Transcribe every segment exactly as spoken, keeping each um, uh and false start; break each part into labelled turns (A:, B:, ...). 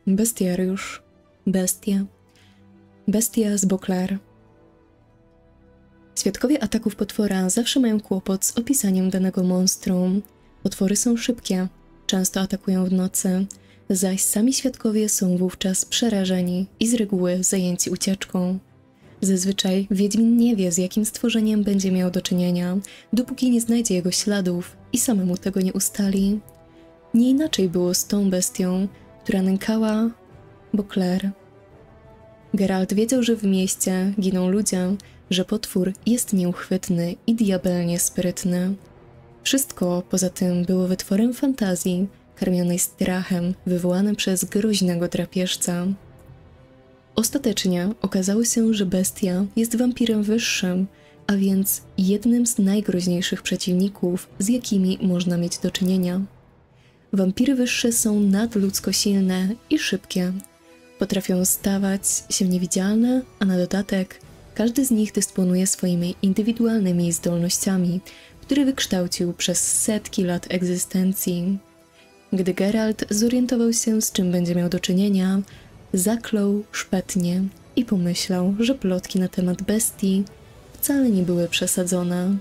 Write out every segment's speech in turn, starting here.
A: Bestiariusz. Bestia. Bestia z Beauclair. Świadkowie ataków potwora zawsze mają kłopot z opisaniem danego monstrum. Potwory są szybkie, często atakują w nocy, zaś sami świadkowie są wówczas przerażeni i z reguły zajęci ucieczką. Zazwyczaj wiedźmin nie wie, z jakim stworzeniem będzie miał do czynienia, dopóki nie znajdzie jego śladów i samemu tego nie ustali. Nie inaczej było z tą bestią, która nękała Beauclair. Geralt wiedział, że w mieście giną ludzie, że potwór jest nieuchwytny i diabelnie sprytny. Wszystko poza tym było wytworem fantazji, karmionej strachem, wywołanym przez groźnego drapieżca. Ostatecznie okazało się, że bestia jest wampirem wyższym, a więc jednym z najgroźniejszych przeciwników, z jakimi można mieć do czynienia. Wampiry wyższe są nadludzko silne i szybkie. Potrafią stawać się niewidzialne, a na dodatek każdy z nich dysponuje swoimi indywidualnymi zdolnościami, które wykształcił przez setki lat egzystencji. Gdy Geralt zorientował się, z czym będzie miał do czynienia, zaklął szpetnie i pomyślał, że plotki na temat bestii wcale nie były przesadzone.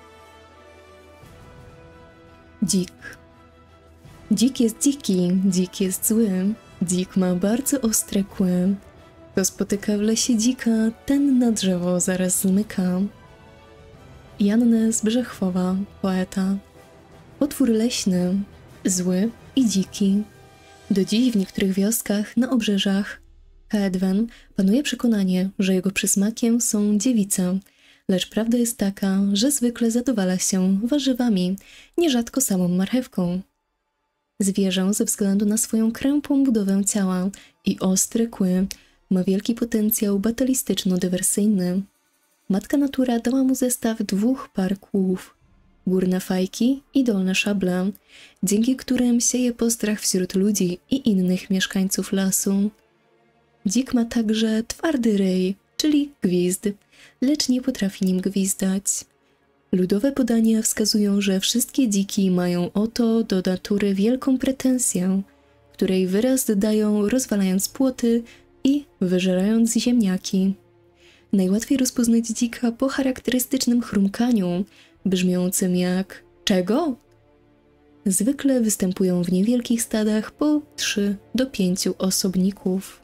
A: Dzik. Dzik jest dziki, dzik jest zły, dzik ma bardzo ostre kły. Kto spotyka w lesie dzika, ten na drzewo zaraz zmyka. Jannes Brzechwowa, poeta. Potwór leśny, zły i dziki. Do dziś w niektórych wioskach na obrzeżach Hedwen panuje przekonanie, że jego przysmakiem są dziewice, lecz prawda jest taka, że zwykle zadowala się warzywami, nierzadko samą marchewką. Zwierzę ze względu na swoją krępą budowę ciała i ostre kły ma wielki potencjał batalistyczno-dywersyjny. Matka natura dała mu zestaw dwóch par kłów, górne fajki i dolne szable, dzięki którym sieje postrach wśród ludzi i innych mieszkańców lasu. Dzik ma także twardy ryj, czyli gwizd, lecz nie potrafi nim gwizdać. Ludowe podania wskazują, że wszystkie dziki mają oto do natury wielką pretensję, której wyraz dają rozwalając płoty i wyżerając ziemniaki. Najłatwiej rozpoznać dzika po charakterystycznym chrumkaniu, brzmiącym jak czego? Zwykle występują w niewielkich stadach po trzy do pięciu osobników.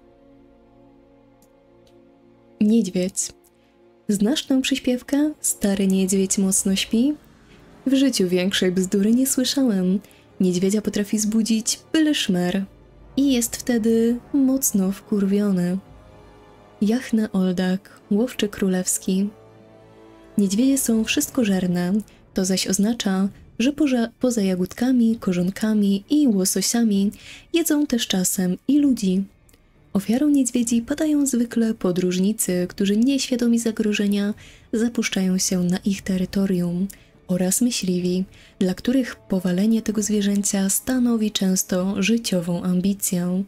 A: Niedźwiedź. Znasz tę przyśpiewkę? Stary niedźwiedź mocno śpi? W życiu większej bzdury nie słyszałem. Niedźwiedzia potrafi zbudzić byle szmer i jest wtedy mocno wkurwiony. Jachna Oldak, łowczy królewski. Niedźwiedzie są wszystkożerne, to zaś oznacza, że poza, poza jagódkami, korzonkami i łososiami jedzą też czasem i ludzi. Ofiarą niedźwiedzi padają zwykle podróżnicy, którzy nieświadomi zagrożenia zapuszczają się na ich terytorium, oraz myśliwi, dla których powalenie tego zwierzęcia stanowi często życiową ambicję.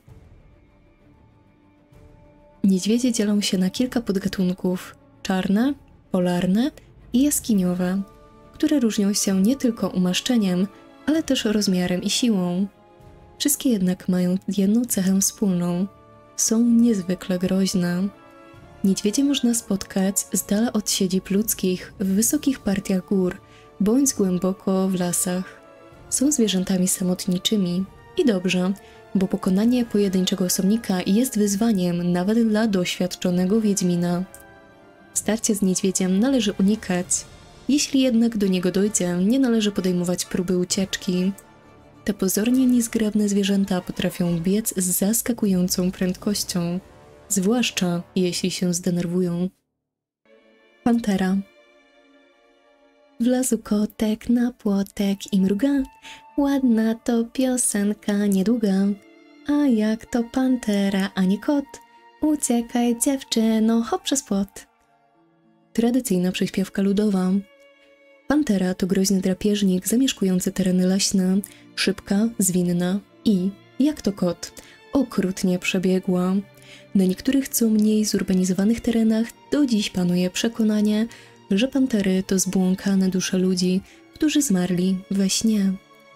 A: Niedźwiedzie dzielą się na kilka podgatunków: czarne, polarne i jaskiniowe, które różnią się nie tylko umaszczeniem, ale też rozmiarem i siłą. Wszystkie jednak mają jedną cechę wspólną: są niezwykle groźne. Niedźwiedzie można spotkać z dala od siedzib ludzkich, w wysokich partiach gór, bądź głęboko w lasach. Są zwierzętami samotniczymi i dobrze, bo pokonanie pojedynczego osobnika jest wyzwaniem nawet dla doświadczonego wiedźmina. Starcie z niedźwiedziem należy unikać. Jeśli jednak do niego dojdzie, nie należy podejmować próby ucieczki. Te pozornie niezgrabne zwierzęta potrafią biec z zaskakującą prędkością, zwłaszcza jeśli się zdenerwują. Pantera. Wlazł kotek na płotek i mruga, ładna to piosenka niedługa, a jak to pantera, a nie kot, uciekaj dziewczyno, hop przez płot. Tradycyjna przyśpiewka ludowa. Pantera to groźny drapieżnik zamieszkujący tereny leśne, szybka, zwinna i, jak to kot, okrutnie przebiegła. Na niektórych co mniej zurbanizowanych terenach do dziś panuje przekonanie, że pantery to zbłąkane dusze ludzi, którzy zmarli we śnie.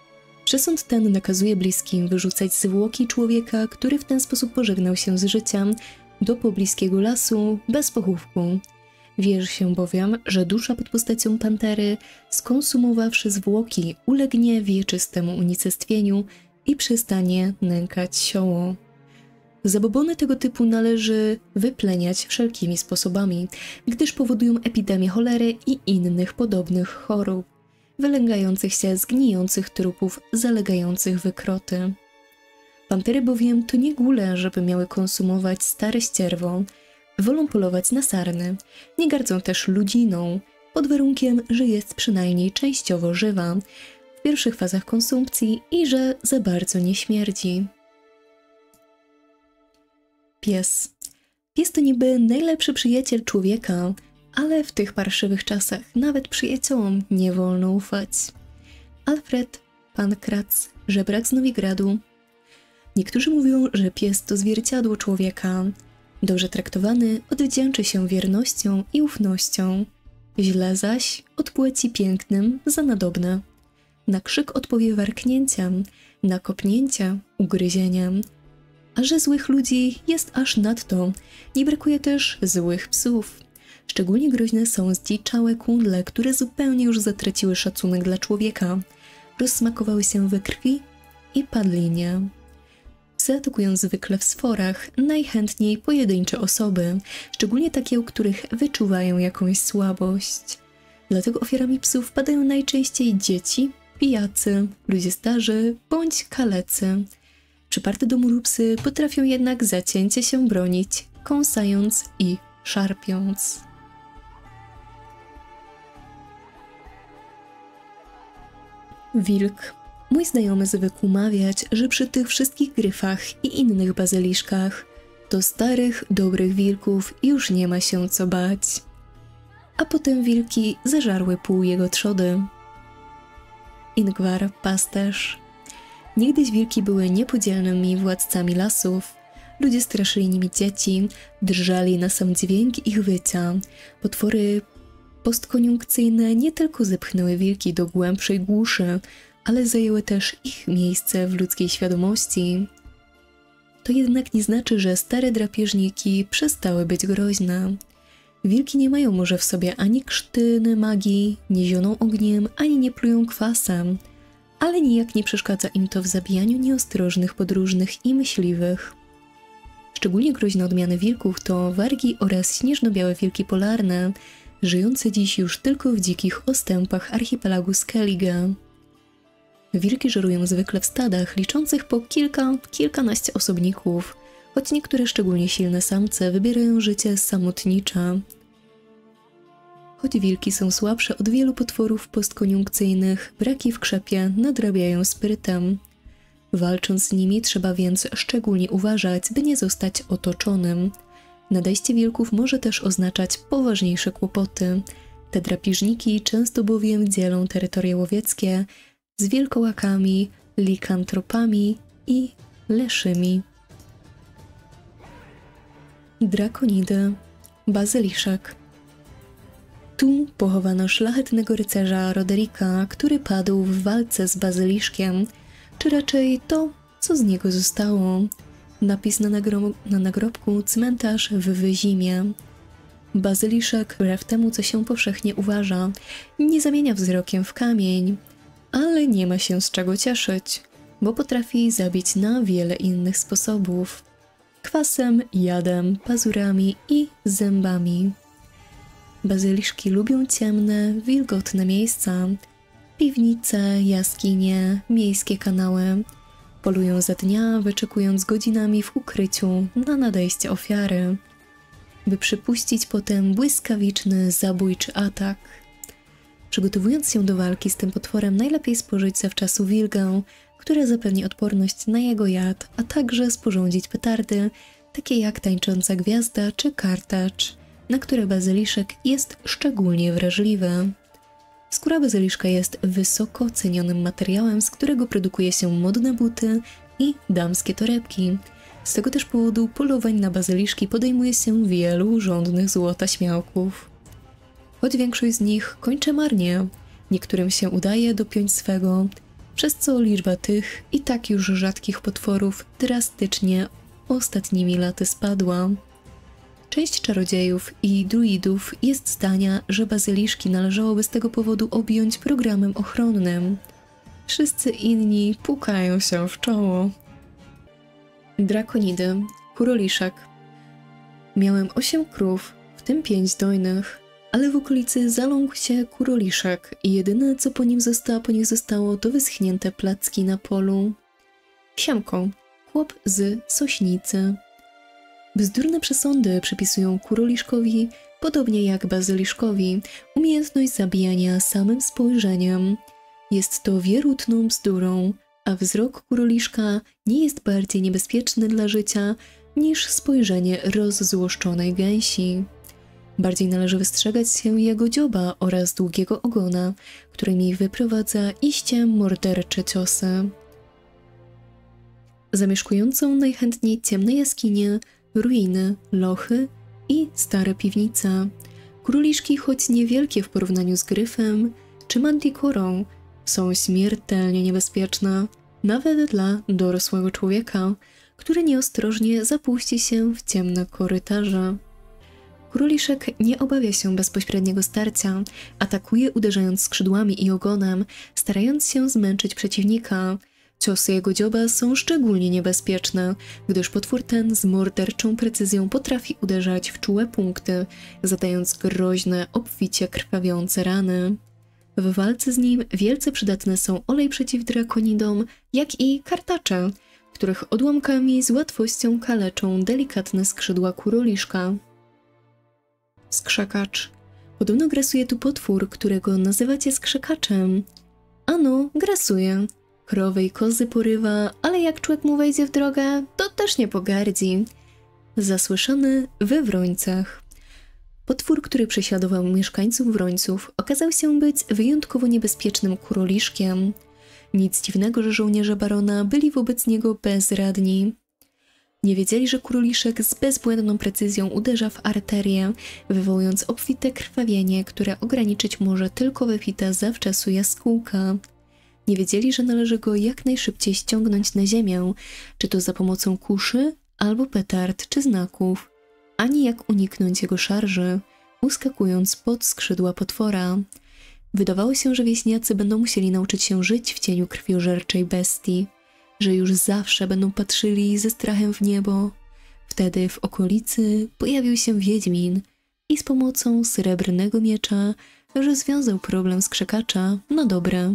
A: Przesąd ten nakazuje bliskim wyrzucać zwłoki człowieka, który w ten sposób pożegnał się z życiem, do pobliskiego lasu bez pochówku. Wierzy się bowiem, że dusza pod postacią pantery, skonsumowawszy zwłoki, ulegnie wieczystemu unicestwieniu i przestanie nękać sioło. Zabobony tego typu należy wypleniać wszelkimi sposobami, gdyż powodują epidemię cholery i innych podobnych chorób, wylęgających się z gnijących trupów zalegających wykroty. Pantery bowiem to nie góle, żeby miały konsumować stare ścierwo, wolą polować na sarny, nie gardzą też ludziną, pod warunkiem, że jest przynajmniej częściowo żywa, w pierwszych fazach konsumpcji i że za bardzo nie śmierdzi. Pies. Pies to niby najlepszy przyjaciel człowieka, ale w tych parszywych czasach nawet przyjaciołom nie wolno ufać. Alfred Pankrac, żebrak z Nowigradu. Niektórzy mówią, że pies to zwierciadło człowieka. Dobrze traktowany odwdzięczy się wiernością i ufnością. Źle zaś odpłaci pięknym za nadobne. Na krzyk odpowie warknięciem, na kopnięcie ugryzieniem. A że złych ludzi jest aż nadto, nie brakuje też złych psów. Szczególnie groźne są zdziczałe kundle, które zupełnie już zatraciły szacunek dla człowieka, rozsmakowały się we krwi i padlinie. Psy atakują zwykle w sforach, najchętniej pojedyncze osoby, szczególnie takie, u których wyczuwają jakąś słabość. Dlatego ofiarami psów padają najczęściej dzieci, pijacy, ludzie starzy bądź kalecy. Przyparte do muru psy potrafią jednak zacięcie się bronić, kąsając i szarpiąc. Wilk. Mój znajomy zwykł mawiać, że przy tych wszystkich gryfach i innych bazyliszkach do starych, dobrych wilków już nie ma się co bać. A potem wilki zeżarły pół jego trzody. Ingvar, pasterz. Niegdyś wilki były niepodzielnymi władcami lasów. Ludzie straszyli nimi dzieci, drżali na sam dźwięk ich wycia. Potwory postkoniunkcyjne nie tylko zepchnęły wilki do głębszej głuszy, ale zajęły też ich miejsce w ludzkiej świadomości. To jednak nie znaczy, że stare drapieżniki przestały być groźne. Wilki nie mają może w sobie ani krztyny magii, nie zioną ogniem, ani nie plują kwasem, ale nijak nie przeszkadza im to w zabijaniu nieostrożnych podróżnych i myśliwych. Szczególnie groźne odmiany wilków to wargi oraz śnieżno-białe wilki polarne, żyjące dziś już tylko w dzikich ostępach archipelagu Skellige. Wilki żerują zwykle w stadach liczących po kilka, kilkanaście osobników, choć niektóre szczególnie silne samce wybierają życie samotnicze. Choć wilki są słabsze od wielu potworów postkoniunkcyjnych, braki w krzepie nadrabiają sprytem. Walcząc z nimi trzeba więc szczególnie uważać, by nie zostać otoczonym. Nadejście wilków może też oznaczać poważniejsze kłopoty. Te drapieżniki często bowiem dzielą terytoria łowieckie z wilkołakami, likantropami i leszymi. Drakonidy, bazyliszek. Tu pochowano szlachetnego rycerza Roderika, który padł w walce z bazyliszkiem, czy raczej to, co z niego zostało. Napis na, nagro na nagrobku cmentarz w Wyzimie. Bazyliszek, wbrew temu, co się powszechnie uważa, nie zamienia wzrokiem w kamień, ale nie ma się z czego cieszyć, bo potrafi zabić na wiele innych sposobów. Kwasem, jadem, pazurami i zębami. Bazyliszki lubią ciemne, wilgotne miejsca, piwnice, jaskinie, miejskie kanały. Polują za dnia, wyczekując godzinami w ukryciu na nadejście ofiary, by przypuścić potem błyskawiczny, zabójczy atak. Przygotowując się do walki z tym potworem, najlepiej spożyć zawczasu wilgę, która zapewni odporność na jego jad, a także sporządzić petardy, takie jak tańcząca gwiazda czy kartacz, na które bazyliszek jest szczególnie wrażliwy. Skóra bazyliszka jest wysoko cenionym materiałem, z którego produkuje się modne buty i damskie torebki. Z tego też powodu polowań na bazyliszki podejmuje się wielu żądnych złota śmiałków. Choć większość z nich kończy marnie, niektórym się udaje dopiąć swego, przez co liczba tych i tak już rzadkich potworów drastycznie ostatnimi laty spadła. Część czarodziejów i druidów jest zdania, że bazyliszki należałoby z tego powodu objąć programem ochronnym. Wszyscy inni pukają się w czoło. Drakonidy, kuroliszek. Miałem osiem krów, w tym pięć dojnych, ale w okolicy zaląkł się kuroliszek i jedyne co po nim zostało, po nich zostało to wyschnięte placki na polu. Siemko, chłop z Sośnicy. Bzdurne przesądy przypisują kuroliszkowi, podobnie jak bazyliszkowi, umiejętność zabijania samym spojrzeniem. Jest to wierutną bzdurą, a wzrok kuroliszka nie jest bardziej niebezpieczny dla życia niż spojrzenie rozzłoszczonej gęsi. Bardziej należy wystrzegać się jego dzioba oraz długiego ogona, którymi wyprowadza iście mordercze ciosy. Zamieszkującą najchętniej ciemne jaskinie, ruiny, lochy i stare piwnice. Króliszki, choć niewielkie w porównaniu z gryfem czy mantikorą, są śmiertelnie niebezpieczne, nawet dla dorosłego człowieka, który nieostrożnie zapuści się w ciemne korytarze. Króliszek nie obawia się bezpośredniego starcia, atakuje uderzając skrzydłami i ogonem, starając się zmęczyć przeciwnika. Ciosy jego dzioba są szczególnie niebezpieczne, gdyż potwór ten z morderczą precyzją potrafi uderzać w czułe punkty, zadając groźne, obficie krwawiące rany. W walce z nim wielce przydatne są olej przeciw drakonidom, jak i kartacze, których odłamkami z łatwością kaleczą delikatne skrzydła kuroliszka. Skrzekacz. Podobno grasuje tu potwór, którego nazywacie skrzekaczem. Ano, grasuje. Krowy i kozy porywa, ale jak człowiek mu wejdzie w drogę, to też nie pogardzi. Zasłyszany we Wrońcach. Potwór, który prześladował mieszkańców Wrońców, okazał się być wyjątkowo niebezpiecznym kuroliszkiem. Nic dziwnego, że żołnierze barona byli wobec niego bezradni. Nie wiedzieli, że kuroliszek z bezbłędną precyzją uderza w arterię, wywołując obfite krwawienie, które ograniczyć może tylko wypita zawczasu jaskółka. Nie wiedzieli, że należy go jak najszybciej ściągnąć na ziemię, czy to za pomocą kuszy, albo petard, czy znaków, ani jak uniknąć jego szarży, uskakując pod skrzydła potwora. Wydawało się, że wieśniacy będą musieli nauczyć się żyć w cieniu krwiożerczej bestii, że już zawsze będą patrzyli ze strachem w niebo. Wtedy w okolicy pojawił się wiedźmin i z pomocą srebrnego miecza rozwiązał problem skrzekacza na dobre.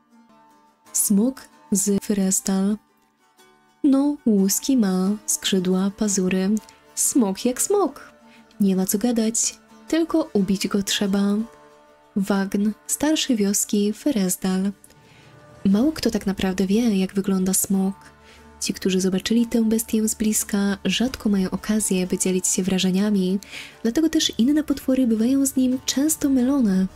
A: Smok z Fyrestal. No, łuski ma, skrzydła, pazury. Smok jak smok. Nie ma co gadać, tylko ubić go trzeba. Wagn, starszy wioski Fyresdal. Mało kto tak naprawdę wie, jak wygląda smok. Ci, którzy zobaczyli tę bestię z bliska, rzadko mają okazję, by dzielić się wrażeniami, dlatego też inne potwory bywają z nim często mylone.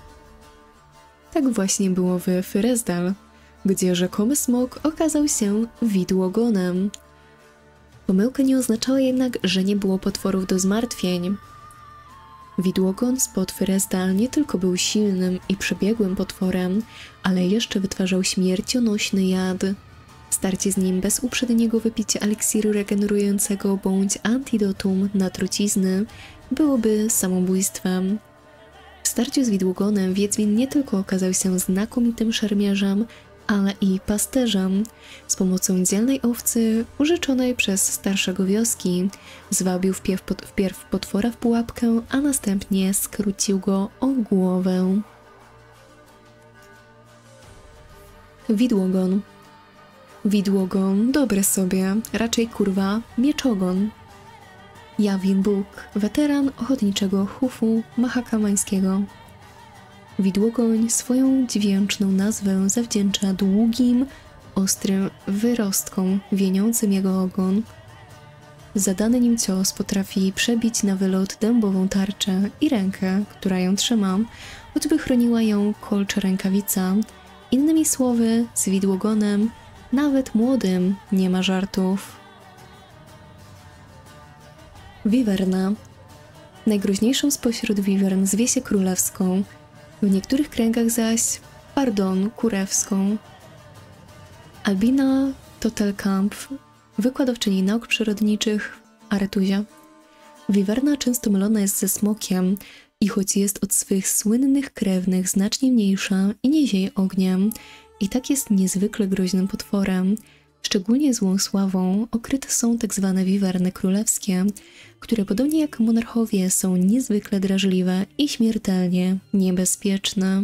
A: Tak właśnie było w Fyresdal, gdzie rzekomy smok okazał się widłogonem. Pomyłka nie oznaczała jednak, że nie było potworów do zmartwień. Widłogon spod Fyresdal nie tylko był silnym i przebiegłym potworem, ale jeszcze wytwarzał śmiercionośny jad. Starcie z nim bez uprzedniego wypicia eliksiru regenerującego bądź antidotum na trucizny byłoby samobójstwem. W starciu z widłogonem wiedźmin nie tylko okazał się znakomitym szermierzem, ale i pasterzem. Z pomocą dzielnej owcy użyczonej przez starszego wioski zwabił wpierw, pot, wpierw potwora w pułapkę, a następnie skrócił go o głowę. Widłogon. Widłogon, dobre sobie, raczej kurwa, mieczogon. Jawin Bóg, weteran ochotniczego hufu mahakamańskiego. Widłogoń swoją dźwięczną nazwę zawdzięcza długim, ostrym wyrostkom wieniącym jego ogon. Zadany nim cios potrafi przebić na wylot dębową tarczę i rękę, która ją trzyma, choćby chroniła ją kolcza rękawica. Innymi słowy, z widłogonem, nawet młodym, nie ma żartów. Wiwerna. Najgroźniejszą spośród wiwern zwie się królewską, w niektórych kręgach zaś, pardon, kurewską. Albina Totelkamp, wykładowczyni nauk przyrodniczych w Aretuzie. Wiwerna często mylona jest ze smokiem i choć jest od swych słynnych krewnych znacznie mniejsza i nie zieje ogniem, i tak jest niezwykle groźnym potworem. Szczególnie złą sławą okryte są tak zwane wiwerny królewskie, które podobnie jak monarchowie są niezwykle drażliwe i śmiertelnie niebezpieczne.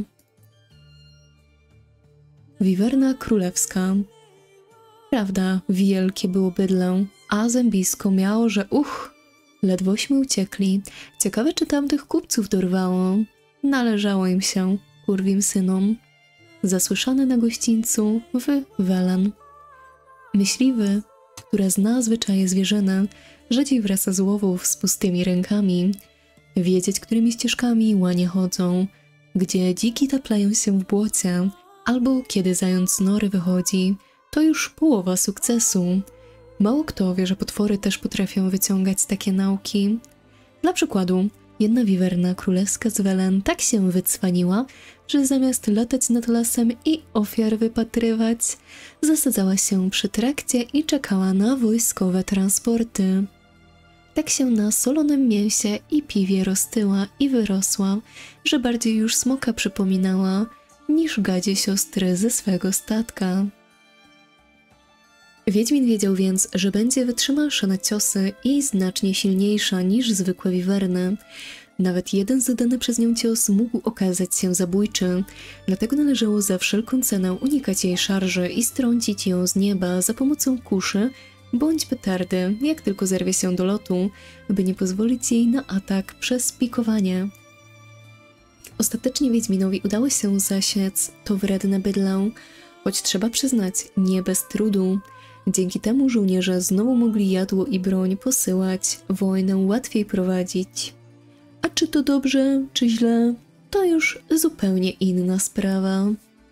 A: Wiwerna królewska. Prawda, wielkie było bydlę, a zębisko miało, że uch, ledwośmy uciekli. Ciekawe, czy tamtych kupców dorwało. Należało im się, kurwim synom. Zasłyszany na gościńcu w Welen. Myśliwy, który zna zwyczaje zwierzyny, rzadziej wraca z łowów z pustymi rękami. Wiedzieć, którymi ścieżkami łanie chodzą, gdzie dziki taplają się w błocie, albo kiedy zając z nory wychodzi, to już połowa sukcesu. Mało kto wie, że potwory też potrafią wyciągać takie nauki. Dla przykładu, jedna wiwerna królewska z Welen tak się wycwaniła, że zamiast latać nad lasem i ofiar wypatrywać, zasadzała się przy trakcie i czekała na wojskowe transporty. Tak się na solonym mięsie i piwie roztyła i wyrosła, że bardziej już smoka przypominała, niż gadzie siostry ze swego statka. Wiedźmin wiedział więc, że będzie wytrzymalsza na ciosy i znacznie silniejsza niż zwykłe wiwerny. Nawet jeden zadany przez nią cios mógł okazać się zabójczy, dlatego należało za wszelką cenę unikać jej szarży i strącić ją z nieba za pomocą kuszy bądź petardy, jak tylko zerwie się do lotu, by nie pozwolić jej na atak przez pikowanie. Ostatecznie Wiedźminowi udało się zasiec to wredne bydlę, choć trzeba przyznać, nie bez trudu. Dzięki temu żołnierze znowu mogli jadło i broń posyłać, wojnę łatwiej prowadzić. A czy to dobrze, czy źle, to już zupełnie inna sprawa.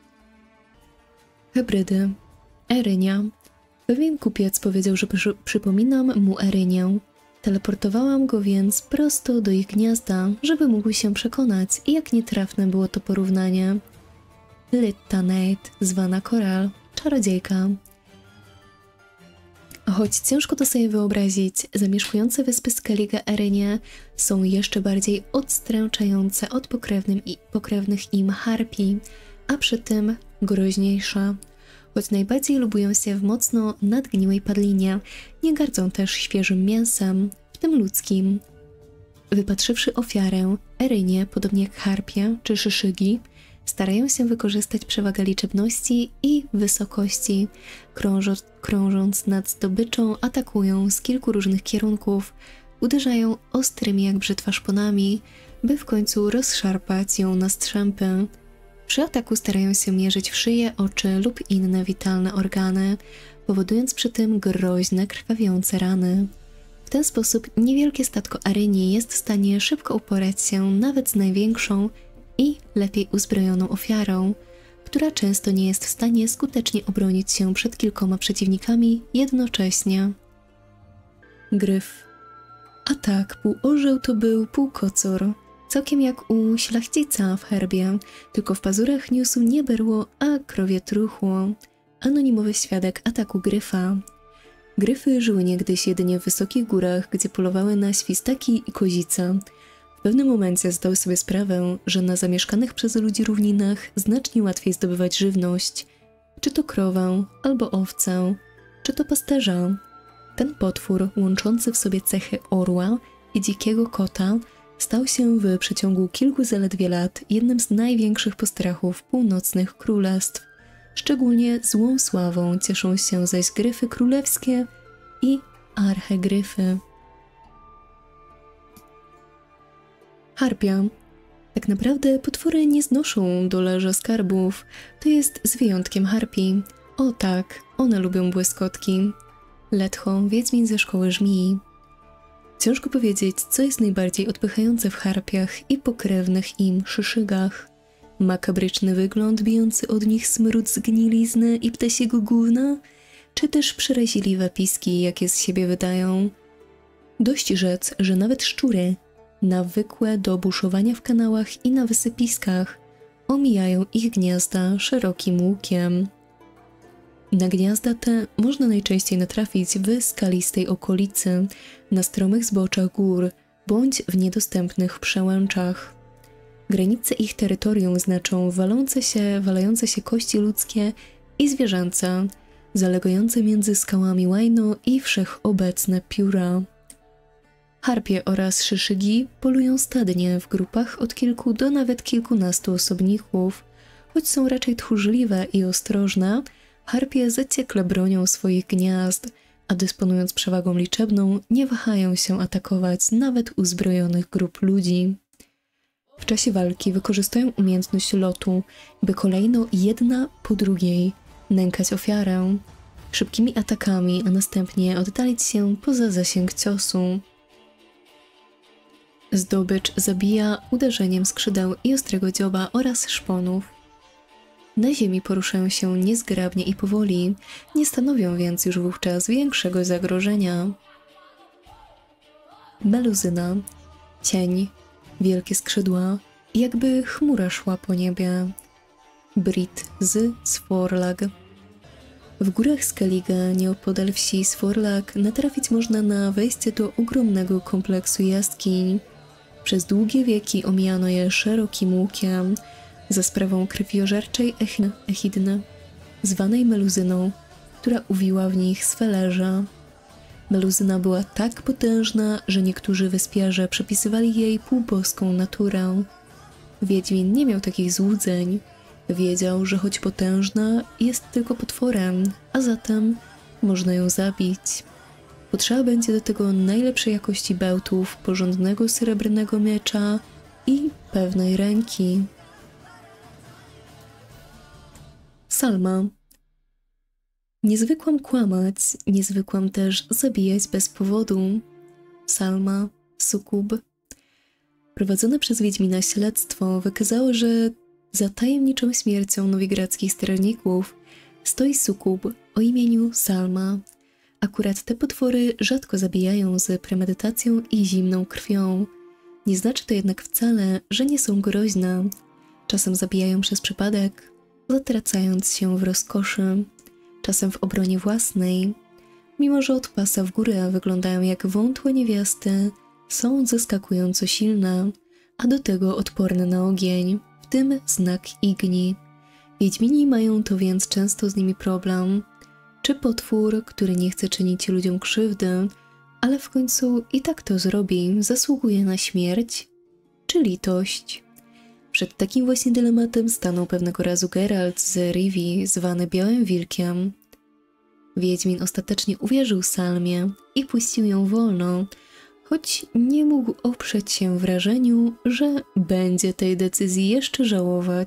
A: Hybrydy. Erynia. Pewien kupiec powiedział, że przy przypominam mu Erynię. Teleportowałam go więc prosto do ich gniazda, żeby mógł się przekonać, jak nietrafne było to porównanie. Lytanate, zwana Koral, czarodziejka. Choć ciężko to sobie wyobrazić, zamieszkujące wyspy Skellige Erynie są jeszcze bardziej odstręczające od pokrewnym i pokrewnych im harpii, a przy tym groźniejsze. Choć najbardziej lubują się w mocno nadgniłej padlinie, nie gardzą też świeżym mięsem, w tym ludzkim. Wypatrzywszy ofiarę, Erynie, podobnie jak harpie czy szyszygi, starają się wykorzystać przewagę liczebności i wysokości. Krążąc, krążąc nad zdobyczą, atakują z kilku różnych kierunków, uderzają ostrymi jak brzytwa szponami, by w końcu rozszarpać ją na strzępy. Przy ataku starają się mierzyć w szyję, oczy lub inne witalne organy, powodując przy tym groźne, krwawiące rany. W ten sposób niewielkie statko Erynii jest w stanie szybko uporać się nawet z największą i lepiej uzbrojoną ofiarą, która często nie jest w stanie skutecznie obronić się przed kilkoma przeciwnikami jednocześnie. Gryf. A tak, pół orzeł to był pół kocur. Całkiem jak u szlachcica w herbie, tylko w pazurach niósł nie berło, a krowie truchło. Anonimowy świadek ataku gryfa. Gryfy żyły niegdyś jedynie w wysokich górach, gdzie polowały na świstaki i kozice. W pewnym momencie zdały sobie sprawę, że na zamieszkanych przez ludzi równinach znacznie łatwiej zdobywać żywność, czy to krowę, albo owcę, czy to pasterza. Ten potwór, łączący w sobie cechy orła i dzikiego kota, stał się w przeciągu kilku zaledwie lat jednym z największych postrachów północnych królestw. Szczególnie złą sławą cieszą się zaś gryfy królewskie i archegryfy. Harpia. Tak naprawdę potwory nie znoszą dolarza skarbów, to jest z wyjątkiem harpii. O tak, one lubią błyskotki. Letcho, wiedźmin ze szkoły żmii. Ciężko powiedzieć, co jest najbardziej odpychające w harpiach i pokrewnych im szyszygach. Makabryczny wygląd bijący od nich smród zgnilizny i ptasiego gówna, czy też przeraźliwe piski, jakie z siebie wydają. Dość rzec, że nawet szczury, nawykłe do buszowania w kanałach i na wysypiskach, omijają ich gniazda szerokim łukiem. Na gniazda te można najczęściej natrafić w skalistej okolicy, na stromych zboczach gór bądź w niedostępnych przełęczach. Granice ich terytorium znaczą walące się, walające się kości ludzkie i zwierzęce, zalegające między skałami łajno i wszechobecne pióra. Harpie oraz szyszygi polują stadnie w grupach od kilku do nawet kilkunastu osobników. Choć są raczej tchórzliwe i ostrożne, harpie zaciekle bronią swoich gniazd, a dysponując przewagą liczebną, nie wahają się atakować nawet uzbrojonych grup ludzi. W czasie walki wykorzystują umiejętność lotu, by kolejno jedna po drugiej nękać ofiarę szybkimi atakami, a następnie oddalić się poza zasięg ciosu. Zdobycz zabija uderzeniem skrzydeł i ostrego dzioba oraz szponów. Na ziemi poruszają się niezgrabnie i powoli, nie stanowią więc już wówczas większego zagrożenia. Meluzyna, cień, wielkie skrzydła, jakby chmura szła po niebie. Brit z Sforlag. W górach Skellige, nieopodal wsi Sforlag, natrafić można na wejście do ogromnego kompleksu jaskiń. Przez długie wieki omijano je szerokim łukiem, za sprawą krwiożerczej echidny, zwanej meluzyną, która uwiła w nich swe leże. Meluzyna była tak potężna, że niektórzy wyspiarze przypisywali jej półboską naturę. Wiedźmin nie miał takich złudzeń. Wiedział, że choć potężna, jest tylko potworem, a zatem można ją zabić. Potrzeba będzie do tego najlepszej jakości bełtów, porządnego srebrnego miecza i pewnej ręki. Salma. Nie zwykłam kłamać, nie zwykłam też zabijać bez powodu. Salma, sukub. Prowadzone przez Wiedźmina śledztwo wykazało, że za tajemniczą śmiercią nowigradzkich strażników stoi sukub o imieniu Salma. Akurat te potwory rzadko zabijają z premedytacją i zimną krwią. Nie znaczy to jednak wcale, że nie są groźne. Czasem zabijają przez przypadek, zatracając się w rozkoszy, czasem w obronie własnej. Mimo że od pasa w górę wyglądają jak wątłe niewiasty, są zaskakująco silne, a do tego odporne na ogień, w tym znak Igni. Wiedźmini mają to więc często z nimi problem. Czy potwór, który nie chce czynić ludziom krzywdy, ale w końcu i tak to zrobi, zasługuje na śmierć? Czy litość? Przed takim właśnie dylematem stanął pewnego razu Geralt z Rivii, zwany Białym Wilkiem. Wiedźmin ostatecznie uwierzył Salmie i puścił ją wolno, choć nie mógł oprzeć się wrażeniu, że będzie tej decyzji jeszcze żałować.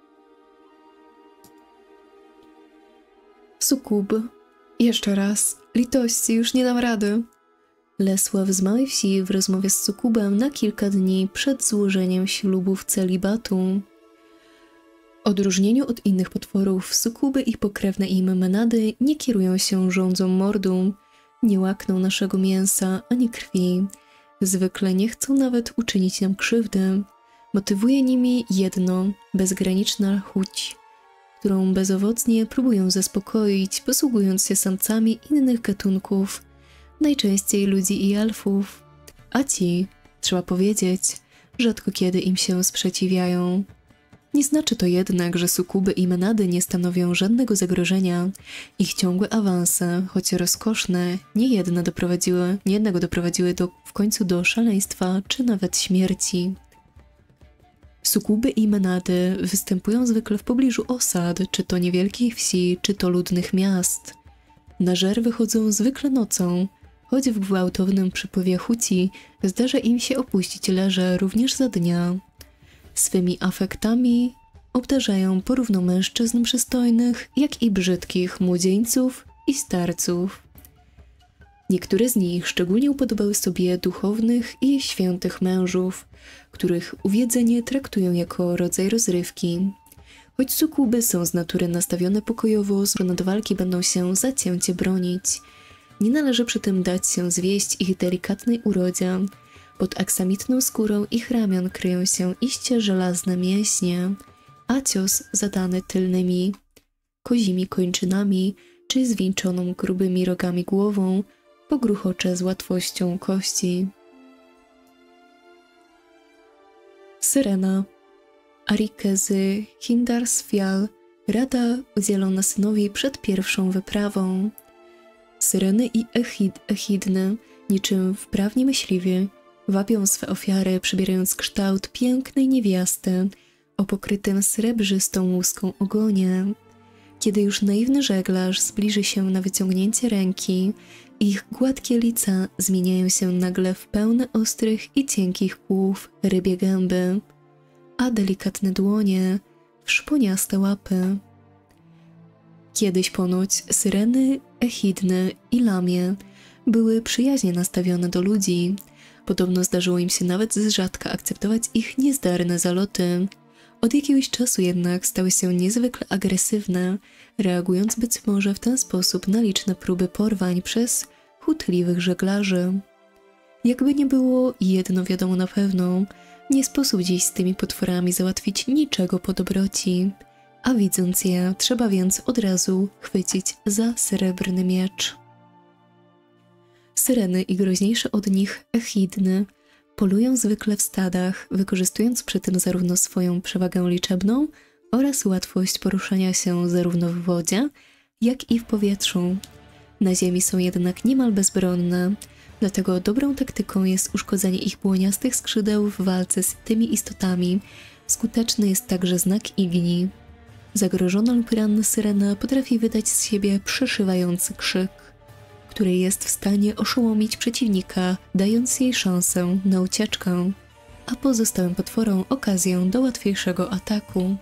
A: Sukub. Jeszcze raz. Litości, już nie dam rady. Lesław z małej wsi w rozmowie z sukubem na kilka dni przed złożeniem ślubu w celibatu. W odróżnieniu od innych potworów, sukuby i pokrewne im menady nie kierują się żądzą mordu, nie łakną naszego mięsa ani krwi. Zwykle nie chcą nawet uczynić nam krzywdy. Motywuje nimi jedno, bezgraniczna chuć, którą bezowocnie próbują zaspokoić, posługując się samcami innych gatunków, najczęściej ludzi i elfów. A ci, trzeba powiedzieć, rzadko kiedy im się sprzeciwiają. Nie znaczy to jednak, że sukuby i menady nie stanowią żadnego zagrożenia. Ich ciągłe awanse, choć rozkoszne, niejedne doprowadziły, niejednego doprowadziły do, w końcu do szaleństwa czy nawet śmierci. Sukuby i menady występują zwykle w pobliżu osad, czy to niewielkich wsi, czy to ludnych miast. Na żer wychodzą zwykle nocą, choć w gwałtownym przypływie chuci zdarza im się opuścić leże również za dnia. Swymi afektami obdarzają porówno mężczyzn przystojnych, jak i brzydkich młodzieńców i starców. Niektóre z nich szczególnie upodobały sobie duchownych i świętych mężów, których uwiedzenie traktują jako rodzaj rozrywki. Choć sukuby są z natury nastawione pokojowo, skoro do walki będą się zacięcie bronić. Nie należy przy tym dać się zwieść ich delikatnej urodzie. Pod aksamitną skórą ich ramion kryją się iście żelazne mięśnie, a cios zadany tylnymi kozimi kończynami czy zwieńczoną grubymi rogami głową pogruchocze z łatwością kości. Syrena. Arike z Hindarsfjall rada udzielona synowi przed pierwszą wyprawą. Syreny i echid, echidny, niczym wprawni myśliwi, wabią swe ofiary, przybierając kształt pięknej niewiasty o pokrytym srebrzystą łuską ogonie. Kiedy już naiwny żeglarz zbliży się na wyciągnięcie ręki, ich gładkie lica zmieniają się nagle w pełne ostrych i cienkich kłów rybie gęby, a delikatne dłonie w szponiaste łapy. Kiedyś ponoć syreny, echidny i lamie były przyjaźnie nastawione do ludzi. Podobno zdarzyło im się nawet z rzadka akceptować ich niezdarne zaloty. Od jakiegoś czasu jednak stały się niezwykle agresywne, reagując być może w ten sposób na liczne próby porwań przez chutliwych żeglarzy. Jakby nie było, jedno wiadomo na pewno, nie sposób dziś z tymi potworami załatwić niczego po dobroci, a widząc je, trzeba więc od razu chwycić za srebrny miecz. Syreny i groźniejsze od nich echidny polują zwykle w stadach, wykorzystując przy tym zarówno swoją przewagę liczebną oraz łatwość poruszania się zarówno w wodzie, jak i w powietrzu. Na ziemi są jednak niemal bezbronne, dlatego dobrą taktyką jest uszkodzenie ich błoniastych skrzydeł w walce z tymi istotami. Skuteczny jest także znak igni. Zagrożona lub ranna syrena potrafi wydać z siebie przeszywający krzyk, który jest w stanie oszołomić przeciwnika, dając jej szansę na ucieczkę, a pozostałym potworom okazję do łatwiejszego ataku.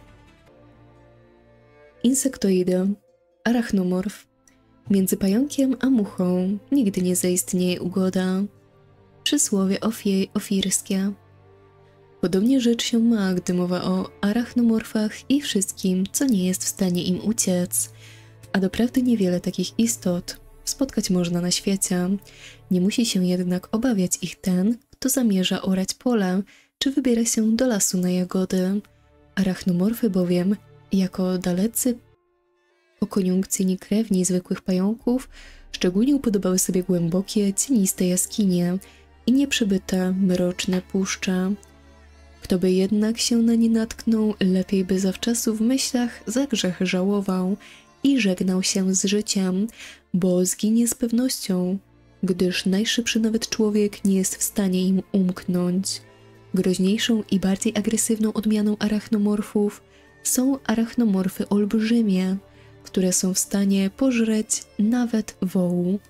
A: Insektoidy. Arachnomorf. Między pająkiem a muchą nigdy nie zaistnieje ugoda. Przysłowie ofie, ofirskie. Podobnie rzecz się ma, gdy mowa o arachnomorfach i wszystkim, co nie jest w stanie im uciec, a doprawdy niewiele takich istot spotkać można na świecie. Nie musi się jednak obawiać ich ten, kto zamierza orać pole, czy wybiera się do lasu na jagody. Arachnomorfy bowiem, jako dalecy pokoniunkcyjni krewni zwykłych pająków, szczególnie upodobały sobie głębokie, cieniste jaskinie i nieprzebyte, mroczne puszcze. Kto by jednak się na nie natknął, lepiej by zawczasu w myślach za grzechy żałował i żegnał się z życiem, bo zginie z pewnością, gdyż najszybszy nawet człowiek nie jest w stanie im umknąć. Groźniejszą i bardziej agresywną odmianą arachnomorfów są arachnomorfy olbrzymie, które są w stanie pożreć nawet wołu.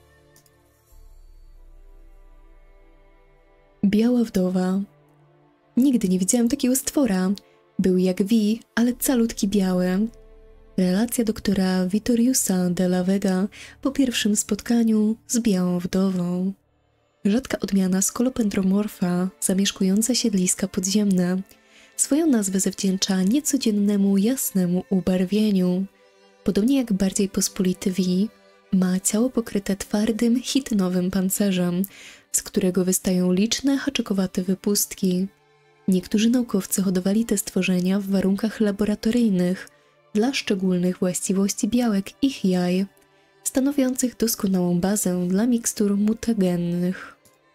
A: Biała wdowa. Nigdy nie widziałem takiego stwora. Był jak wi, ale calutki biały. Relacja doktora Vittoriusa de la Vega po pierwszym spotkaniu z białą wdową. Rzadka odmiana skolopendromorfa zamieszkująca siedliska podziemne. Swoją nazwę zawdzięcza niecodziennemu, jasnemu ubarwieniu. Podobnie jak bardziej pospolity wi, ma ciało pokryte twardym, chitynowym pancerzem, z którego wystają liczne haczykowate wypustki. Niektórzy naukowcy hodowali te stworzenia w warunkach laboratoryjnych dla szczególnych właściwości białek ich jaj, stanowiących doskonałą bazę dla mikstur mutagennych.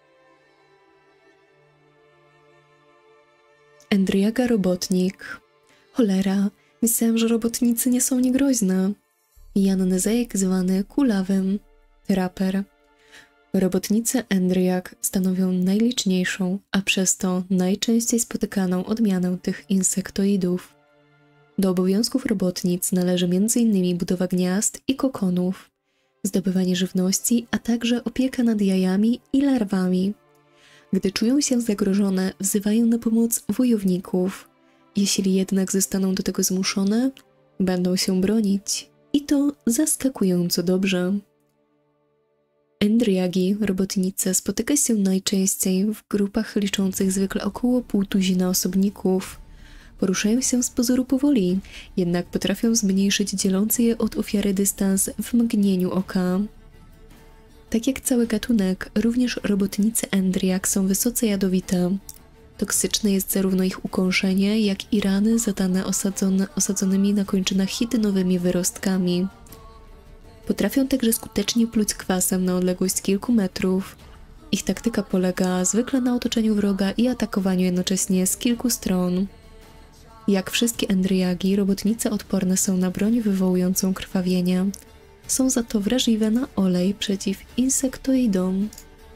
A: Endriaga robotnik. Cholera, myślałem, że robotnicy nie są niegroźne. Jannyzek zwany kulawym. Raper. Robotnice Endriak stanowią najliczniejszą, a przez to najczęściej spotykaną odmianę tych insektoidów. Do obowiązków robotnic należy między innymi budowa gniazd i kokonów, zdobywanie żywności, a także opieka nad jajami i larwami. Gdy czują się zagrożone, wzywają na pomoc wojowników. Jeśli jednak zostaną do tego zmuszone, będą się bronić. I to zaskakująco dobrze. Endriagi, robotnice, spotyka się najczęściej w grupach liczących zwykle około pół tuzina osobników. Poruszają się z pozoru powoli, jednak potrafią zmniejszyć dzielący je od ofiary dystans w mgnieniu oka. Tak jak cały gatunek, również robotnice Endriak są wysoce jadowite. Toksyczne jest zarówno ich ukąszenie, jak i rany zadane osadzone, osadzonymi na kończynach chitynowymi wyrostkami. Potrafią także skutecznie pluć kwasem na odległość kilku metrów. Ich taktyka polega zwykle na otoczeniu wroga i atakowaniu jednocześnie z kilku stron. Jak wszystkie endriagi, robotnice odporne są na broń wywołującą krwawienie. Są za to wrażliwe na olej przeciw insektoidom.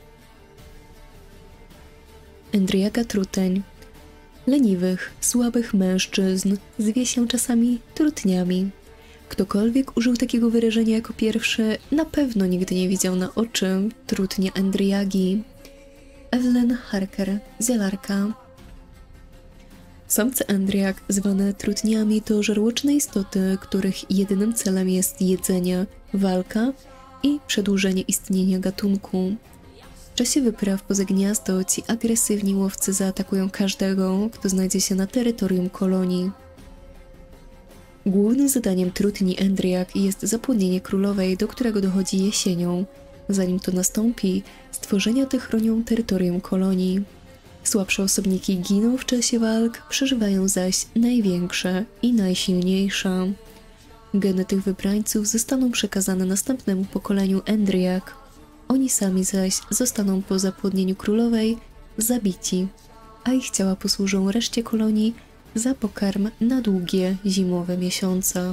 A: Endriaga truteń. Leniwych, słabych mężczyzn zwie się czasami trutniami. Ktokolwiek użył takiego wyrażenia jako pierwszy, na pewno nigdy nie widział na oczy trutnia endriagi. Evelyn Harker, zielarka. Samce endriag, zwane trutniami, to żarłoczne istoty, których jedynym celem jest jedzenie, walka i przedłużenie istnienia gatunku. W czasie wypraw poza gniazdo ci agresywni łowcy zaatakują każdego, kto znajdzie się na terytorium kolonii. Głównym zadaniem trutni endriag jest zapłodnienie królowej, do którego dochodzi jesienią. Zanim to nastąpi, stworzenia te chronią terytorium kolonii. Słabsze osobniki giną w czasie walk, przeżywają zaś największe i najsilniejsze. Geny tych wybrańców zostaną przekazane następnemu pokoleniu endriag. Oni sami zaś zostaną po zapłodnieniu królowej zabici, a ich ciała posłużą reszcie kolonii za pokarm na długie zimowe miesiące.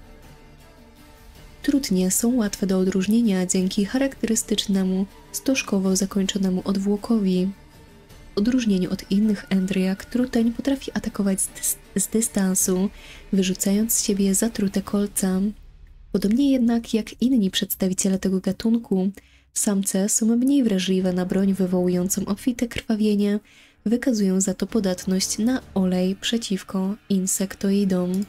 A: Trutnie są łatwe do odróżnienia dzięki charakterystycznemu, stożkowo zakończonemu odwłokowi. W odróżnieniu od innych endriag, truteń potrafi atakować z, dys z dystansu, wyrzucając z siebie zatrute kolce. Podobnie jednak jak inni przedstawiciele tego gatunku, samce są mniej wrażliwe na broń wywołującą obfite krwawienie, wykazują za to podatność na olej przeciwko insektoidom.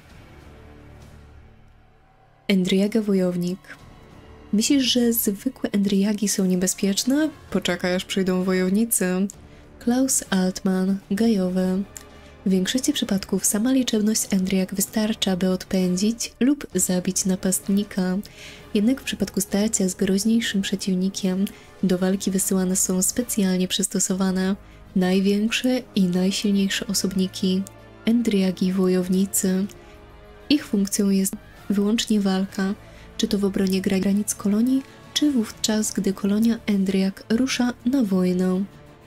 A: Endriaga wojownik. Myślisz, że zwykłe endriagi są niebezpieczne? Poczekaj, aż przyjdą wojownicy. Klaus Altman, gajowy. W większości przypadków sama liczebność endriag wystarcza, by odpędzić lub zabić napastnika. Jednak w przypadku starcia z groźniejszym przeciwnikiem do walki wysyłane są specjalnie przystosowane, największe i najsilniejsze osobniki, endriagi wojownicy. Ich funkcją jest wyłącznie walka, czy to w obronie granic kolonii, czy wówczas, gdy kolonia endriag rusza na wojnę.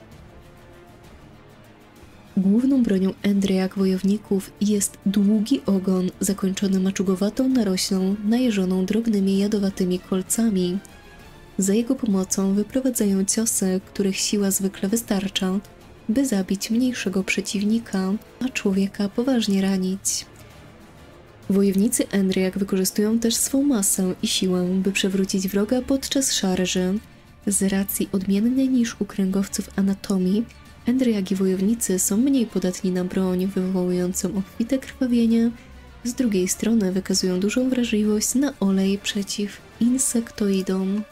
A: Główną bronią endriag wojowników jest długi ogon zakończony maczugowatą naroślą najeżoną drobnymi jadowatymi kolcami. Za jego pomocą wyprowadzają ciosy, których siła zwykle wystarcza, by zabić mniejszego przeciwnika, a człowieka poważnie ranić. Wojownicy endriag wykorzystują też swą masę i siłę, by przewrócić wroga podczas szarży. Z racji odmiennej niż u kręgowców anatomii, endriagi wojownicy są mniej podatni na broń wywołującą obfite krwawienie, z drugiej strony wykazują dużą wrażliwość na olej przeciw insektoidom.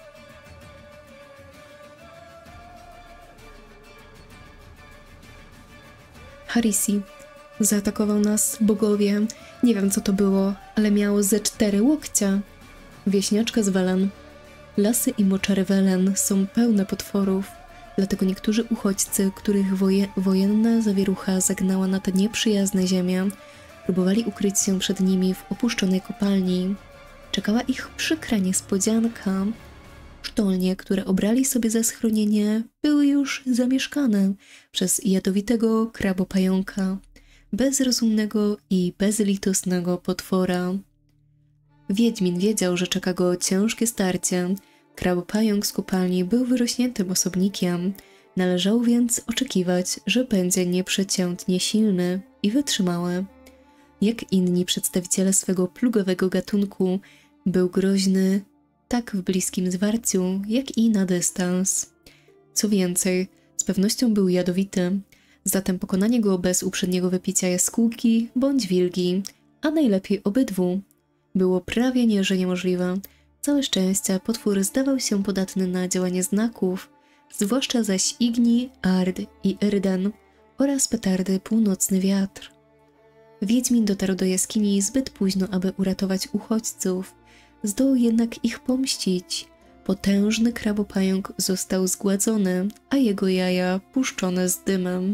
A: Harisi. Zaatakował nas bogowie. Nie wiem, co to było, ale miało ze cztery łokcia. Wieśniaczka z Welen. Lasy i moczary Welen są pełne potworów, dlatego niektórzy uchodźcy, których woje, wojenna zawierucha zagnała na te nieprzyjazne ziemie, próbowali ukryć się przed nimi w opuszczonej kopalni. Czekała ich przykra niespodzianka. Sztolnie, które obrali sobie za schronienie, były już zamieszkane przez jadowitego krabopająka, bezrozumnego i bezlitosnego potwora. Wiedźmin wiedział, że czeka go ciężkie starcie. Krabopająk z kopalni był wyrośniętym osobnikiem, należało więc oczekiwać, że będzie nieprzeciętnie silny i wytrzymały. Jak inni przedstawiciele swego plugowego gatunku, był groźny tak w bliskim zwarciu, jak i na dystans. Co więcej, z pewnością był jadowity, zatem pokonanie go bez uprzedniego wypicia jaskółki bądź wilgi, a najlepiej obydwu, było prawie nie, że niemożliwe. Całe szczęście potwór zdawał się podatny na działanie znaków, zwłaszcza zaś Igni, Ard i Erden oraz petardy Północny Wiatr. Wiedźmin dotarł do jaskini zbyt późno, aby uratować uchodźców. Zdołał jednak ich pomścić. Potężny krabopająk został zgładzony, a jego jaja puszczone z dymem.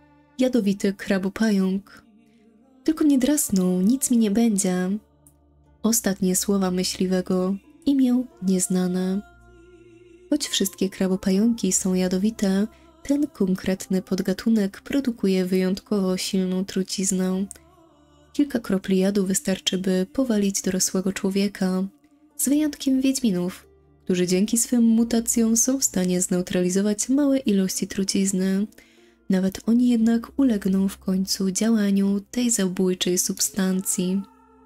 A: Jadowity krabopająk. Tylko nie drasnął, nic mi nie będzie. Ostatnie słowa myśliwego, imię nieznane. Choć wszystkie krabopająki są jadowite, ten konkretny podgatunek produkuje wyjątkowo silną truciznę. Kilka kropli jadu wystarczy, by powalić dorosłego człowieka, z wyjątkiem wiedźminów, którzy dzięki swym mutacjom są w stanie zneutralizować małe ilości trucizny. Nawet oni jednak ulegną w końcu działaniu tej zabójczej substancji.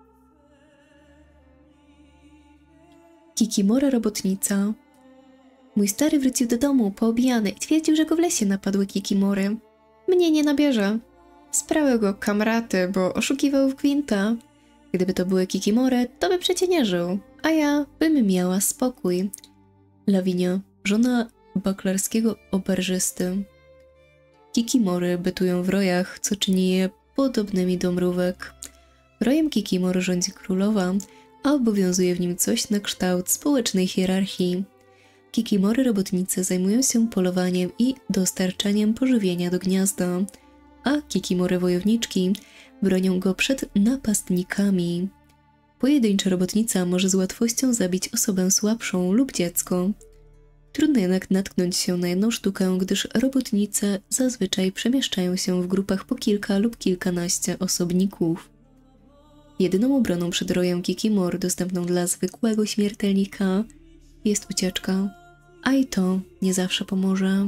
A: Kikimora robotnica. Mój stary wrócił do domu poobijany i twierdził, że go w lesie napadły kikimory. Mnie nie nabierze. Sprały go kamraty, bo oszukiwał w gwinta. Gdyby to były kikimory, to by przecie nie żył, a ja bym miała spokój. Lawinia, żona baklarskiego oberżysty. Kikimory bytują w rojach, co czyni je podobnymi do mrówek. Rojem kikimor rządzi królowa, a obowiązuje w nim coś na kształt społecznej hierarchii. Kikimory robotnice zajmują się polowaniem i dostarczaniem pożywienia do gniazda, a kikimory wojowniczki bronią go przed napastnikami. Pojedyncza robotnica może z łatwością zabić osobę słabszą lub dziecko. Trudno jednak natknąć się na jedną sztukę, gdyż robotnice zazwyczaj przemieszczają się w grupach po kilka lub kilkanaście osobników. Jedyną obroną przed rojem kikimor dostępną dla zwykłego śmiertelnika jest ucieczka, a i to nie zawsze pomoże.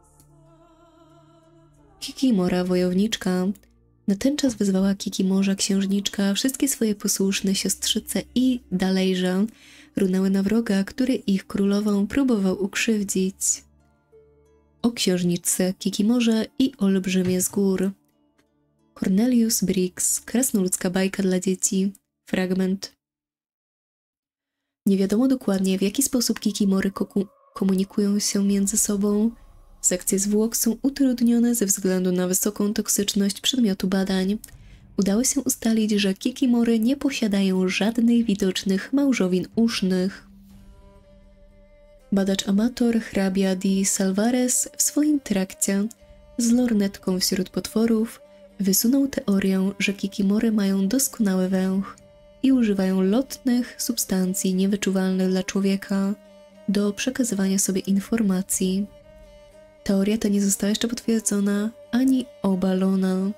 A: Kikimora wojowniczka na ten czas wezwała Kikimorza księżniczka wszystkie swoje posłuszne siostrzyce i dalejże runęły na wroga, który ich królową próbował ukrzywdzić. O księżniczce, Kikimorze i olbrzymie z gór. Cornelius Briggs, krasnoludzka bajka dla dzieci. Fragment. Nie wiadomo dokładnie, w jaki sposób kikimory komunikują się między sobą. Sekcje zwłok są utrudnione ze względu na wysoką toksyczność przedmiotu badań. Udało się ustalić, że kikimory nie posiadają żadnych widocznych małżowin usznych. Badacz amator hrabia di Salvarez w swoim trakcie z lornetką wśród potworów wysunął teorię, że kikimory mają doskonały węch i używają lotnych substancji niewyczuwalnych dla człowieka do przekazywania sobie informacji. Teoria ta nie została jeszcze potwierdzona ani obalona.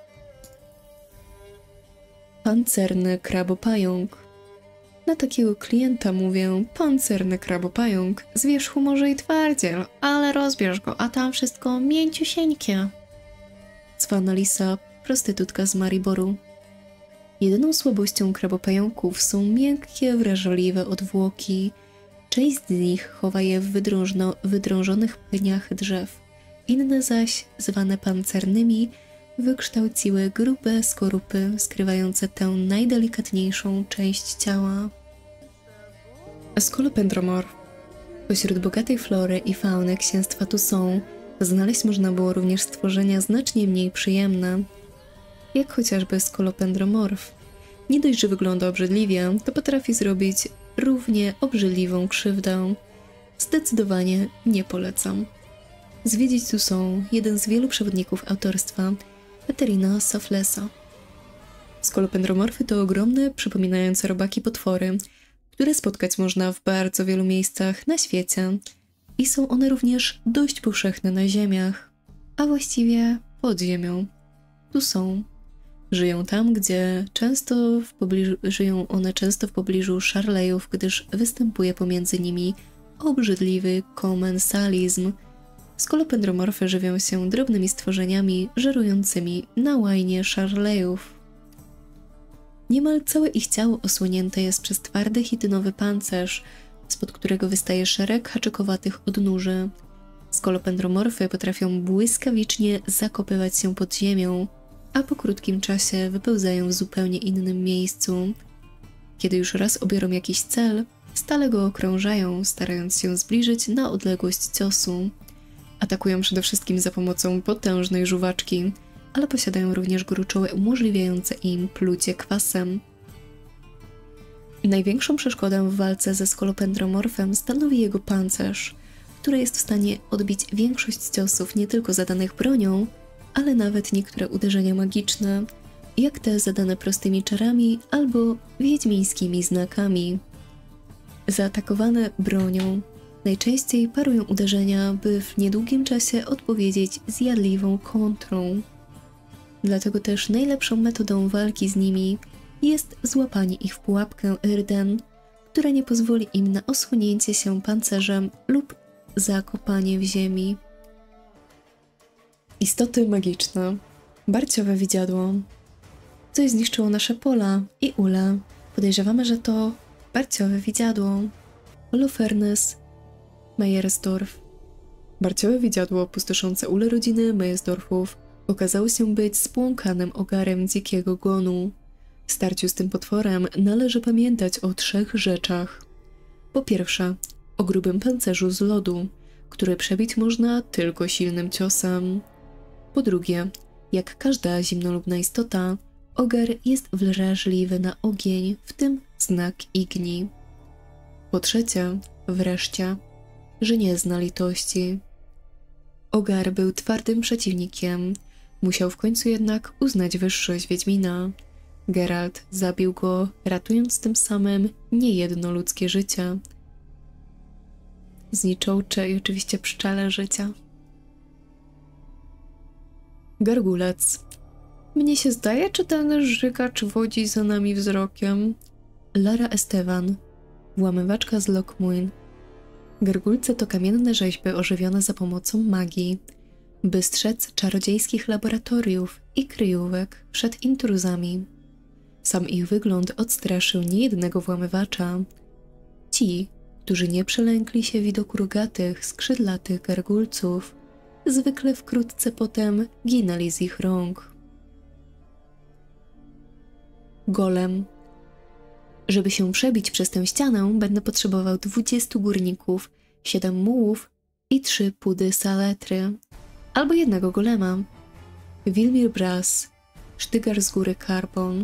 A: Pancerny krabopająk. Na takiego klienta mówię: pancerny krabopająk, z wierzchu może i twardziel, ale rozbierz go, a tam wszystko mięciusieńkie. Cwana Lisa, prostytutka z Mariboru. Jedyną słabością krabopająków są miękkie, wrażliwe odwłoki. Część z nich chowa je w wydrążno, wydrążonych pniach drzew. Inne zaś, zwane pancernymi, wykształciły grube skorupy skrywające tę najdelikatniejszą część ciała. Scolopendromorph. Pośród bogatej flory i fauny księstwa Toussaint znaleźć można było również stworzenia znacznie mniej przyjemne, jak chociażby Scolopendromorph. Nie dość, że wygląda obrzydliwie, to potrafi zrobić równie obrzydliwą krzywdę. Zdecydowanie nie polecam. Zwiedzić Toussaint, jeden z wielu przewodników autorstwa Peterina Saflesa. Scolopendromorfy to ogromne, przypominające robaki potwory, które spotkać można w bardzo wielu miejscach na świecie i są one również dość powszechne na ziemiach, a właściwie pod ziemią. Toussaint. Żyją tam, gdzie często w pobliżu, żyją one często w pobliżu szarlejów, gdyż występuje pomiędzy nimi obrzydliwy komensalizm. Scolopendromorfy żywią się drobnymi stworzeniami żerującymi na łajnie szarlejów. Niemal całe ich ciało osłonięte jest przez twardy chitynowy pancerz, spod którego wystaje szereg haczykowatych odnóży. Scolopendromorfy potrafią błyskawicznie zakopywać się pod ziemią, a po krótkim czasie wypełzają w zupełnie innym miejscu. Kiedy już raz obiorą jakiś cel, stale go okrążają, starając się zbliżyć na odległość ciosu. Atakują przede wszystkim za pomocą potężnej żuwaczki, ale posiadają również gruczoły umożliwiające im plucie kwasem. Największą przeszkodę w walce ze Scolopendromorfem stanowi jego pancerz, który jest w stanie odbić większość ciosów nie tylko zadanych bronią, ale nawet niektóre uderzenia magiczne jak te zadane prostymi czarami albo wiedźmińskimi znakami. Zaatakowane bronią najczęściej parują uderzenia, by w niedługim czasie odpowiedzieć zjadliwą kontrą. Dlatego też najlepszą metodą walki z nimi jest złapanie ich w pułapkę Yrden, która nie pozwoli im na osłonięcie się pancerzem lub zakopanie w ziemi. Istoty magiczne. Barciowe widziadło. Coś zniszczyło nasze pola i ule. Podejrzewamy, że to barciowe widziadło. Holofernes, Meyersdorf. Barciowe widziadło pustoszące ule rodziny Meyersdorfów okazało się być spłąkanym ogarem dzikiego gonu. W starciu z tym potworem należy pamiętać o trzech rzeczach. Po pierwsze, o grubym pancerzu z lodu, który przebić można tylko silnym ciosem. Po drugie, jak każda zimnolubna istota, ogar jest wrażliwy na ogień, w tym znak Igni. Po trzecie, wreszcie, że nie zna litości. Ogar był twardym przeciwnikiem, musiał w końcu jednak uznać wyższość Wiedźmina. Geralt zabił go, ratując tym samym niejedno ludzkie życie. Zniczącze i oczywiście pszczele życia. Gargulec. Mnie się zdaje, czy ten żygacz wodzi za nami wzrokiem? Lara Esteban, włamywaczka z Lockmuin. Gargulce to kamienne rzeźby ożywione za pomocą magii, by strzec czarodziejskich laboratoriów i kryjówek przed intruzami. Sam ich wygląd odstraszył niejednego włamywacza. Ci, którzy nie przelękli się widoku rogatych, skrzydlatych gargulców, zwykle wkrótce potem ginęli z ich rąk. Golem. Żeby się przebić przez tę ścianę, będę potrzebował dwudziestu górników, siedem mułów i trzy pudy saletry, albo jednego golema. Wilmir Bras, sztygar z góry Karbon.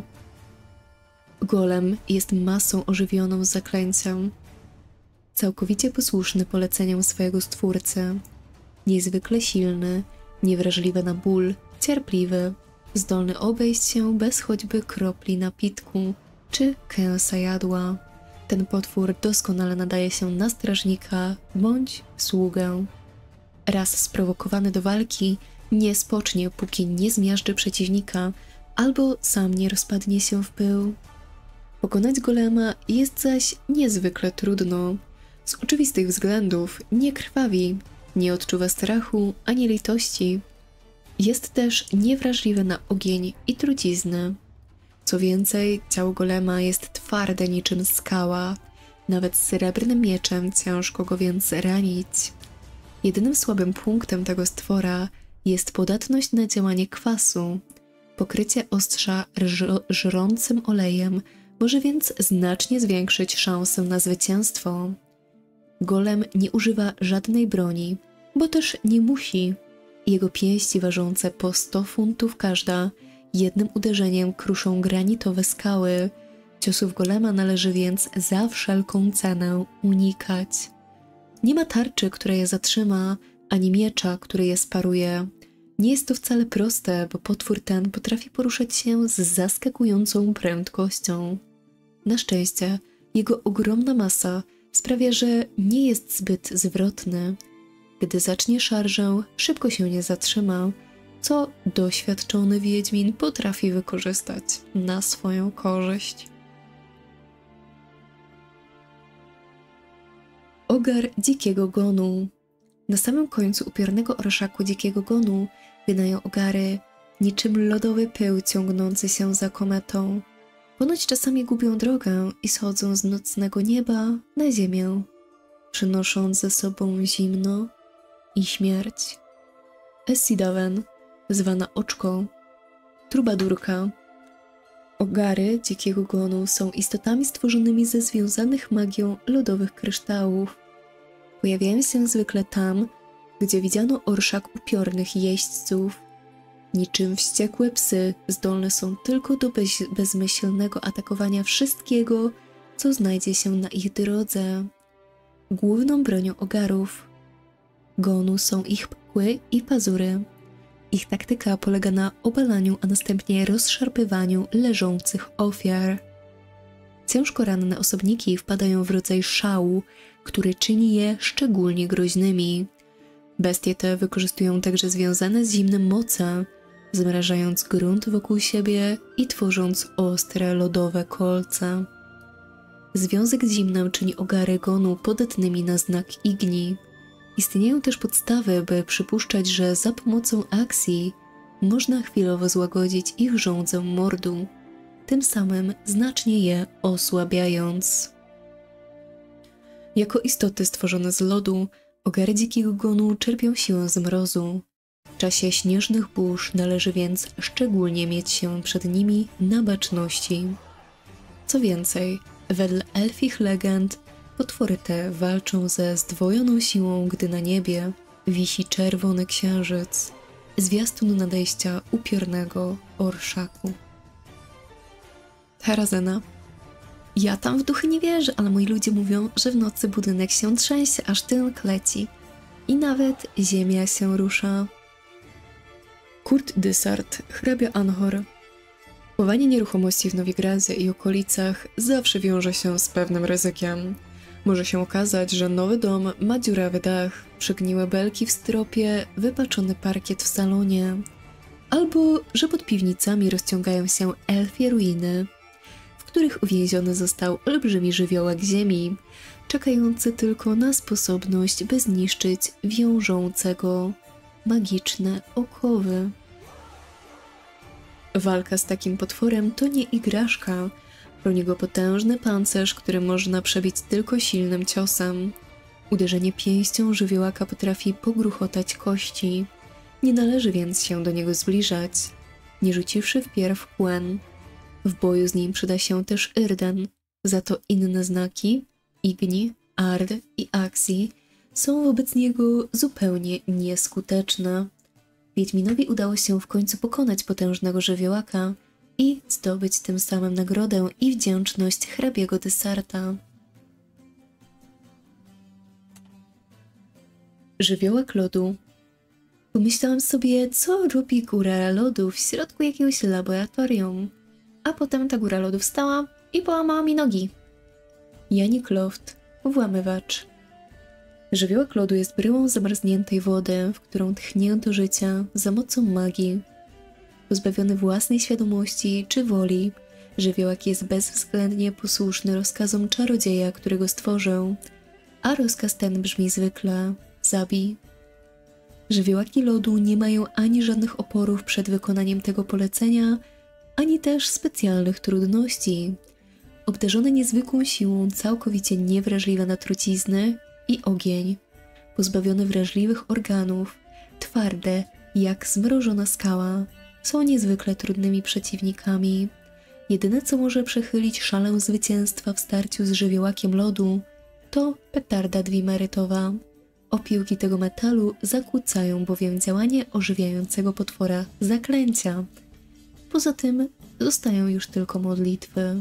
A: Golem jest masą ożywioną z zaklęciem, całkowicie posłuszny poleceniom swojego stwórcy, niezwykle silny, niewrażliwy na ból, cierpliwy, zdolny obejść się bez choćby kropli napitku czy kęsa jadła. Ten potwór doskonale nadaje się na strażnika bądź sługę. Raz sprowokowany do walki, nie spocznie, póki nie zmiażdży przeciwnika albo sam nie rozpadnie się w pył. Pokonać golema jest zaś niezwykle trudno. Z oczywistych względów nie krwawi, nie odczuwa strachu ani litości. Jest też niewrażliwy na ogień i trucizny. Co więcej, ciało golema jest twarde niczym skała, nawet srebrnym mieczem ciężko go więc ranić. Jedynym słabym punktem tego stwora jest podatność na działanie kwasu. Pokrycie ostrza żrącym olejem może więc znacznie zwiększyć szansę na zwycięstwo. Golem nie używa żadnej broni, bo też nie musi. Jego pięści ważące po sto funtów każda jednym uderzeniem kruszą granitowe skały. Ciosów golema należy więc za wszelką cenę unikać. Nie ma tarczy, która je zatrzyma, ani miecza, który je sparuje. Nie jest to wcale proste, bo potwór ten potrafi poruszać się z zaskakującą prędkością. Na szczęście jego ogromna masa sprawia, że nie jest zbyt zwrotny. Gdy zacznie szarżę, szybko się nie zatrzyma, co doświadczony wiedźmin potrafi wykorzystać na swoją korzyść. Ogar dzikiego gonu. Na samym końcu upiornego orszaku dzikiego gonu wynają ogary, niczym lodowy pył ciągnący się za kometą. Ponoć czasami gubią drogę i schodzą z nocnego nieba na ziemię, przynosząc ze sobą zimno i śmierć. Esidawen, zwana Oczko, trubadurka. Ogary dzikiego gonu są istotami stworzonymi ze związanych magią lodowych kryształów. Pojawiają się zwykle tam, gdzie widziano orszak upiornych jeźdźców. Niczym wściekłe psy zdolne są tylko do bez bezmyślnego atakowania wszystkiego, co znajdzie się na ich drodze. Główną bronią ogarów gonu są ich kły i pazury. Ich taktyka polega na obalaniu, a następnie rozszarpywaniu leżących ofiar. Ciężko ranne osobniki wpadają w rodzaj szału, który czyni je szczególnie groźnymi. Bestie te wykorzystują także związane z zimnem moce, zmrażając grunt wokół siebie i tworząc ostre lodowe kolce. Związek z zimnem czyni ogary gonu podatnymi na znak igni. Istnieją też podstawy, by przypuszczać, że za pomocą akcji można chwilowo złagodzić ich żądzę mordu, tym samym znacznie je osłabiając. Jako istoty stworzone z lodu, ogary dzikiego gonu czerpią siłę z mrozu. W czasie śnieżnych burz należy więc szczególnie mieć się przed nimi na baczności. Co więcej, wedle elfich legend potwory te walczą ze zdwojoną siłą, gdy na niebie wisi czerwony księżyc, zwiastun nadejścia upiornego orszaku. Herazena. Ja tam w duchy nie wierzę, ale moi ludzie mówią, że w nocy budynek się trzęsie, aż tynk leci. I nawet ziemia się rusza. Kurt Dysart, hrabia Anhor. Kupowanie nieruchomości w Nowigradzie i okolicach zawsze wiąże się z pewnym ryzykiem. Może się okazać, że nowy dom ma dziurawy dach, przegniłe belki w stropie, wypaczony parkiet w salonie, albo że pod piwnicami rozciągają się elfie ruiny, w których uwięziony został olbrzymi żywiołek ziemi, czekający tylko na sposobność, by zniszczyć wiążącego magiczne okowy. Walka z takim potworem to nie igraszka. Chroni go potężny pancerz, który można przebić tylko silnym ciosem. Uderzenie pięścią żywiołaka potrafi pogruchotać kości. Nie należy więc się do niego zbliżać, nie rzuciwszy wpierw kłen. W boju z nim przyda się też Yrden, za to inne znaki, Igni, Ard i Axi, są wobec niego zupełnie nieskuteczne. Wiedźminowi udało się w końcu pokonać potężnego żywiołaka i zdobyć tym samym nagrodę i wdzięczność hrabiego Dysarta. Żywiołak lodu. Pomyślałam sobie, co robi góra lodu w środku jakiegoś laboratorium, a potem ta góra lodu wstała i połamała mi nogi. Janik Loft, włamywacz. Żywiołak lodu jest bryłą zamarzniętej wody, w którą tchnięto życia za mocą magii. Pozbawiony własnej świadomości czy woli, żywiołak jest bezwzględnie posłuszny rozkazom czarodzieja, którego stworzył, a rozkaz ten brzmi zwykle: zabij. Żywiołaki lodu nie mają ani żadnych oporów przed wykonaniem tego polecenia, ani też specjalnych trudności. Obdarzone niezwykłą siłą, całkowicie niewrażliwe na trucizny i ogień, pozbawione wrażliwych organów, twarde jak zmrożona skała, są niezwykle trudnymi przeciwnikami. Jedyne, co może przechylić szalę zwycięstwa w starciu z żywiołakiem lodu, to petarda dwimerytowa. Opiłki tego metalu zakłócają bowiem działanie ożywiającego potwora zaklęcia. Poza tym zostają już tylko modlitwy.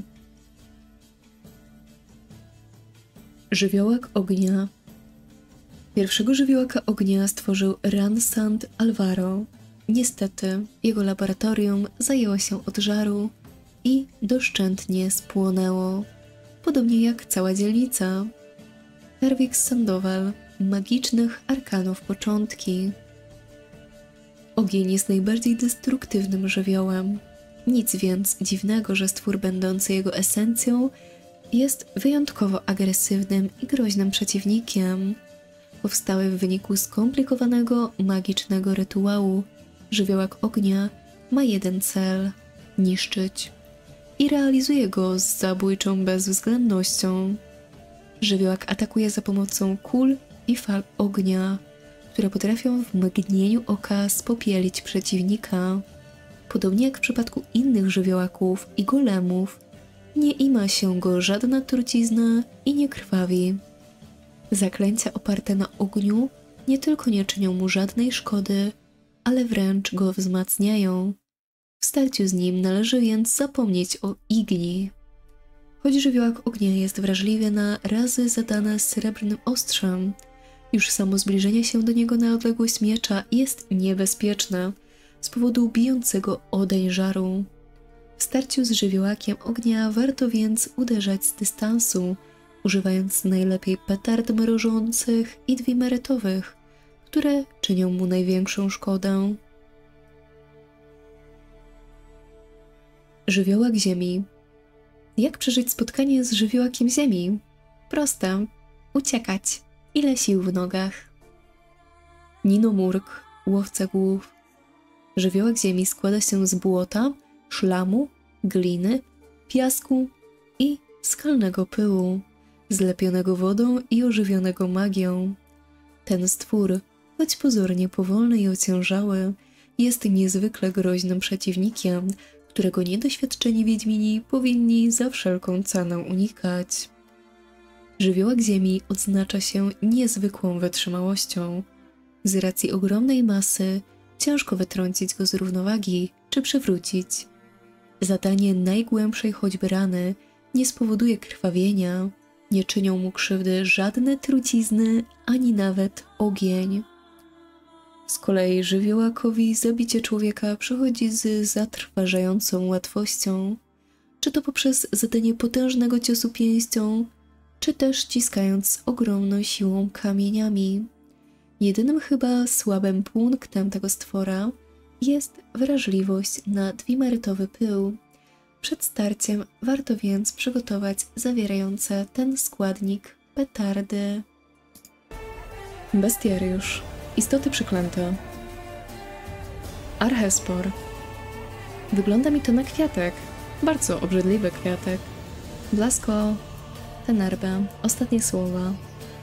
A: Żywiołak ognia. Pierwszego żywiołaka ognia stworzył Ransand Alvaro. Niestety, jego laboratorium zajęło się od żaru i doszczętnie spłonęło, podobnie jak cała dzielnica. Herwig Sandoval, magicznych arkanów początki. Ogień jest najbardziej destruktywnym żywiołem. Nic więc dziwnego, że stwór będący jego esencją jest wyjątkowo agresywnym i groźnym przeciwnikiem. Powstały w wyniku skomplikowanego, magicznego rytuału, żywiołak ognia ma jeden cel – niszczyć. I realizuje go z zabójczą bezwzględnością. Żywiołak atakuje za pomocą kul i fal ognia, które potrafią w mgnieniu oka spopielić przeciwnika. Podobnie jak w przypadku innych żywiołaków i golemów, nie ima się go żadna trucizna i nie krwawi. Zaklęcia oparte na ogniu nie tylko nie czynią mu żadnej szkody, ale wręcz go wzmacniają. W starciu z nim należy więc zapomnieć o igni. Choć żywiołak ognia jest wrażliwy na razy zadane srebrnym ostrzem, już samo zbliżenie się do niego na odległość miecza jest niebezpieczne, z powodu bijącego odeń żaru. W starciu z żywiołakiem ognia warto więc uderzać z dystansu, używając najlepiej petard mrożących i dwimeretowych, które czynią mu największą szkodę. Żywiołak ziemi. Jak przeżyć spotkanie z żywiołakiem ziemi? Proste. Uciekać. Ile sił w nogach. Ninomurg, łowca głów. Żywiołak ziemi składa się z błota, szlamu, gliny, piasku i skalnego pyłu, zlepionego wodą i ożywionego magią. Ten stwór, choć pozornie powolny i ociężały, jest niezwykle groźnym przeciwnikiem, którego niedoświadczeni wiedźmini powinni za wszelką cenę unikać. Żywiołak ziemi odznacza się niezwykłą wytrzymałością. Z racji ogromnej masy ciężko wytrącić go z równowagi czy przewrócić. Zadanie najgłębszej choćby rany nie spowoduje krwawienia, nie czynią mu krzywdy żadne trucizny ani nawet ogień. Z kolei żywiołakowi zabicie człowieka przychodzi z zatrważającą łatwością, czy to poprzez zadanie potężnego ciosu pięścią, czy też ściskając z ogromną siłą kamieniami. Jedynym chyba słabym punktem tego stwora jest wrażliwość na dwimeretowy pył. Przed starciem warto więc przygotować zawierające ten składnik petardy. Bestiariusz. Istoty przeklęte. Archespor. Wygląda mi to na kwiatek. Bardzo obrzydliwy kwiatek. Blasko. Tenerbę. Ostatnie słowa.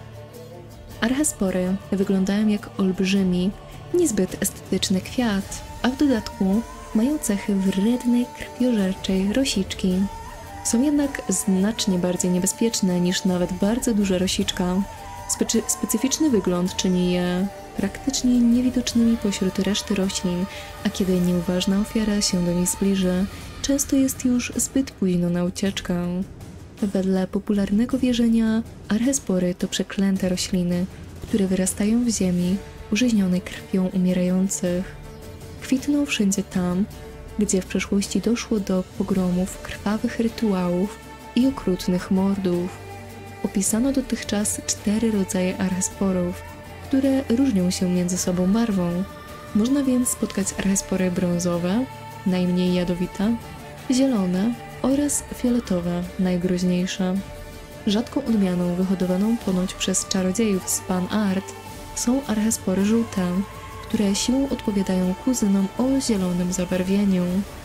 A: Archespory wyglądają jak olbrzymi, niezbyt estetyczny kwiat, a w dodatku mają cechy wrednej, krwiożerczej rosiczki. Są jednak znacznie bardziej niebezpieczne niż nawet bardzo duża rosiczka. Specy specyficzny wygląd czyni je praktycznie niewidocznymi pośród reszty roślin, a kiedy nieuważna ofiara się do nich zbliży, często jest już zbyt późno na ucieczkę. Wedle popularnego wierzenia archespory to przeklęte rośliny, które wyrastają w ziemi użyźnionej krwią umierających. Kwitną wszędzie tam, gdzie w przeszłości doszło do pogromów, krwawych rytuałów i okrutnych mordów. Opisano dotychczas cztery rodzaje archesporów, które różnią się między sobą barwą. Można więc spotkać archespory brązowe, najmniej jadowite, zielone oraz fioletowe, najgroźniejsze. Rzadką odmianą wyhodowaną ponoć przez czarodziejów z Pan Art są archespory żółte, które siłą odpowiadają kuzynom o zielonym zabarwieniu.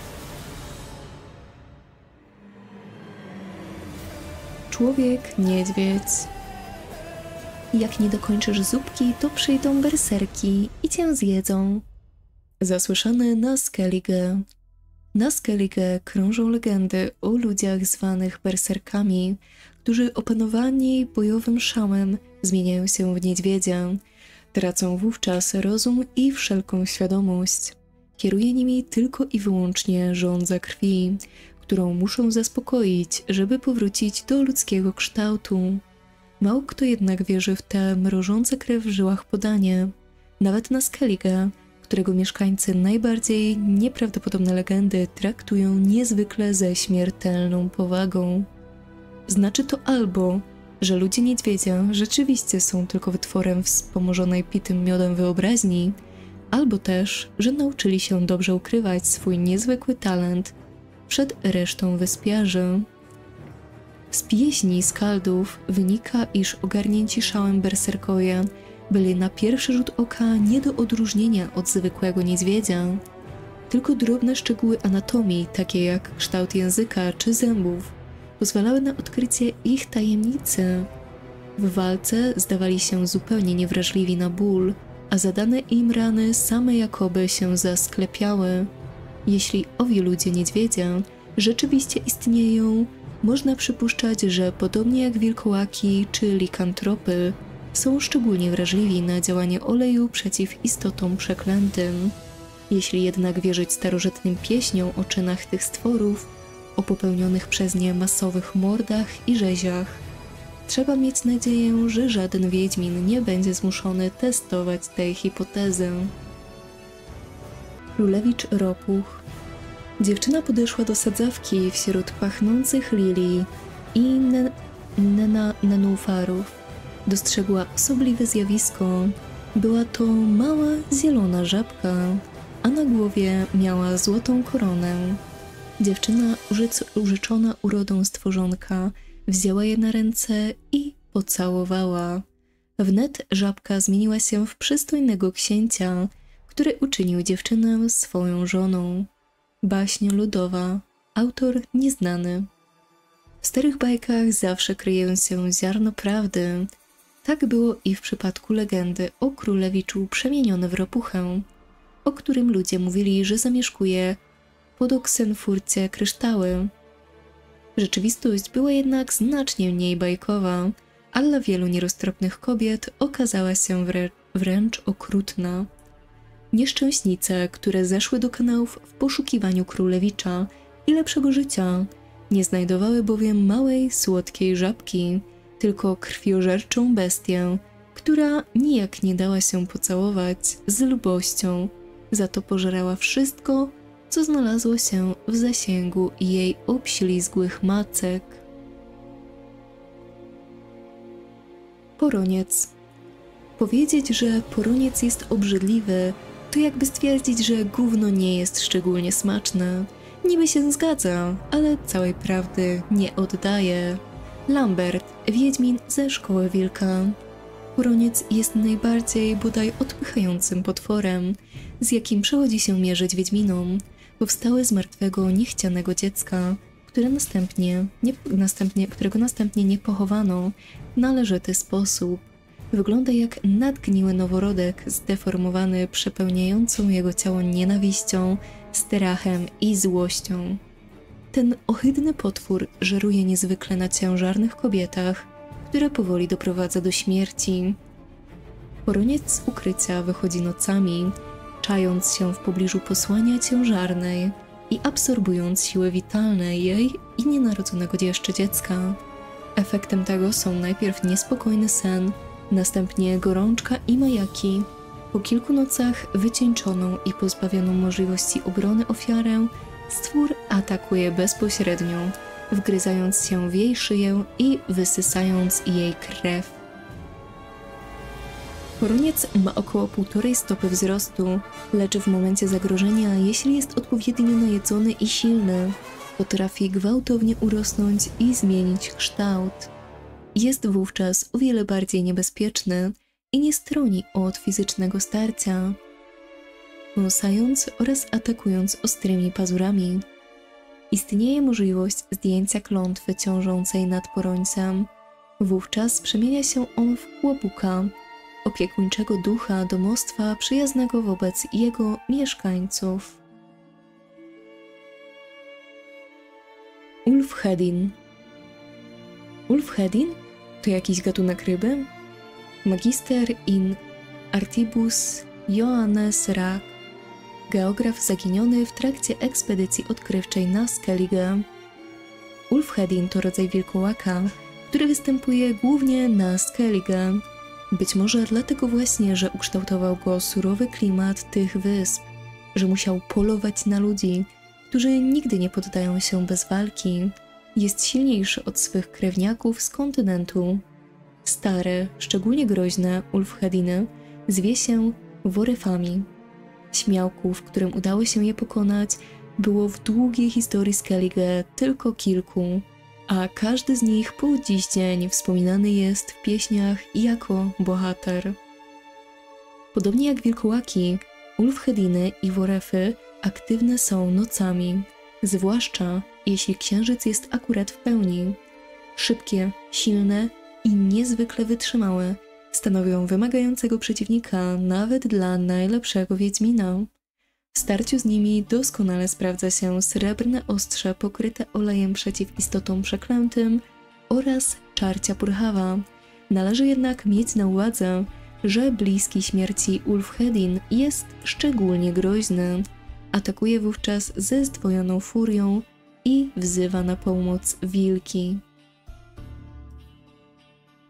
A: Człowiek niedźwiedź. Jak nie dokończysz zupki, to przyjdą berserki i cię zjedzą. Zasłyszany na Skellige. Na Skellige krążą legendy o ludziach zwanych berserkami, którzy opanowani bojowym szałem zmieniają się w niedźwiedzia. Tracą wówczas rozum i wszelką świadomość. Kieruje nimi tylko i wyłącznie żądza krwi, którą muszą zaspokoić, żeby powrócić do ludzkiego kształtu. Mało kto jednak wierzy w te mrożące krew w żyłach podanie. Nawet na Skellige, którego mieszkańcy najbardziej nieprawdopodobne legendy traktują niezwykle ze śmiertelną powagą. Znaczy to albo, że ludzie niedźwiedzia rzeczywiście są tylko wytworem wspomożonej pitym miodem wyobraźni, albo też, że nauczyli się dobrze ukrywać swój niezwykły talent przed resztą wyspiarzy. Z pieśni skaldów wynika, iż ogarnięci szałem berserkowie byli na pierwszy rzut oka nie do odróżnienia od zwykłego niedźwiedzia. Tylko drobne szczegóły anatomii, takie jak kształt języka czy zębów, pozwalały na odkrycie ich tajemnicy. W walce zdawali się zupełnie niewrażliwi na ból, a zadane im rany same jakoby się zasklepiały. Jeśli owi ludzie niedźwiedzia rzeczywiście istnieją, można przypuszczać, że podobnie jak wilkołaki czy likantropy, są szczególnie wrażliwi na działanie oleju przeciw istotom przeklętym. Jeśli jednak wierzyć starożytnym pieśniom o czynach tych stworów, o popełnionych przez nie masowych mordach i rzeziach, trzeba mieć nadzieję, że żaden wiedźmin nie będzie zmuszony testować tej hipotezy. Królewicz Ropuch. Dziewczyna podeszła do sadzawki wśród pachnących lilii i ne nena nenufarów. Dostrzegła osobliwe zjawisko. Była to mała, zielona żabka, a na głowie miała złotą koronę. Dziewczyna, urzeczona urodą stworzonka, wzięła je na ręce i pocałowała. Wnet żabka zmieniła się w przystojnego księcia, który uczynił dziewczynę swoją żoną. Baśń ludowa, autor nieznany. W starych bajkach zawsze kryje się ziarno prawdy. Tak było i w przypadku legendy o królewiczu przemieniony w ropuchę, o którym ludzie mówili, że zamieszkuje pod Oxenfurcie kryształy. Rzeczywistość była jednak znacznie mniej bajkowa, a dla wielu nieroztropnych kobiet okazała się wrę wręcz okrutna. Nieszczęśnice, które zeszły do kanałów w poszukiwaniu królewicza i lepszego życia, nie znajdowały bowiem małej, słodkiej żabki, tylko krwiożerczą bestię, która nijak nie dała się pocałować z lubością, za to pożerała wszystko, co znalazło się w zasięgu jej obślizgłych macek. Poroniec. Powiedzieć, że poroniec jest obrzydliwy, to jakby stwierdzić, że gówno nie jest szczególnie smaczne. Niby się zgadza, ale całej prawdy nie oddaje. Lambert, wiedźmin ze Szkoły Wilka. Poroniec jest najbardziej bodaj odpychającym potworem, z jakim przychodzi się mierzyć wiedźminom. Powstały z martwego, niechcianego dziecka, które następnie, nie, następnie, którego następnie nie pochowano w należyty sposób. Wygląda jak nadgniły noworodek, zdeformowany przepełniającą jego ciało nienawiścią, strachem i złością. Ten ohydny potwór żeruje niezwykle na ciężarnych kobietach, które powoli doprowadza do śmierci. Poroniec z ukrycia wychodzi nocami, czając się w pobliżu posłania ciężarnej i absorbując siły witalne jej i nienarodzonego jeszcze dziecka. Efektem tego są najpierw niespokojny sen, następnie gorączka i majaki. Po kilku nocach wycieńczoną i pozbawioną możliwości obrony ofiarę, stwór atakuje bezpośrednio, wgryzając się w jej szyję i wysysając jej krew. Poroniec ma około półtorej stopy wzrostu, lecz w momencie zagrożenia, jeśli jest odpowiednio najedzony i silny, potrafi gwałtownie urosnąć i zmienić kształt. Jest wówczas o wiele bardziej niebezpieczny i nie stroni od fizycznego starcia, kąsając oraz atakując ostrymi pazurami. Istnieje możliwość zdjęcia klątwy ciążącej nad porońcem. Wówczas przemienia się on w łobuka, opiekuńczego ducha domostwa przyjaznego wobec jego mieszkańców. Ulfhedin. Ulfhedin? To jakiś gatunek ryby? Magister in artibus Johannes Rak, geograf zaginiony w trakcie ekspedycji odkrywczej na Skellige. Ulfhedin to rodzaj wilkołaka, który występuje głównie na Skellige. Być może dlatego właśnie, że ukształtował go surowy klimat tych wysp, że musiał polować na ludzi, którzy nigdy nie poddają się bez walki. Jest silniejszy od swych krewniaków z kontynentu. Stare, szczególnie groźne Ulfhediny zwie się Worefami. Śmiałków, którym udało się je pokonać, było w długiej historii Skellige tylko kilku, a każdy z nich po dziś dzień wspominany jest w pieśniach jako bohater. Podobnie jak wilkołaki, Ulfhediny i Worefy aktywne są nocami, zwłaszcza jeśli księżyc jest akurat w pełni. Szybkie, silne i niezwykle wytrzymałe, stanowią wymagającego przeciwnika nawet dla najlepszego wiedźmina. W starciu z nimi doskonale sprawdza się srebrne ostrze pokryte olejem przeciw istotom przeklętym oraz czarcia purchawa. Należy jednak mieć na uwadze, że bliski śmierci Ulfhedin jest szczególnie groźny. Atakuje wówczas ze zdwojoną furią i wzywa na pomoc wilki.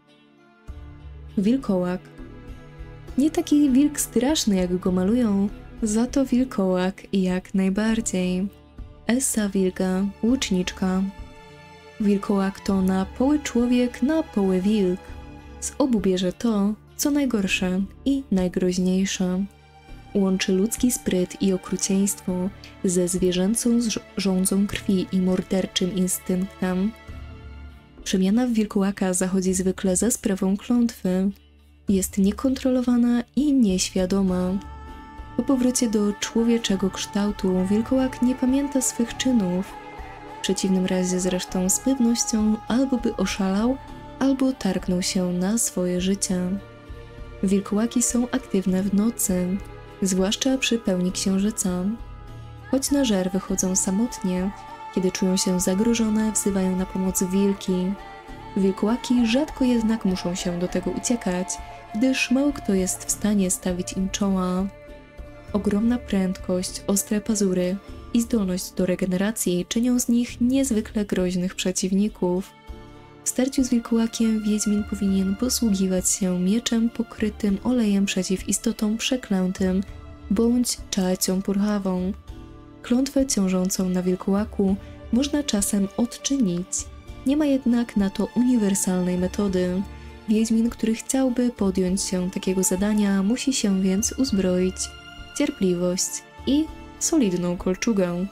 A: Wilkołak. Nie taki wilk straszny, jak go malują, za to wilkołak jak najbardziej. Essa wilka, łuczniczka. Wilkołak to na poły człowiek, na poły wilk. Z obu bierze to, co najgorsze i najgroźniejsze. Łączy ludzki spryt i okrucieństwo ze zwierzęcą żądzą krwi i morderczym instynktem. Przemiana w wilkołaka zachodzi zwykle za sprawą klątwy. Jest niekontrolowana i nieświadoma. Po powrocie do człowieczego kształtu wilkołak nie pamięta swych czynów. W przeciwnym razie zresztą z pewnością albo by oszalał, albo targnął się na swoje życie. Wilkołaki są aktywne w nocy, zwłaszcza przy pełni księżyca. Choć na żer wychodzą samotnie, kiedy czują się zagrożone, wzywają na pomoc wilki. Wilkołaki rzadko jednak muszą się do tego uciekać, gdyż mało kto jest w stanie stawić im czoła. Ogromna prędkość, ostre pazury i zdolność do regeneracji czynią z nich niezwykle groźnych przeciwników. W starciu z wilkołakiem wiedźmin powinien posługiwać się mieczem pokrytym olejem przeciw istotom przeklętym bądź czarcią purchawą. Klątwę ciążącą na wilkołaku można czasem odczynić. Nie ma jednak na to uniwersalnej metody. Wiedźmin, który chciałby podjąć się takiego zadania, musi się więc uzbroić w cierpliwość i solidną kolczugę.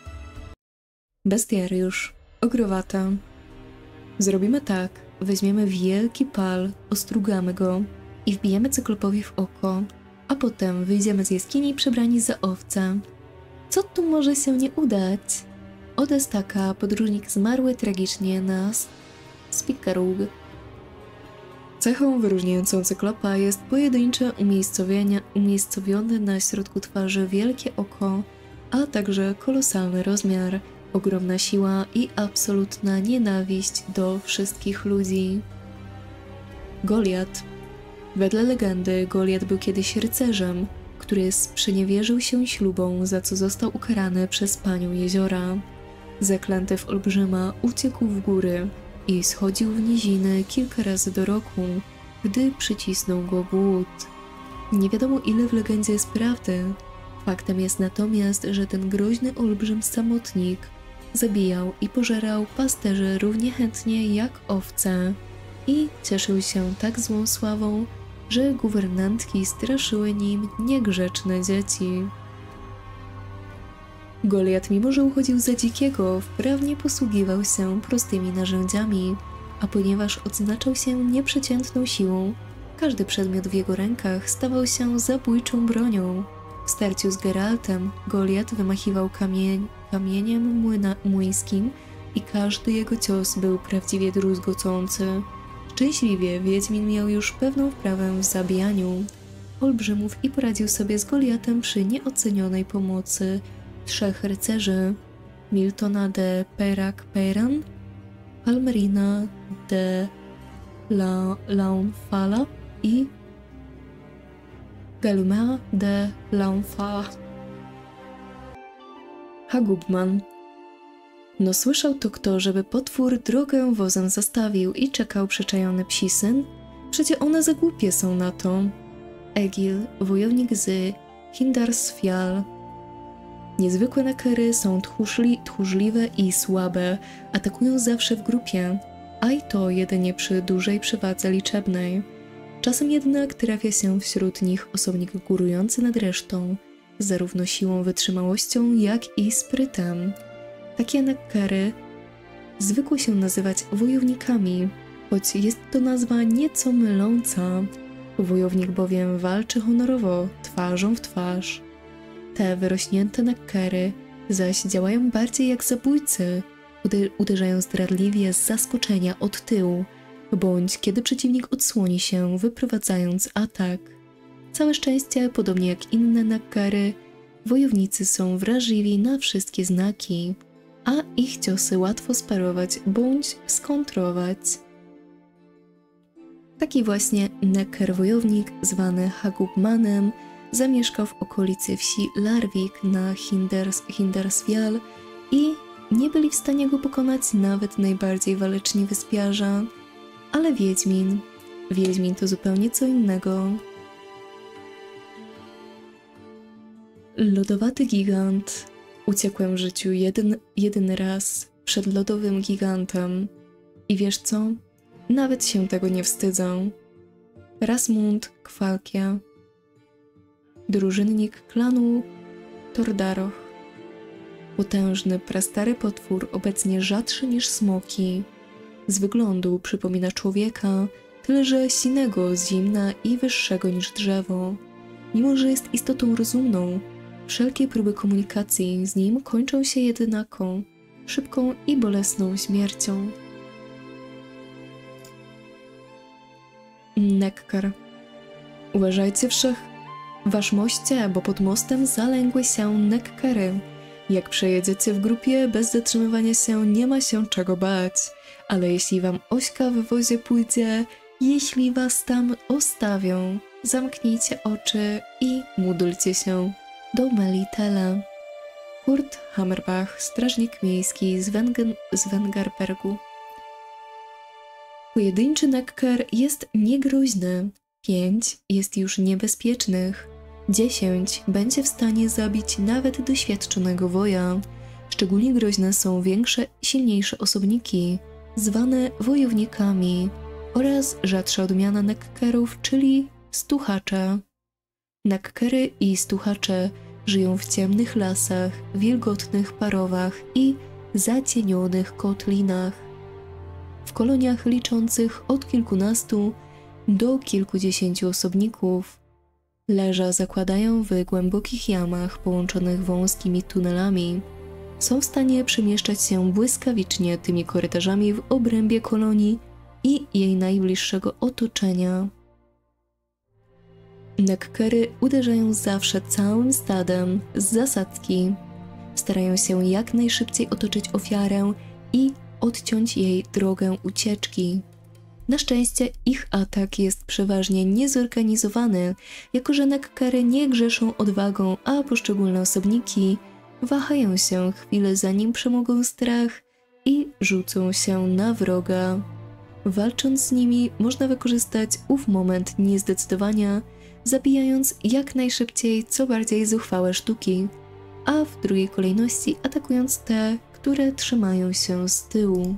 A: Bestiariusz, ogrowata. Zrobimy tak, weźmiemy wielki pal, ostrugamy go i wbijemy cyklopowi w oko, a potem wyjdziemy z jaskini przebrani za owce. Co tu może się nie udać? Odestaka, podróżnik zmarły tragicznie na Spikarug. Cechą wyróżniającą cyklopa jest pojedyncze umiejscowienie, umiejscowione na środku twarzy wielkie oko, a także kolosalny rozmiar, ogromna siła i absolutna nienawiść do wszystkich ludzi. Goliat. Wedle legendy Goliat był kiedyś rycerzem, który sprzeniewierzył się ślubom, za co został ukarany przez panią jeziora. Zaklęty w olbrzyma, uciekł w góry i schodził w niziny kilka razy do roku, gdy przycisnął go głód. Nie wiadomo, ile w legendzie jest prawdy. Faktem jest natomiast, że ten groźny olbrzym samotnik zabijał i pożerał pasterzy równie chętnie jak owce i cieszył się tak złą sławą, że guwernantki straszyły nim niegrzeczne dzieci. Goliat, mimo że uchodził za dzikiego, wprawnie posługiwał się prostymi narzędziami, a ponieważ odznaczał się nieprzeciętną siłą, każdy przedmiot w jego rękach stawał się zabójczą bronią. W starciu z Geraltem Goliat wymachiwał kamień, kamieniem młyna, młyńskim i każdy jego cios był prawdziwie druzgocący. Szczęśliwie wiedźmin miał już pewną wprawę w zabijaniu olbrzymów i poradził sobie z Goliatem przy nieocenionej pomocy trzech rycerzy: Miltona de Peyrac-Peyran, Palmerina de La Launfala i Galumea de Launfala. Hagubman. No słyszał to kto, żeby potwór drogę wozem zastawił i czekał przyczajony psi syn? Przecie one za głupie są na to. Egil, wojownik z Hindarsfjall. Niezwykłe nekery są tchórzli, tchórzliwe i słabe, atakują zawsze w grupie, a i to jedynie przy dużej przewadze liczebnej. Czasem jednak trafia się wśród nich osobnik górujący nad resztą, zarówno siłą, wytrzymałością, jak i sprytem. Takie nekery zwykło się nazywać wojownikami, choć jest to nazwa nieco myląca. Wojownik bowiem walczy honorowo, twarzą w twarz. Te wyrośnięte nekery zaś działają bardziej jak zabójcy, uderzają zdradliwie z zaskoczenia od tyłu, bądź kiedy przeciwnik odsłoni się, wyprowadzając atak. Całe szczęście, podobnie jak inne nekery, wojownicy są wrażliwi na wszystkie znaki, a ich ciosy łatwo sparować bądź skontrować. Taki właśnie neker-wojownik, zwany Hagubmanem, zamieszkał w okolicy wsi Larvik na Hinders, Hindarsfjall i nie byli w stanie go pokonać nawet najbardziej waleczni wyspiarze. Ale Wiedźmin, Wiedźmin to zupełnie co innego. Lodowaty gigant. Uciekłem w życiu jeden, jedyny raz przed lodowym gigantem. I wiesz co? Nawet się tego nie wstydzę. Rasmund Kwalkia, drużynnik klanu Tordaroch. Potężny, prastary potwór, obecnie rzadszy niż smoki. Z wyglądu przypomina człowieka, tyle że sinego z zimna i wyższego niż drzewo. Mimo że jest istotą rozumną, wszelkie próby komunikacji z nim kończą się jednaką, szybką i bolesną śmiercią. Nekkar. Uważajcie wszech, wasz moście, bo pod mostem zalęgły się Nekkary. Jak przejedziecie w grupie, bez zatrzymywania się nie ma się czego bać. Ale jeśli wam ośka w wozie pójdzie, jeśli was tam ostawią, zamknijcie oczy i módlcie się do Melitele. Kurt Hammerbach, strażnik miejski z, Wengen, z Wengerbergu. Pojedynczy Nekkar jest niegroźny, pięć jest już niebezpiecznych, dziesięć będzie w stanie zabić nawet doświadczonego woja. Szczególnie groźne są większe, silniejsze osobniki, zwane wojownikami, oraz rzadsza odmiana Nekkarów, czyli stuchacze. Nekkary i stuchacze żyją w ciemnych lasach, wilgotnych parowach i zacienionych kotlinach. W koloniach liczących od kilkunastu do kilkudziesięciu osobników. Leża zakładają w głębokich jamach połączonych wąskimi tunelami. Są w stanie przemieszczać się błyskawicznie tymi korytarzami w obrębie kolonii i jej najbliższego otoczenia. Nekkary uderzają zawsze całym stadem z zasadzki. Starają się jak najszybciej otoczyć ofiarę i odciąć jej drogę ucieczki. Na szczęście ich atak jest przeważnie niezorganizowany, jako że Nekkary nie grzeszą odwagą, a poszczególne osobniki wahają się chwilę zanim przemogą strach i rzucą się na wroga. Walcząc z nimi można wykorzystać ów moment niezdecydowania, zabijając jak najszybciej co bardziej zuchwałe sztuki, a w drugiej kolejności atakując te, które trzymają się z tyłu.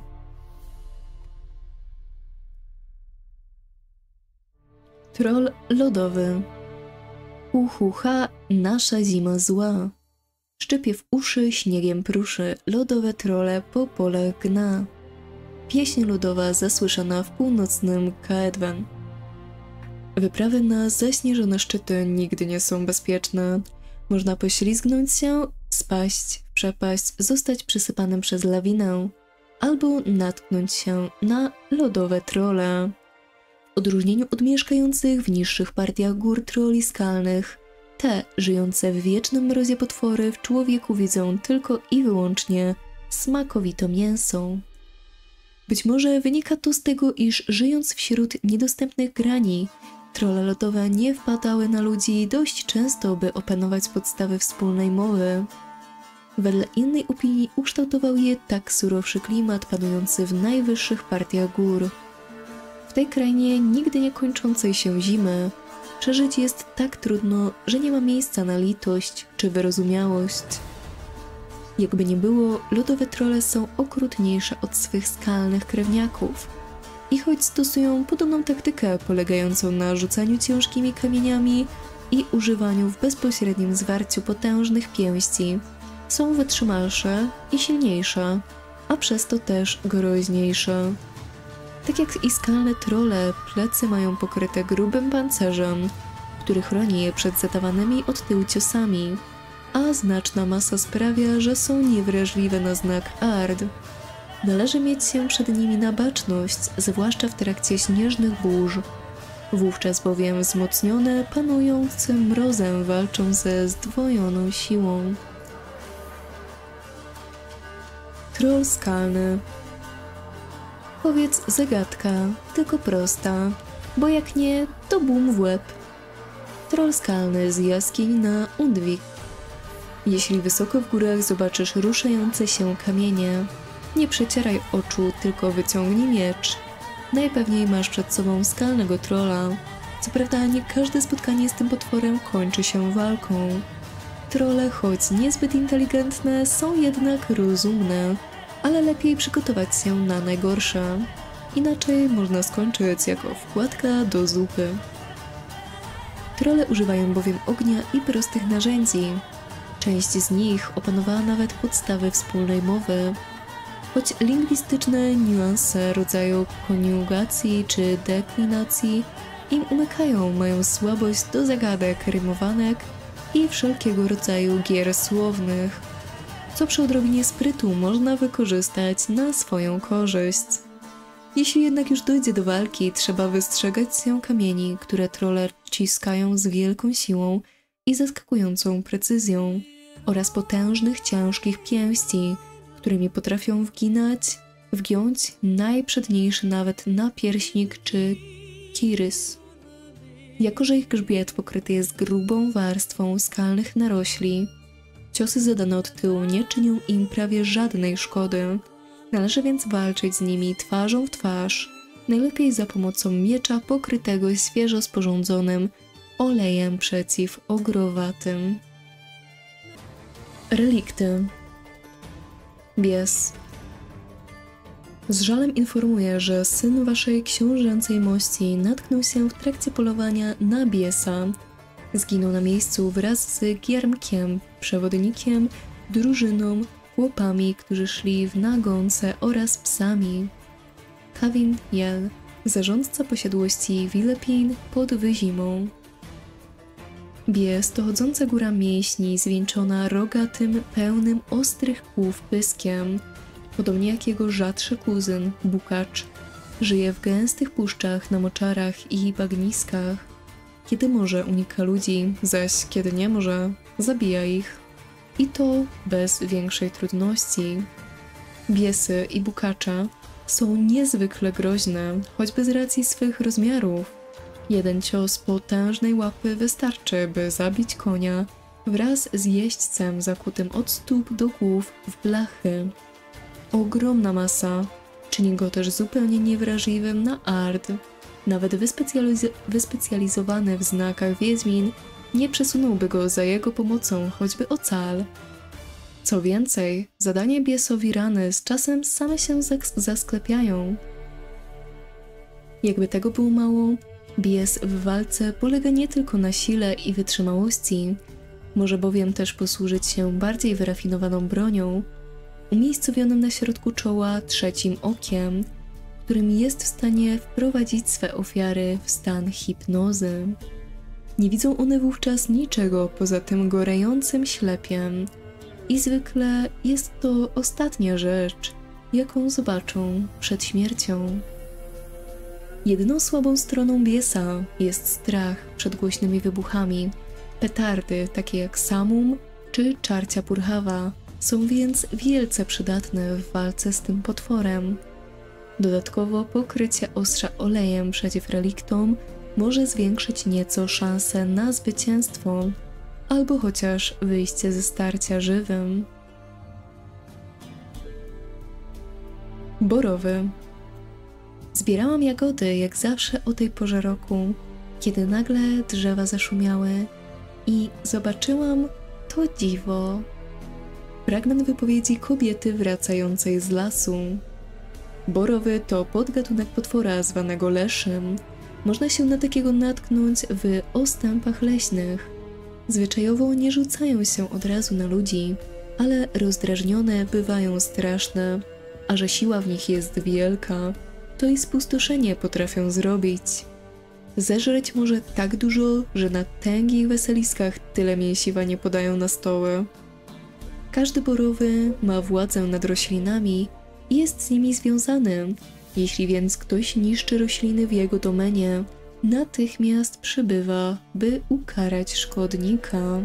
A: Troll lodowy. Uhucha, nasza zima zła. Szczypie w uszy, śniegiem pruszy, lodowe trolle po pole gna. Pieśń lodowa zasłyszana w północnym Kaedwen. Wyprawy na zaśnieżone szczyty nigdy nie są bezpieczne. Można poślizgnąć się, spaść w przepaść, zostać przysypanym przez lawinę, albo natknąć się na lodowe trolle. W odróżnieniu od mieszkających w niższych partiach gór troli skalnych, te żyjące w wiecznym mrozie potwory w człowieku widzą tylko i wyłącznie smakowite mięso. Być może wynika to z tego, iż żyjąc wśród niedostępnych grani, trolle lodowe nie wpadały na ludzi dość często, by opanować podstawy wspólnej mowy. Wedle innej opinii ukształtował je tak surowszy klimat panujący w najwyższych partiach gór. W tej krainie nigdy nie kończącej się zimy przeżyć jest tak trudno, że nie ma miejsca na litość czy wyrozumiałość. Jakby nie było, lodowe trolle są okrutniejsze od swych skalnych krewniaków. I choć stosują podobną taktykę polegającą na rzucaniu ciężkimi kamieniami i używaniu w bezpośrednim zwarciu potężnych pięści, są wytrzymalsze i silniejsze, a przez to też groźniejsze. Tak jak i skalne trolle, plecy mają pokryte grubym pancerzem, który chroni je przed zadawanymi od tyłu ciosami, a znaczna masa sprawia, że są niewrażliwe na znak ard. Należy mieć się przed nimi na baczność, zwłaszcza w trakcie śnieżnych burz. Wówczas bowiem wzmocnione panującym mrozem walczą ze zdwojoną siłą. Troll skalny. Powiedz zagadka, tylko prosta, bo jak nie, to bum w łeb. Troll skalny z jaskiń na Undvik. Jeśli wysoko w górach zobaczysz ruszające się kamienie, nie przecieraj oczu, tylko wyciągnij miecz. Najpewniej masz przed sobą skalnego trolla. Co prawda nie każde spotkanie z tym potworem kończy się walką. Trolle, choć niezbyt inteligentne, są jednak rozumne, ale lepiej przygotować się na najgorsze. Inaczej można skończyć jako wkładka do zupy. Trolle używają bowiem ognia i prostych narzędzi. Część z nich opanowała nawet podstawy wspólnej mowy. Choć lingwistyczne niuanse rodzaju koniugacji czy deklinacji im umykają, mają słabość do zagadek, rymowanek i wszelkiego rodzaju gier słownych, co przy odrobinie sprytu można wykorzystać na swoją korzyść. Jeśli jednak już dojdzie do walki, trzeba wystrzegać się kamieni, które trolle ciskają z wielką siłą i zaskakującą precyzją, oraz potężnych, ciężkich pięści, którymi potrafią wginać, wgiąć najprzedniejszy nawet napierśnik czy kirys. Jako że ich grzbiet pokryty jest grubą warstwą skalnych narośli, ciosy zadane od tyłu nie czynią im prawie żadnej szkody. Należy więc walczyć z nimi twarzą w twarz, najlepiej za pomocą miecza pokrytego świeżo sporządzonym olejem przeciwogrowatym. Relikty. Bies. Z żalem informuję, że syn waszej książęcej mości natknął się w trakcie polowania na biesa. Zginął na miejscu wraz z Giermkiem, przewodnikiem, drużyną, chłopami, którzy szli w nagonce oraz psami. Kawin Jel, zarządca posiadłości Wilepin pod Wyzimą. Bies to chodząca góra mięśni zwieńczona rogatym, pełnym ostrych kłów pyskiem. Podobnie jak jego rzadszy kuzyn, Bukacz, żyje w gęstych puszczach na moczarach i bagniskach. Kiedy może, unika ludzi, zaś kiedy nie może, zabija ich. I to bez większej trudności. Biesy i Bukacza są niezwykle groźne, choćby z racji swych rozmiarów. Jeden cios potężnej łapy wystarczy, by zabić konia wraz z jeźdźcem zakutym od stóp do głów w blachy. Ogromna masa czyni go też zupełnie niewrażliwym na art. Nawet wyspecjaliz wyspecjalizowany w znakach wiedźmin nie przesunąłby go za jego pomocą choćby o cal. Co więcej, zadanie biesowi rany z czasem same się zasklepiają. Jakby tego było mało, bies w walce polega nie tylko na sile i wytrzymałości, może bowiem też posłużyć się bardziej wyrafinowaną bronią, umiejscowionym na środku czoła trzecim okiem, którym jest w stanie wprowadzić swe ofiary w stan hipnozy. Nie widzą one wówczas niczego poza tym gorejącym ślepiem i zwykle jest to ostatnia rzecz, jaką zobaczą przed śmiercią. Jedyną słabą stroną biesa jest strach przed głośnymi wybuchami. Petardy, takie jak samum czy czarcia purchawa, są więc wielce przydatne w walce z tym potworem. Dodatkowo pokrycie ostrza olejem przeciw reliktom może zwiększyć nieco szanse na zwycięstwo, albo chociaż wyjście ze starcia żywym. Borowy. Zbierałam jagody jak zawsze o tej porze roku, kiedy nagle drzewa zaszumiały i zobaczyłam to dziwo. Fragment wypowiedzi kobiety wracającej z lasu. Borowy to podgatunek potwora zwanego leszym. Można się na takiego natknąć w ostępach leśnych. Zwyczajowo nie rzucają się od razu na ludzi, ale rozdrażnione bywają straszne, a że siła w nich jest wielka, to i spustoszenie potrafią zrobić. Zeżreć może tak dużo, że na tęgich weseliskach tyle mięsiwa nie podają na stoły. Każdy borowy ma władzę nad roślinami i jest z nimi związany. Jeśli więc ktoś niszczy rośliny w jego domenie, natychmiast przybywa, by ukarać szkodnika.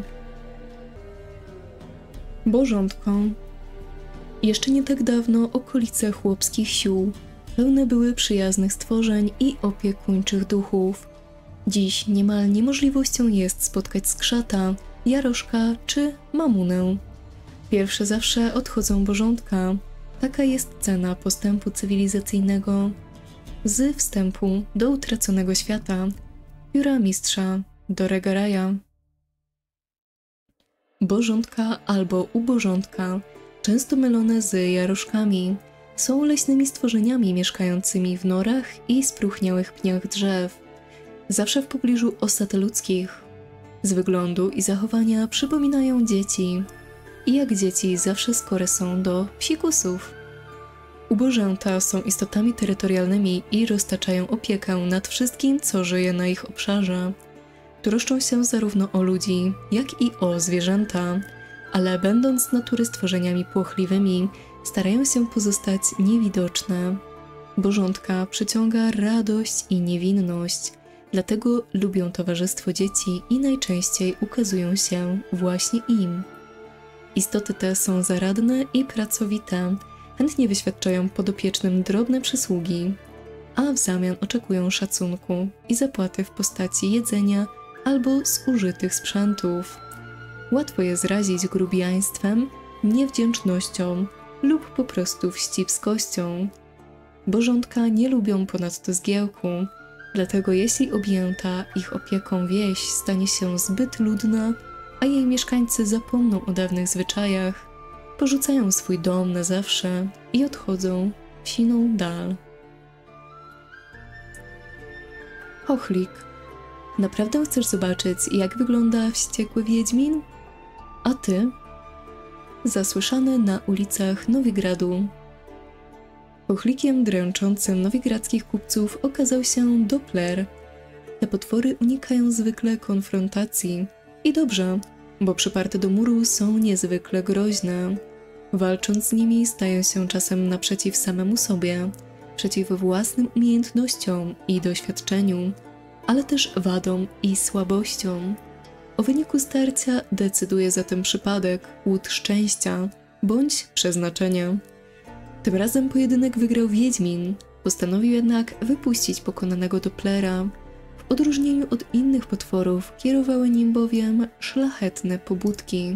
A: Bożątko. Jeszcze nie tak dawno okolice chłopskich sił pełne były przyjaznych stworzeń i opiekuńczych duchów. Dziś niemal niemożliwością jest spotkać skrzata, jaroszka czy mamunę. Pierwsze zawsze odchodzą bożątka. Taka jest cena postępu cywilizacyjnego. Z wstępu do utraconego świata. Pióra mistrza Doregaraja. Bożątka albo ubożątka, często mylone z jaroszkami, są leśnymi stworzeniami mieszkającymi w norach i spróchniałych pniach drzew, zawsze w pobliżu osad ludzkich. Z wyglądu i zachowania przypominają dzieci i jak dzieci zawsze skore są do psikusów. Ubożęta są istotami terytorialnymi i roztaczają opiekę nad wszystkim, co żyje na ich obszarze. Troszczą się zarówno o ludzi, jak i o zwierzęta, ale będąc z natury stworzeniami płochliwymi, starają się pozostać niewidoczne. Bożątka przyciąga radość i niewinność, dlatego lubią towarzystwo dzieci i najczęściej ukazują się właśnie im. Istoty te są zaradne i pracowite, chętnie wyświadczają podopiecznym drobne przysługi, a w zamian oczekują szacunku i zapłaty w postaci jedzenia albo zużytych sprzętów. Łatwo je zrazić grubijaństwem, niewdzięcznością lub po prostu wścibskością. Bożątka nie lubią ponadto zgiełku, dlatego jeśli objęta ich opieką wieś stanie się zbyt ludna, a jej mieszkańcy zapomną o dawnych zwyczajach, porzucają swój dom na zawsze i odchodzą w siną dal. Chochlik. Naprawdę chcesz zobaczyć, jak wygląda wściekły wiedźmin? A ty? Zasłyszane na ulicach Nowigradu. Chochlikiem dręczącym nowigradzkich kupców okazał się Doppler. Te potwory unikają zwykle konfrontacji. I dobrze, bo przyparte do muru są niezwykle groźne. Walcząc z nimi stają się czasem naprzeciw samemu sobie, przeciw własnym umiejętnościom i doświadczeniu, ale też wadom i słabościom. O wyniku starcia decyduje zatem przypadek, łód szczęścia bądź przeznaczenia. Tym razem pojedynek wygrał Wiedźmin, postanowił jednak wypuścić pokonanego Dopplera. W odróżnieniu od innych potworów kierowały nim bowiem szlachetne pobudki.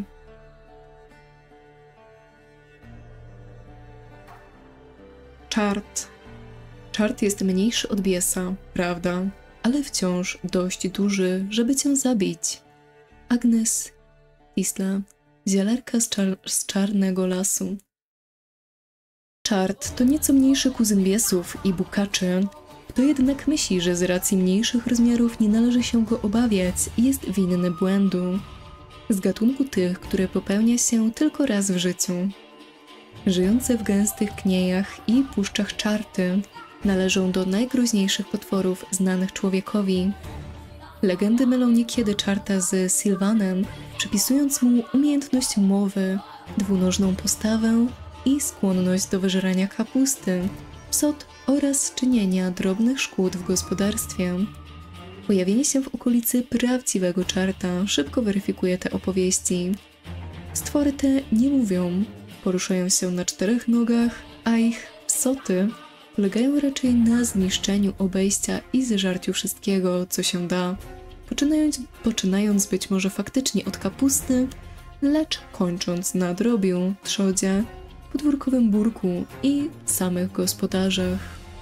A: Czart. Czart jest mniejszy od biesa, prawda, ale wciąż dość duży, żeby cię zabić. Agnes Tisla, zielarka z, czar z czarnego lasu. Czart to nieco mniejszy kuzyn biesów i bukaczy. Kto jednak myśli, że z racji mniejszych rozmiarów nie należy się go obawiać, jest winny błędu. Z gatunku tych, które popełnia się tylko raz w życiu. Żyjące w gęstych kniejach i puszczach czarty należą do najgroźniejszych potworów znanych człowiekowi. Legendy mylą niekiedy czarta z Sylwanem, przypisując mu umiejętność mowy, dwunożną postawę i skłonność do wyżerania kapusty, psot oraz czynienia drobnych szkód w gospodarstwie. Pojawienie się w okolicy prawdziwego czarta szybko weryfikuje te opowieści. Stwory te nie mówią, poruszają się na czterech nogach, a ich psoty polegają raczej na zniszczeniu obejścia i zeżarciu wszystkiego, co się da, poczynając, poczynając być może faktycznie od kapusty, lecz kończąc na drobiu, trzodzie, podwórkowym burku i samych gospodarzach.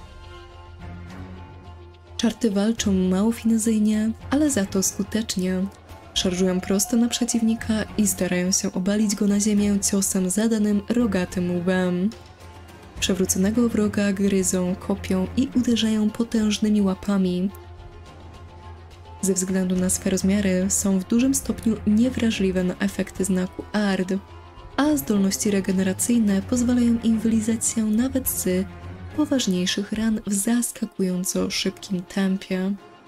A: Czarty walczą mało finezyjnie, ale za to skutecznie. Szarżują prosto na przeciwnika i starają się obalić go na ziemię ciosem zadanym rogatym łbem. Przewróconego wroga gryzą, kopią i uderzają potężnymi łapami. Ze względu na swe rozmiary są w dużym stopniu niewrażliwe na efekty znaku Ard, a zdolności regeneracyjne pozwalają im wylizać się nawet z poważniejszych ran w zaskakująco szybkim tempie.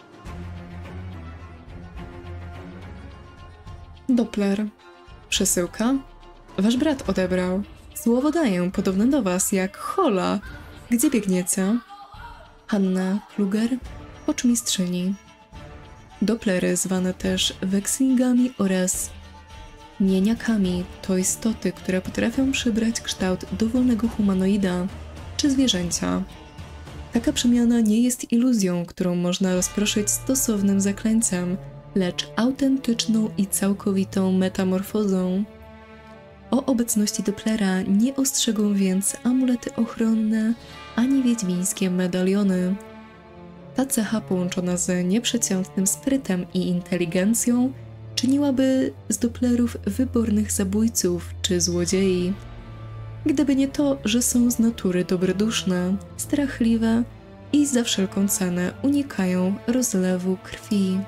A: Doppler. Przesyłka? Wasz brat odebrał. Słowo daję, podobne do was, jak hola. Gdzie biegniecie? Hanna Kluger, poczmistrzyni. Dopplery, zwane też wekslingami oraz nieniakami, to istoty, które potrafią przybrać kształt dowolnego humanoida czy zwierzęcia. Taka przemiana nie jest iluzją, którą można rozproszyć stosownym zaklęciem, lecz autentyczną i całkowitą metamorfozą. O obecności Dopplera nie ostrzegą więc amulety ochronne ani wiedźmińskie medaliony. Ta cecha połączona z nieprzeciętnym sprytem i inteligencją czyniłaby z Dopplerów wybornych zabójców czy złodziei. Gdyby nie to, że są z natury dobroduszne, strachliwe i za wszelką cenę unikają rozlewu krwi.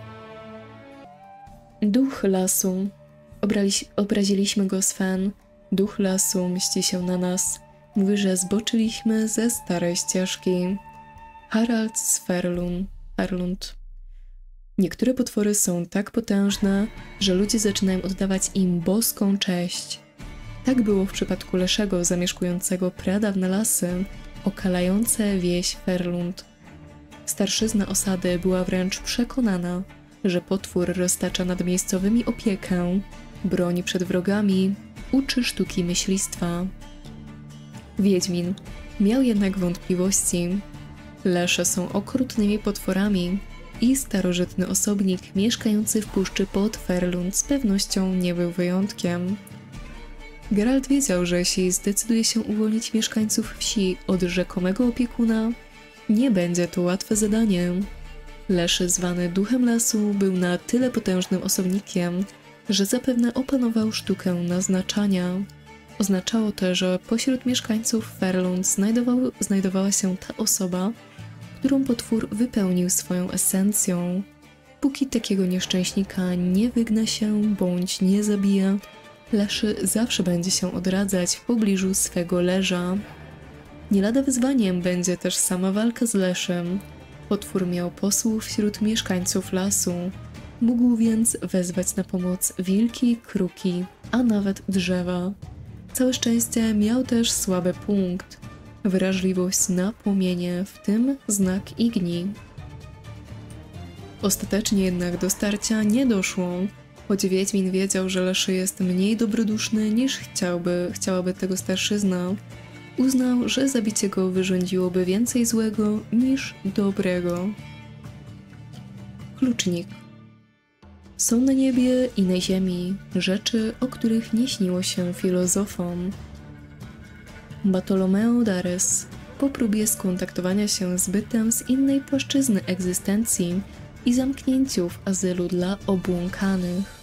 A: Duch lasu. Obraliś, obraziliśmy go Sven. Duch lasu mści się na nas. Mówi, że zboczyliśmy ze starej ścieżki. Harald Sverlund. Harlund. Niektóre potwory są tak potężne, że ludzie zaczynają oddawać im boską cześć. Tak było w przypadku Leszego zamieszkującego pradawne lasy, okalające wieś Ferlund. Starszyzna osady była wręcz przekonana, że potwór roztacza nad miejscowymi opiekę, broni przed wrogami, uczy sztuki myślistwa. Wiedźmin miał jednak wątpliwości. Lesze są okrutnymi potworami i starożytny osobnik mieszkający w puszczy pod Ferlund z pewnością nie był wyjątkiem. Geralt wiedział, że jeśli zdecyduje się uwolnić mieszkańców wsi od rzekomego opiekuna, nie będzie to łatwe zadanie. Leszy zwany Duchem Lasu był na tyle potężnym osobnikiem, że zapewne opanował sztukę naznaczania. Oznaczało to, że pośród mieszkańców Ferlund znajdował, znajdowała się ta osoba, którą potwór wypełnił swoją esencją. Póki takiego nieszczęśnika nie wygna się bądź nie zabija, Leszy zawsze będzie się odradzać w pobliżu swego leża. Nie lada wyzwaniem będzie też sama walka z Leszem. Potwór miał posłów wśród mieszkańców lasu. Mógł więc wezwać na pomoc wilki, kruki, a nawet drzewa. Całe szczęście miał też słaby punkt. Wrażliwość na płomienie, w tym znak Igni. Ostatecznie jednak do starcia nie doszło. Choć Wiedźmin wiedział, że Leszy jest mniej dobroduszny niż chciałby, chciałaby tego starszyzna, uznał, że zabicie go wyrządziłoby więcej złego niż dobrego. Klucznik. Są na niebie i na ziemi rzeczy, o których nie śniło się filozofom. Bartolomeo Dares, po próbie skontaktowania się z bytem z innej płaszczyzny egzystencji i zamknięciu w azylu dla obłąkanych.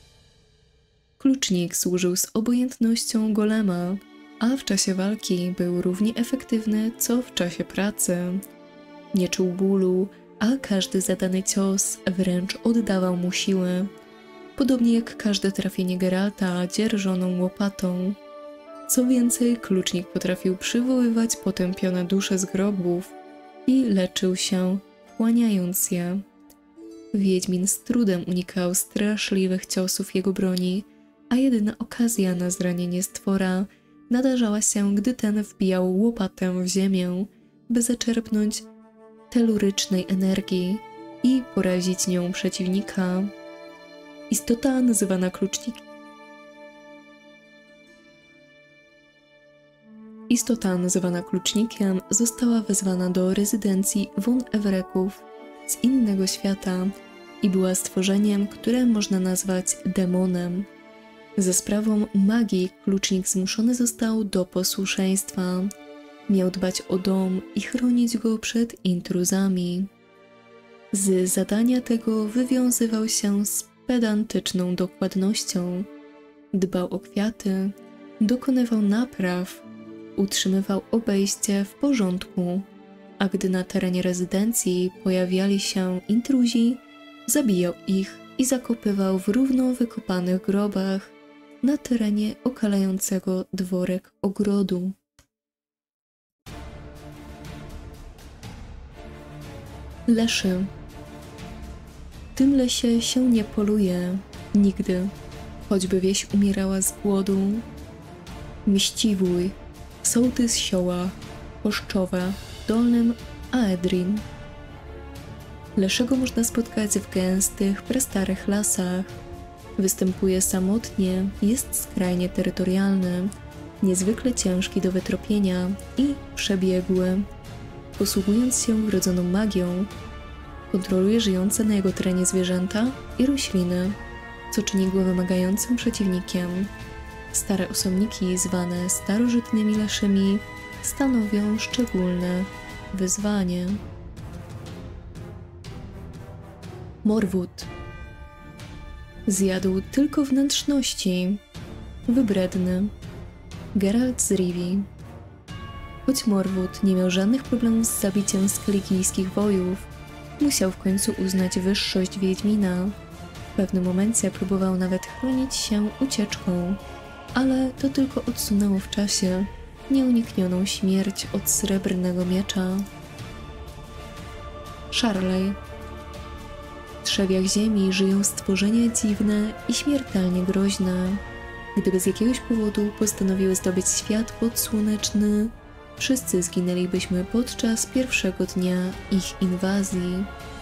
A: Klucznik służył z obojętnością golema, a w czasie walki był równie efektywny, co w czasie pracy. Nie czuł bólu, a każdy zadany cios wręcz oddawał mu siłę, podobnie jak każde trafienie Geralta dzierżoną łopatą. Co więcej, klucznik potrafił przywoływać potępione dusze z grobów i leczył się, wchłaniając je. Wiedźmin z trudem unikał straszliwych ciosów jego broni, a jedyna okazja na zranienie stwora nadarzała się, gdy ten wbijał łopatę w ziemię, by zaczerpnąć telurycznej energii i porazić nią przeciwnika. Istota nazywana klucznikiem Istota nazywana klucznikiem została wezwana do rezydencji von Evereków z innego świata i była stworzeniem, które można nazwać demonem. Za sprawą magii klucznik zmuszony został do posłuszeństwa. Miał dbać o dom i chronić go przed intruzami. Z zadania tego wywiązywał się z pedantyczną dokładnością. Dbał o kwiaty, dokonywał napraw, utrzymywał obejście w porządku, a gdy na terenie rezydencji pojawiali się intruzi, zabijał ich i zakopywał w równo wykopanych grobach na terenie okalającego dworek ogrodu. Leszy. W tym lesie się nie poluje nigdy, choćby wieś umierała z głodu. Mściwój, sołtys Sioła, Poszczowa, Dolnym Aedrin. Leszego można spotkać w gęstych, prastarych lasach. Występuje samotnie, jest skrajnie terytorialny, niezwykle ciężki do wytropienia i przebiegły. Posługując się wrodzoną magią, kontroluje żyjące na jego terenie zwierzęta i rośliny, co czyni go wymagającym przeciwnikiem. Stare osobniki, zwane starożytnymi leszymi, stanowią szczególne wyzwanie. Morwód. Zjadł tylko wnętrzności. Wybredny. Geralt z Rivii. Choć Morwood nie miał żadnych problemów z zabiciem skeligijskich wojów, musiał w końcu uznać wyższość Wiedźmina. W pewnym momencie próbował nawet chronić się ucieczką, ale to tylko odsunęło w czasie nieuniknioną śmierć od srebrnego miecza. Sharley. W trzewiach ziemi żyją stworzenia dziwne i śmiertelnie groźne. Gdyby z jakiegoś powodu postanowiły zdobyć świat podsłoneczny, wszyscy zginęlibyśmy podczas pierwszego dnia ich inwazji.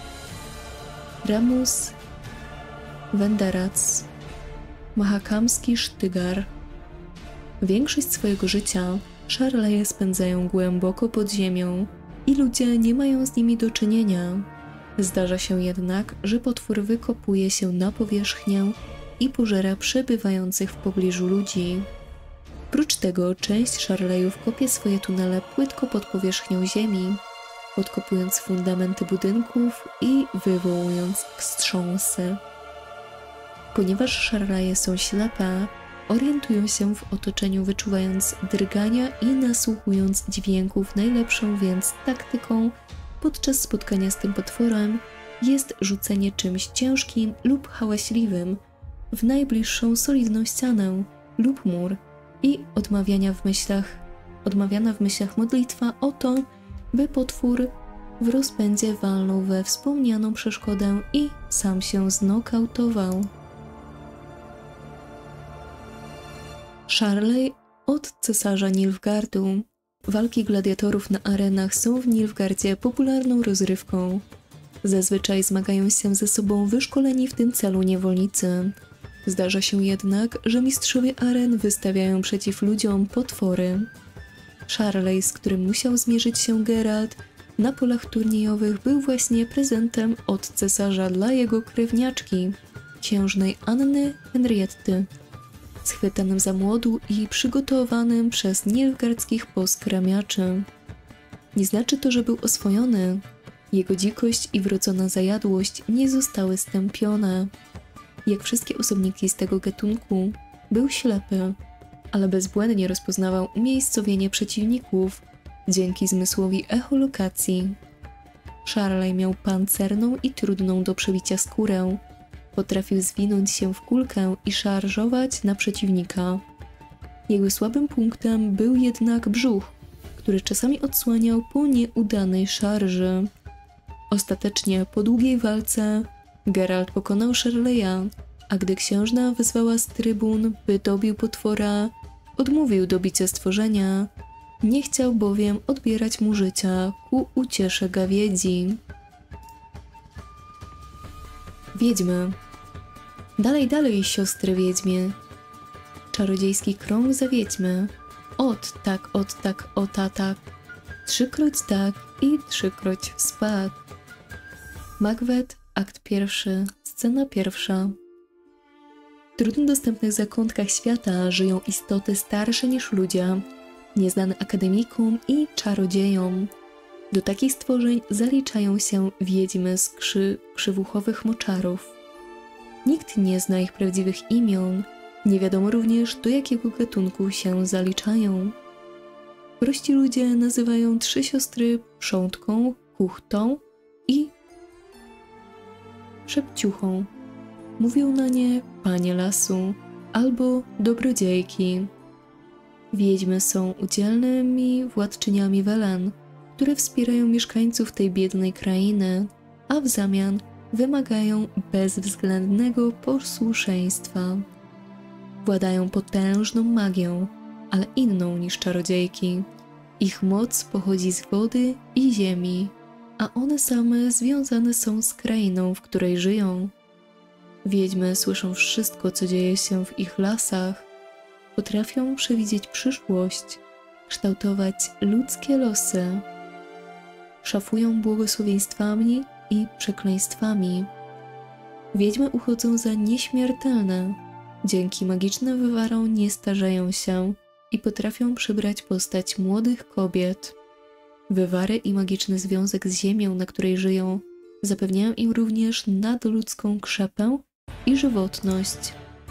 A: Ramus Wenderac. Mahakamski sztygar. Większość swojego życia Sharleje spędzają głęboko pod ziemią i ludzie nie mają z nimi do czynienia. Zdarza się jednak, że potwór wykopuje się na powierzchnię i pożera przebywających w pobliżu ludzi. Prócz tego część Sharlejów kopie swoje tunele płytko pod powierzchnią ziemi, podkopując fundamenty budynków i wywołując wstrząsy. Ponieważ Sharleje są ślepe, orientują się w otoczeniu, wyczuwając drgania i nasłuchując dźwięków. Najlepszą więc taktyką podczas spotkania z tym potworem jest rzucenie czymś ciężkim lub hałaśliwym w najbliższą solidną ścianę lub mur i odmawiania w myślach, odmawiana w myślach modlitwa o to, by potwór w rozpędzie walnął we wspomnianą przeszkodę i sam się znokautował. Sharley od cesarza Nilfgaardu. Walki gladiatorów na arenach są w Nilfgaardzie popularną rozrywką. Zazwyczaj zmagają się ze sobą wyszkoleni w tym celu niewolnicy. Zdarza się jednak, że mistrzowie aren wystawiają przeciw ludziom potwory. Sharley, z którym musiał zmierzyć się Geralt na polach turniejowych, był właśnie prezentem od cesarza dla jego krewniaczki, księżnej Anny Henrietty, schwytanym za młodu i przygotowanym przez nilfgaardzkich poskramiaczy. Nie znaczy to, że był oswojony. Jego dzikość i wrodzona zajadłość nie zostały stępione. Jak wszystkie osobniki z tego gatunku, był ślepy, ale bezbłędnie rozpoznawał umiejscowienie przeciwników dzięki zmysłowi echolokacji. Sharley miał pancerną i trudną do przebicia skórę. Potrafił zwinąć się w kulkę i szarżować na przeciwnika. Jego słabym punktem był jednak brzuch, który czasami odsłaniał po nieudanej szarży. Ostatecznie po długiej walce Geralt pokonał Sharleya, a gdy księżna wezwała z trybun, by dobił potwora, odmówił do bicia stworzenia, nie chciał bowiem odbierać mu życia ku uciesze gawiedzi. Wiedźmy. Dalej, dalej, siostry wiedźmie. Czarodziejski krąg za wiedźmy. Ot tak, ot tak, ota tak. Trzykroć tak i trzykroć wspak. Macbeth, akt pierwszy, scena pierwsza. W trudno dostępnych zakątkach świata żyją istoty starsze niż ludzie, nieznane akademikom i czarodziejom. Do takich stworzeń zaliczają się wiedźmy z krzy, krzywuchowych moczarów. Nikt nie zna ich prawdziwych imion, nie wiadomo również, do jakiego gatunku się zaliczają. Prości ludzie nazywają trzy siostry przątką, kuchtą i szepciuchą. Mówią na nie panie lasu albo dobrodziejki. Wiedźmy są udzielnymi władczyniami Welen, które wspierają mieszkańców tej biednej krainy, a w zamian wymagają bezwzględnego posłuszeństwa. Władają potężną magią, ale inną niż czarodziejki. Ich moc pochodzi z wody i ziemi, a one same związane są z krainą, w której żyją. Wiedźmy słyszą wszystko, co dzieje się w ich lasach, potrafią przewidzieć przyszłość, kształtować ludzkie losy. Szafują błogosławieństwami i przekleństwami. Wiedźmy uchodzą za nieśmiertelne, dzięki magicznym wywarom nie starzeją się i potrafią przybrać postać młodych kobiet. Wywary i magiczny związek z ziemią, na której żyją, zapewniają im również nadludzką krzepę i żywotność.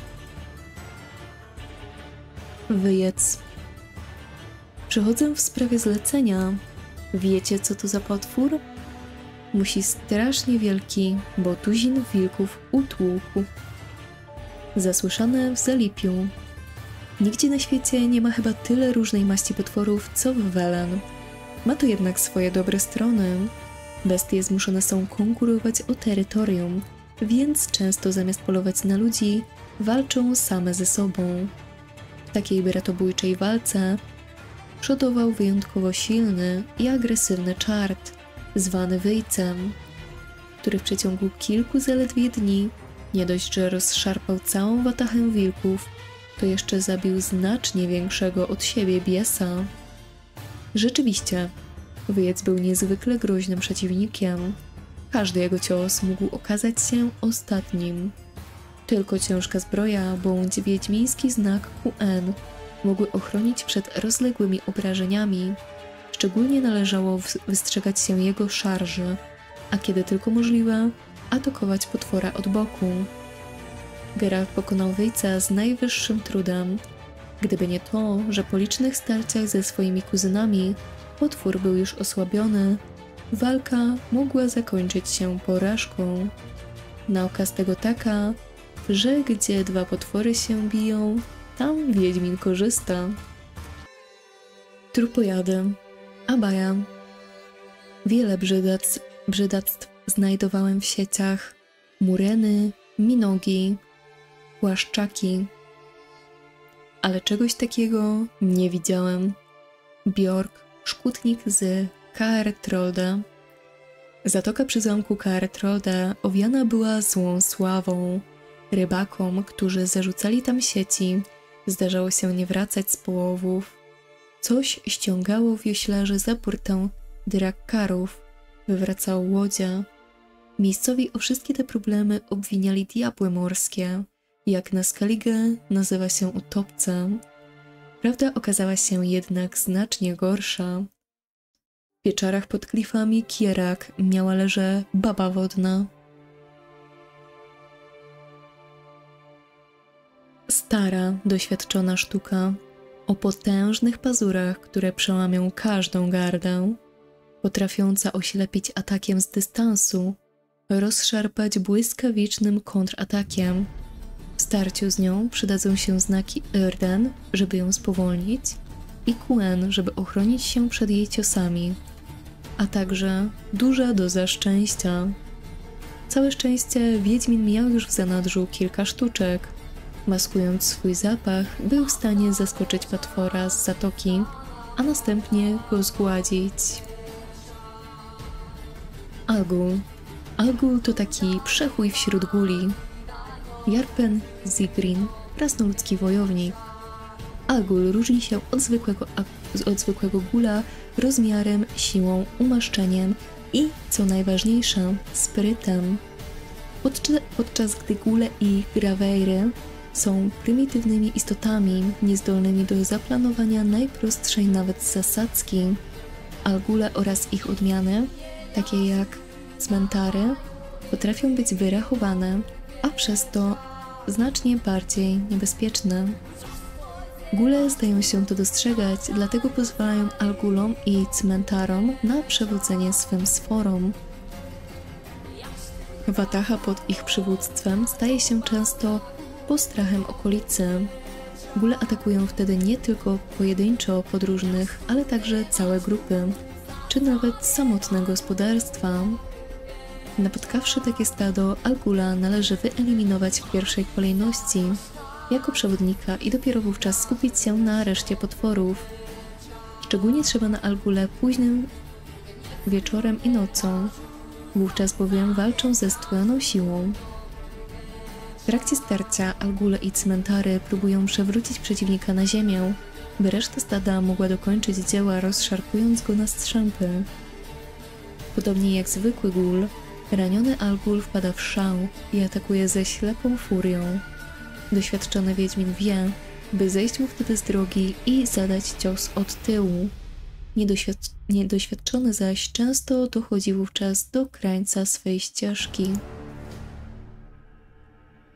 A: Wyjedz. Przychodzę w sprawie zlecenia. Wiecie, co to za potwór? Musi strasznie wielki, bo tuzin wilków utłukł. Zasłyszane w Zalipiu. Nigdzie na świecie nie ma chyba tyle różnej maści potworów, co w Welen. Ma to jednak swoje dobre strony. Bestie zmuszone są konkurować o terytorium, więc często zamiast polować na ludzi, walczą same ze sobą. W takiej bratobójczej walce przodował wyjątkowo silny i agresywny czart, zwany Wyjcem, który w przeciągu kilku zaledwie dni nie dość, że rozszarpał całą watachę wilków, to jeszcze zabił znacznie większego od siebie biesa. Rzeczywiście, Wyjec był niezwykle groźnym przeciwnikiem. Każdy jego cios mógł okazać się ostatnim. Tylko ciężka zbroja bądź wiedźmiński znak Q N mogły ochronić przed rozległymi obrażeniami. Szczególnie należało wystrzegać się jego szarży, a kiedy tylko możliwe, atakować potwora od boku. Geralt pokonał Wyjca z najwyższym trudem. Gdyby nie to, że po licznych starciach ze swoimi kuzynami potwór był już osłabiony, walka mogła zakończyć się porażką. Nauka z tego taka, że gdzie dwa potwory się biją, tam wiedźmin korzysta. Trupojady. Abaja. Wiele brzydactw, brzydactw znajdowałem w sieciach. Mureny, minogi, płaszczaki. Ale czegoś takiego nie widziałem. Bjork, szkutnik z Kaertrolda. Zatoka przy zamku Kaertrolda owiana była złą sławą. Rybakom, którzy zarzucali tam sieci, zdarzało się nie wracać z połowów. Coś ściągało wioślarzy za burtę Drakkarów, wywracało łodzie. Miejscowi o wszystkie te problemy obwiniali diabły morskie, jak na Skellige nazywa się utopcem. Prawda okazała się jednak znacznie gorsza. W pieczarach pod klifami Kierak miała leże baba wodna. Stara, doświadczona sztuka, o potężnych pazurach, które przełamią każdą gardę, potrafiąca oślepić atakiem z dystansu, rozszarpać błyskawicznym kontratakiem. W starciu z nią przydadzą się znaki Erden, żeby ją spowolnić, i Quen, żeby ochronić się przed jej ciosami, a także duża doza szczęścia. Całe szczęście wiedźmin miał już w zanadrzu kilka sztuczek. Maskując swój zapach, był w stanie zaskoczyć potwora z zatoki, a następnie go zgładzić. Algul. Algul to taki przechój wśród guli. Jarpen Zigrin, krasnoludzki wojownik. Algul różni się od zwykłego, od zwykłego gula rozmiarem, siłą, umaszczeniem i, co najważniejsze, sprytem. Podczas, podczas gdy gule i graweiry są prymitywnymi istotami, niezdolnymi do zaplanowania najprostszej nawet zasadzki, algule oraz ich odmiany, takie jak cmentary, potrafią być wyrachowane, a przez to znacznie bardziej niebezpieczne. Gule zdają się to dostrzegać, dlatego pozwalają algulom i cmentarom na przewodzenie swym sforom. Wataha pod ich przywództwem staje się często postrachem okolicy. Gule atakują wtedy nie tylko pojedynczo podróżnych, ale także całe grupy, czy nawet samotne gospodarstwa. Napotkawszy takie stado, algula należy wyeliminować w pierwszej kolejności jako przewodnika i dopiero wówczas skupić się na reszcie potworów. Szczególnie trzeba na algule późnym wieczorem i nocą, wówczas bowiem walczą ze stwojoną siłą. W trakcie starcia algule i cmentary próbują przewrócić przeciwnika na ziemię, by reszta stada mogła dokończyć dzieła, rozszarpując go na strzępy. Podobnie jak zwykły gul, raniony algul wpada w szał i atakuje ze ślepą furią. Doświadczony wiedźmin wie, by zejść mu wtedy z drogi i zadać cios od tyłu. Niedoświad- niedoświadczony zaś często dochodzi wówczas do krańca swej ścieżki.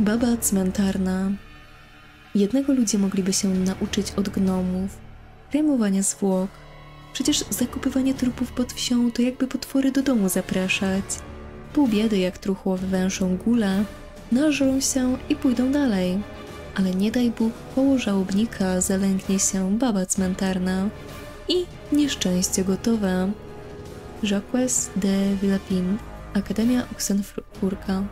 A: Baba cmentarna. Jednego ludzie mogliby się nauczyć od gnomów. Rejmowania zwłok. Przecież zakopywanie trupów pod wsią to jakby potwory do domu zapraszać. Pół biedy jak truchło wywęszą gule, nażrą się i pójdą dalej. Ale nie daj Bóg, koło żałobnika zalęknie się baba cmentarna. I nieszczęście gotowe. Jacques de Villapin, Akademia Oxenfurka.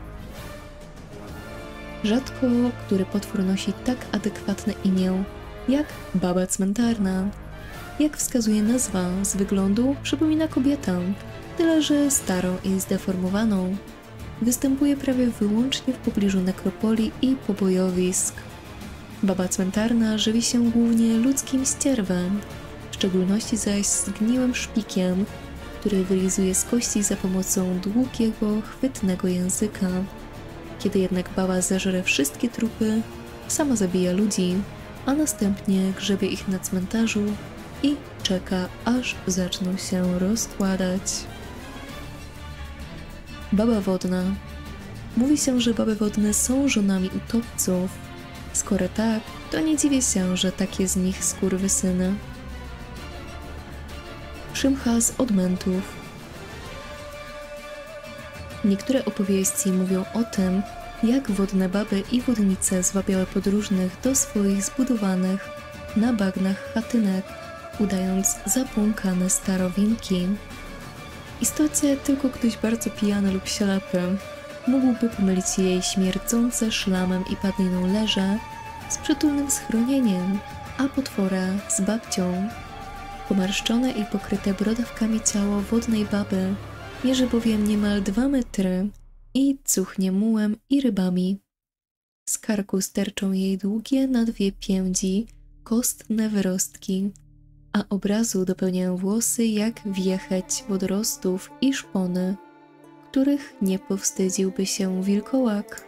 A: Rzadko który potwór nosi tak adekwatne imię jak baba cmentarna. Jak wskazuje nazwa, z wyglądu przypomina kobietę, tyle że starą i zdeformowaną. Występuje prawie wyłącznie w pobliżu nekropolii i pobojowisk. Baba cmentarna żywi się głównie ludzkim ścierwem, w szczególności zaś zgniłym szpikiem, który wylizuje z kości za pomocą długiego, chwytnego języka. Kiedy jednak baba zeżre wszystkie trupy, sama zabija ludzi, a następnie grzebie ich na cmentarzu i czeka, aż zaczną się rozkładać. Baba wodna. Mówi się, że baby wodne są żonami utopców. Skoro tak, to nie dziwię się, że takie z nich skurwysyny. Szymcha z odmętów. Niektóre opowieści mówią o tym, jak wodne baby i wodnice zwabiały podróżnych do swoich zbudowanych na bagnach chatynek, udając zapłąkane starowinki. W istocie tylko ktoś bardzo pijany lub ślepy mógłby pomylić jej śmierdzące szlamem i padliną leże z przytulnym schronieniem, a potwora z babcią. Pomarszczone i pokryte brodawkami ciało wodnej baby mierzy bowiem niemal dwa metry i cuchnie mułem i rybami. Z karku sterczą jej długie na dwie piędzi kostne wyrostki, a obrazu dopełniają włosy jak wiecheć wodorostów i szpony, których nie powstydziłby się wilkołak.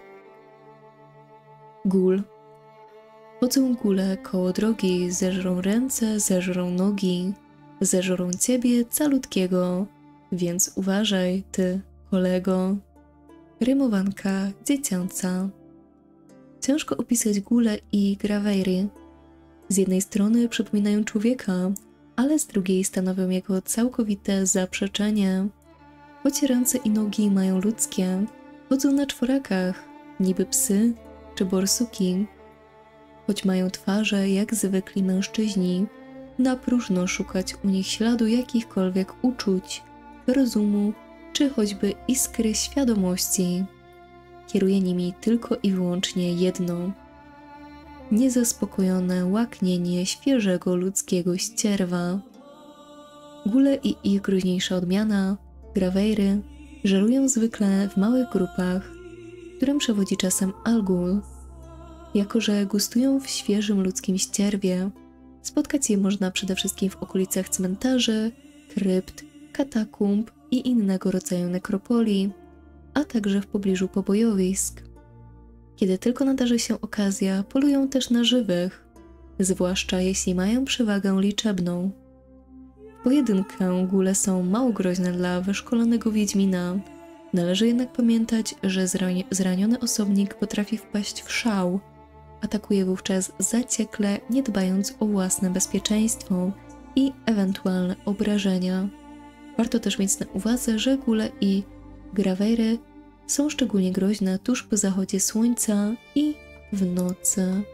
A: Gól. Chodzą góle koło drogi, zeżrą ręce, zeżrą nogi, zeżrą ciebie calutkiego, więc uważaj, ty, kolego. Rymowanka dziecięca. Ciężko opisać góle i graweiry. Z jednej strony przypominają człowieka, ale z drugiej stanowią jego całkowite zaprzeczenie. Choć ręce i nogi mają ludzkie, chodzą na czworakach, niby psy czy borsuki. Choć mają twarze jak zwykli mężczyźni, na próżno szukać u nich śladu jakichkolwiek uczuć, rozumu czy choćby iskry świadomości. Kieruje nimi tylko i wyłącznie jedno: niezaspokojone łaknienie świeżego ludzkiego ścierwa. Góle i ich groźniejsza odmiana, graweiry, żerują zwykle w małych grupach, którym przewodzi czasem Al-Ghul. Jako że gustują w świeżym ludzkim ścierwie, spotkać je można przede wszystkim w okolicach cmentarzy, krypt, katakumb i innego rodzaju nekropolii, a także w pobliżu pobojowisk. Kiedy tylko nadarzy się okazja, polują też na żywych, zwłaszcza jeśli mają przewagę liczebną. W pojedynkę góle są mało groźne dla wyszkolonego wiedźmina. Należy jednak pamiętać, że zraniony osobnik potrafi wpaść w szał. Atakuje wówczas zaciekle, nie dbając o własne bezpieczeństwo i ewentualne obrażenia. Warto też mieć na uwadze, że góle i graweiry są szczególnie groźne tuż po zachodzie słońca i w nocy.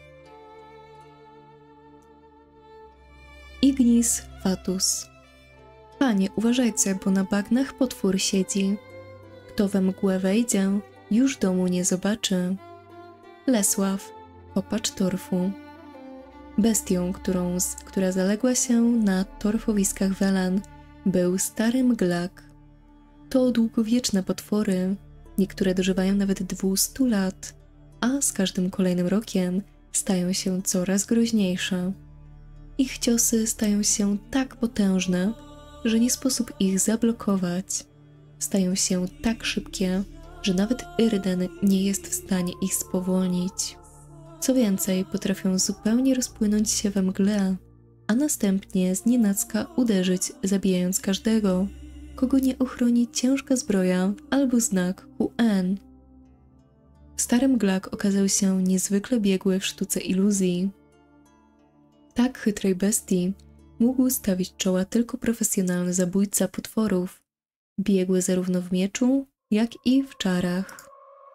A: Ignis fatus. Panie, uważajcie, bo na bagnach potwór siedzi. Kto we mgłę wejdzie, już domu nie zobaczy. Lesław, kopacz torfu. Bestią, którą, która zaległa się na torfowiskach Welen, był stary mglak. To długowieczne potwory, niektóre dożywają nawet dwustu lat, a z każdym kolejnym rokiem stają się coraz groźniejsze. Ich ciosy stają się tak potężne, że nie sposób ich zablokować. Stają się tak szybkie, że nawet Yrden nie jest w stanie ich spowolnić. Co więcej, potrafią zupełnie rozpłynąć się we mgle, a następnie znienacka uderzyć, zabijając każdego, kogo nie ochroni ciężka zbroja albo znak Q N. Stary mglak okazał się niezwykle biegły w sztuce iluzji. Tak chytrej bestii mógł stawić czoła tylko profesjonalny zabójca potworów, biegły zarówno w mieczu, jak i w czarach.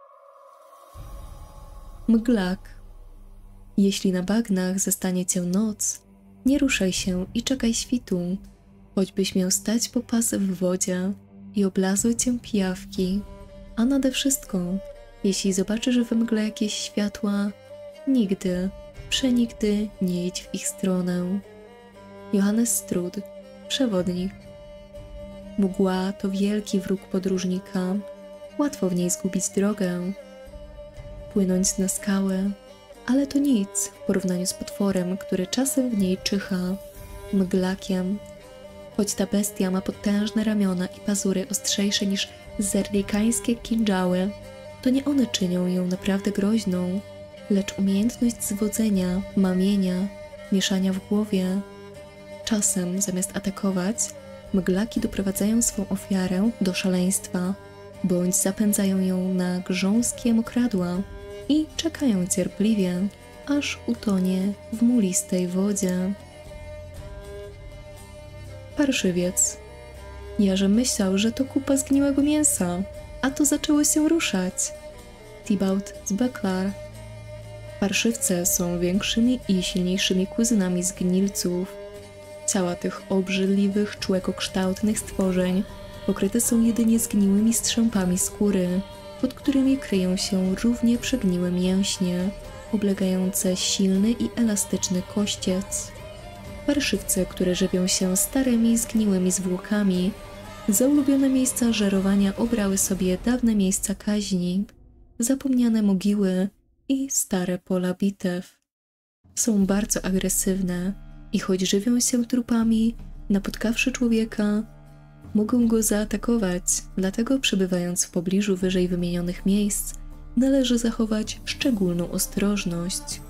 A: Mglak. Jeśli na bagnach zastanie cię noc, nie ruszaj się i czekaj świtu, choćbyś miał stać po pas w wodzie i oblazły cię pijawki, a nade wszystko, jeśli zobaczysz we mgle jakieś światła, nigdy, przenigdy nie idź w ich stronę. Johannes Strud, przewodnik. Mgła to wielki wróg podróżnika, łatwo w niej zgubić drogę. Płynąć na skałę, ale to nic w porównaniu z potworem, który czasem w niej czyha, mglakiem. Choć ta bestia ma potężne ramiona i pazury ostrzejsze niż zerdikańskie kinżały, to nie one czynią ją naprawdę groźną, lecz umiejętność zwodzenia, mamienia, mieszania w głowie. Czasem, zamiast atakować, mglaki doprowadzają swą ofiarę do szaleństwa, bądź zapędzają ją na grząskie mokradła i czekają cierpliwie, aż utonie w mulistej wodzie. Parszywiec. Jarze myślał, że to kupa zgniłego mięsa, a to zaczęło się ruszać. Thibaut z Beklar. Parszywce są większymi i silniejszymi kuzynami zgnilców. Ciała tych obrzydliwych, człekokształtnych stworzeń pokryte są jedynie zgniłymi strzępami skóry, pod którymi kryją się równie przegniłe mięśnie, oblegające silny i elastyczny kościec. Parszywce, które żywią się starymi, zgniłymi zwłokami, za ulubione miejsca żerowania obrały sobie dawne miejsca kaźni, zapomniane mogiły i stare pola bitew. Są bardzo agresywne i choć żywią się trupami, napotkawszy człowieka, mogą go zaatakować, dlatego przebywając w pobliżu wyżej wymienionych miejsc, należy zachować szczególną ostrożność.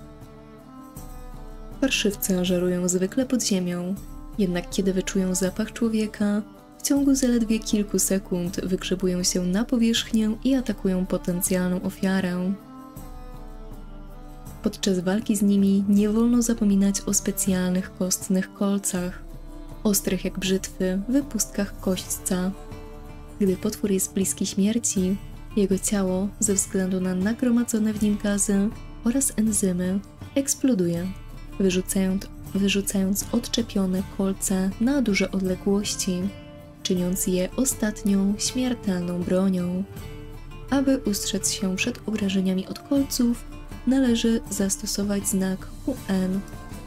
A: Parszywce żerują zwykle pod ziemią, jednak kiedy wyczują zapach człowieka, w ciągu zaledwie kilku sekund wygrzebują się na powierzchnię i atakują potencjalną ofiarę. Podczas walki z nimi nie wolno zapominać o specjalnych kostnych kolcach, ostrych jak brzytwy, wypustkach kośćca. Gdy potwór jest bliski śmierci, jego ciało, ze względu na nagromadzone w nim gazy oraz enzymy, eksploduje, wyrzucając, wyrzucając odczepione kolce na duże odległości, czyniąc je ostatnią, śmiertelną bronią. Aby ustrzec się przed obrażeniami od kolców, należy zastosować znak U N.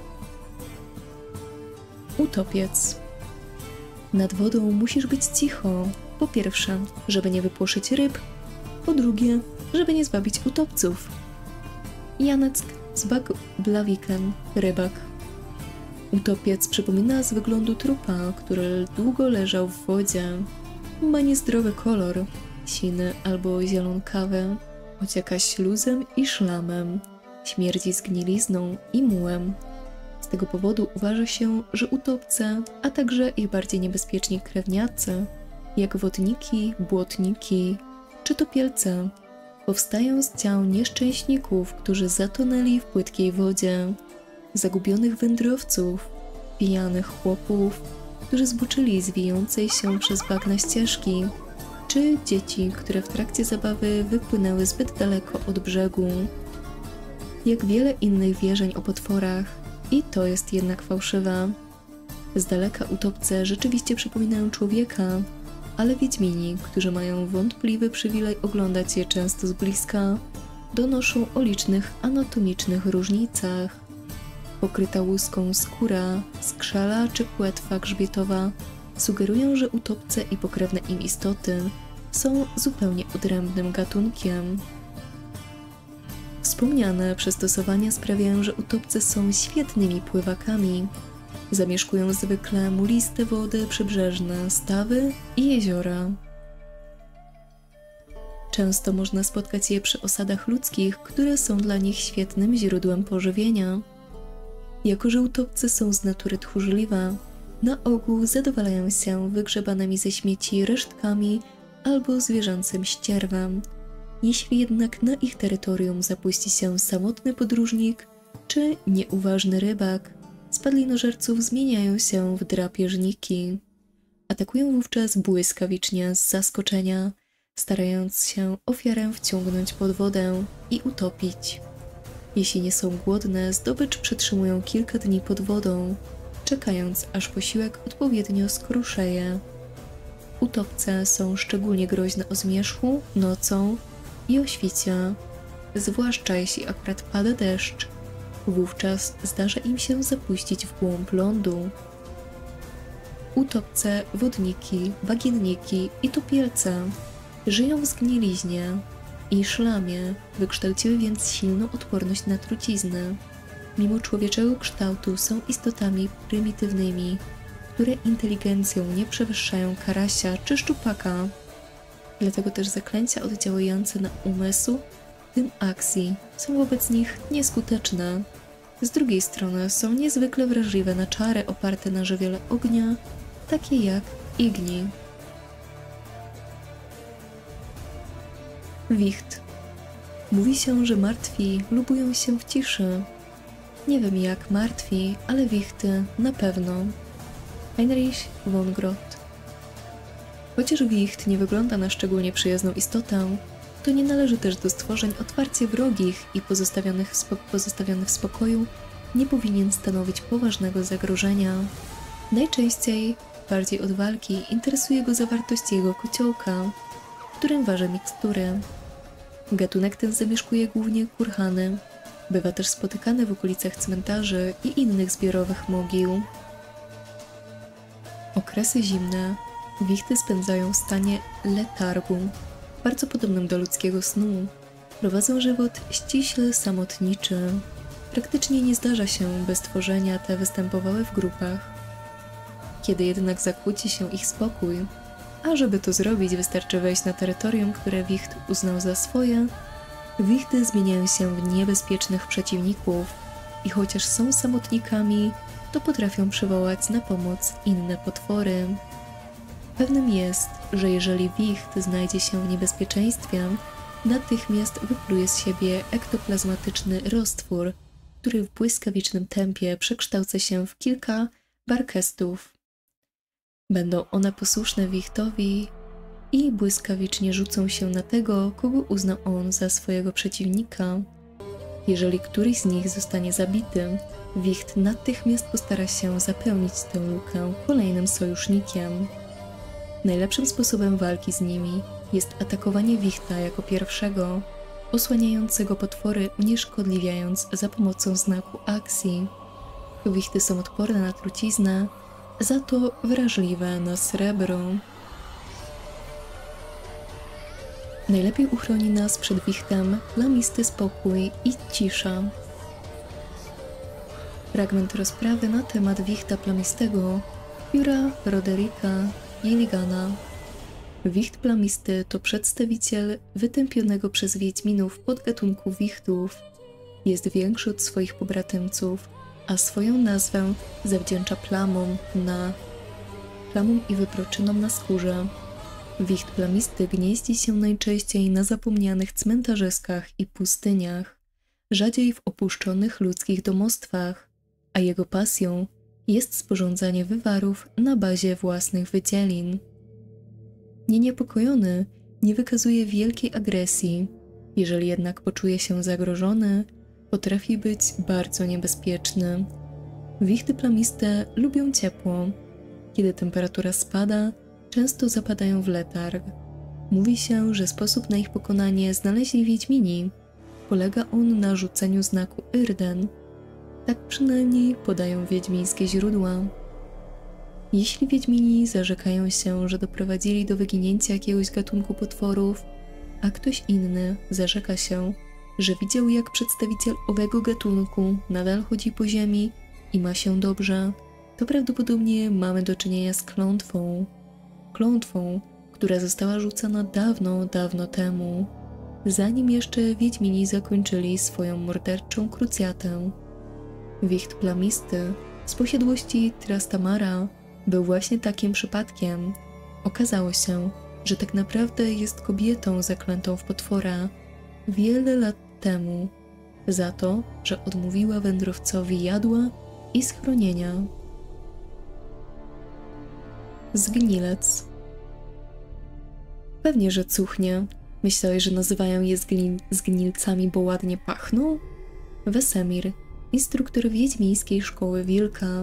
A: Utopiec. Nad wodą musisz być cicho. Po pierwsze, żeby nie wypłoszyć ryb. Po drugie, żeby nie zwabić utopców. Janeck z Blaviken, rybak. Utopiec przypomina z wyglądu trupa, który długo leżał w wodzie. Ma niezdrowy kolor, siny albo zielonkawy, ocieka śluzem i szlamem, śmierdzi zgnilizną i mułem. Z tego powodu uważa się, że utopce, a także ich bardziej niebezpieczni krewniacy, jak wodniki, błotniki czy topielce, powstają z ciał nieszczęśników, którzy zatonęli w płytkiej wodzie, zagubionych wędrowców, pijanych chłopów, którzy zboczyli z wijącej się przez bagna ścieżki, czy dzieci, które w trakcie zabawy wypłynęły zbyt daleko od brzegu. Jak wiele innych wierzeń o potworach, i to jest jednak fałszywa. Z daleka utopce rzeczywiście przypominają człowieka, ale wiedźmini, którzy mają wątpliwy przywilej oglądać je często z bliska, donoszą o licznych anatomicznych różnicach. Pokryta łuską skóra, skrzela czy płetwa grzbietowa sugerują, że utopce i pokrewne im istoty są zupełnie odrębnym gatunkiem. Wspomniane przystosowania sprawiają, że utopce są świetnymi pływakami. Zamieszkują zwykle muliste wody przybrzeżne, stawy i jeziora. Często można spotkać je przy osadach ludzkich, które są dla nich świetnym źródłem pożywienia. Jako że utopce są z natury tchórzliwe, na ogół zadowalają się wygrzebanymi ze śmieci resztkami albo zwierzęcym ścierwem, Jeśli jednak na ich terytorium zapuści się samotny podróżnik czy nieuważny rybak, spadlinożerców zmieniają się w drapieżniki. Atakują wówczas błyskawicznie z zaskoczenia, starając się ofiarę wciągnąć pod wodę i utopić. Jeśli nie są głodne, zdobycz przetrzymują kilka dni pod wodą, czekając aż posiłek odpowiednio skruszeje. Utopce są szczególnie groźne o zmierzchu, nocą i o świcie, zwłaszcza jeśli akurat pada deszcz. Wówczas zdarza im się zapuścić w głąb lądu. Utopce, wodniki, bagienniki i topielce żyją w zgniliźnie i szlamie, wykształciły więc silną odporność na truciznę. Mimo człowieczego kształtu są istotami prymitywnymi, które inteligencją nie przewyższają karasia czy szczupaka. Dlatego też zaklęcia oddziałujące na umysł, w tym akcji, są wobec nich nieskuteczne. Z drugiej strony są niezwykle wrażliwe na czary oparte na żywiole ognia, takie jak igni. Wicht. Mówi się, że martwi lubują się w ciszy. Nie wiem jak martwi, ale wichty na pewno. Heinrich von Groth. Chociaż wicht nie wygląda na szczególnie przyjazną istotę, to nie należy też do stworzeń otwarcie wrogich i pozostawionych w, spo pozostawionych w spokoju nie powinien stanowić poważnego zagrożenia. Najczęściej, bardziej od walki, interesuje go zawartość jego kociołka, w którym waży mikstury. Gatunek ten zamieszkuje głównie kurhany. Bywa też spotykany w okolicach cmentarzy i innych zbiorowych mogił. Okresy zimne wichty spędzają w stanie letargu, bardzo podobnym do ludzkiego snu. Prowadzą żywot ściśle samotniczy. Praktycznie nie zdarza się, by stworzenia te występowały w grupach. Kiedy jednak zakłóci się ich spokój, a żeby to zrobić, wystarczy wejść na terytorium, które wicht uznał za swoje, wichty zmieniają się w niebezpiecznych przeciwników i chociaż są samotnikami, to potrafią przywołać na pomoc inne potwory. Pewnym jest, że jeżeli wicht znajdzie się w niebezpieczeństwie, natychmiast wypluje z siebie ektoplazmatyczny roztwór, który w błyskawicznym tempie przekształca się w kilka barkestów. Będą one posłuszne wichtowi i błyskawicznie rzucą się na tego, kogo uzna on za swojego przeciwnika. Jeżeli któryś z nich zostanie zabity, wicht natychmiast postara się zapełnić tę lukę kolejnym sojusznikiem. Najlepszym sposobem walki z nimi jest atakowanie wichta jako pierwszego, osłaniającego potwory, unieszkodliwiając za pomocą znaku akcji. Wichty są odporne na truciznę, za to wrażliwe na srebro. Najlepiej uchroni nas przed wichtem plamisty spokój i cisza. Fragment rozprawy na temat wichta plamistego pióra Roderika Gilligana. Wicht plamisty to przedstawiciel wytępionego przez wiedźminów podgatunku wichtów. Jest większy od swoich pobratymców, a swoją nazwę zawdzięcza plamom na plamom i wyproczynom na skórze. Wicht plamisty gnieździ się najczęściej na zapomnianych cmentarzyskach i pustyniach, rzadziej w opuszczonych ludzkich domostwach, a jego pasją jest sporządzanie wywarów na bazie własnych wydzielin. Nieniepokojony, nie wykazuje wielkiej agresji, jeżeli jednak poczuje się zagrożony, potrafi być bardzo niebezpieczny. Wichty plamiste lubią ciepło. Kiedy temperatura spada, często zapadają w letarg. Mówi się, że sposób na ich pokonanie znaleźli wiedźmini. Polega on na rzuceniu znaku Irden. Tak przynajmniej podają wiedźmińskie źródła. Jeśli wiedźmini zarzekają się, że doprowadzili do wyginięcia jakiegoś gatunku potworów, a ktoś inny zarzeka się, że widział, jak przedstawiciel owego gatunku nadal chodzi po ziemi i ma się dobrze, to prawdopodobnie mamy do czynienia z klątwą. Klątwą, która została rzucona dawno, dawno temu, zanim jeszcze wiedźmini zakończyli swoją morderczą krucjatę. Wicht plamisty z posiadłości Trastamara był właśnie takim przypadkiem. Okazało się, że tak naprawdę jest kobietą zaklętą w potwora wiele lat temu za to, że odmówiła wędrowcowi jadła i schronienia. Zgnilec. Pewnie, że cuchnie. Myślałeś, że nazywają je zgni- zgnilcami, bo ładnie pachną? Wesemir, instruktor wiedźmińskiej szkoły wilka.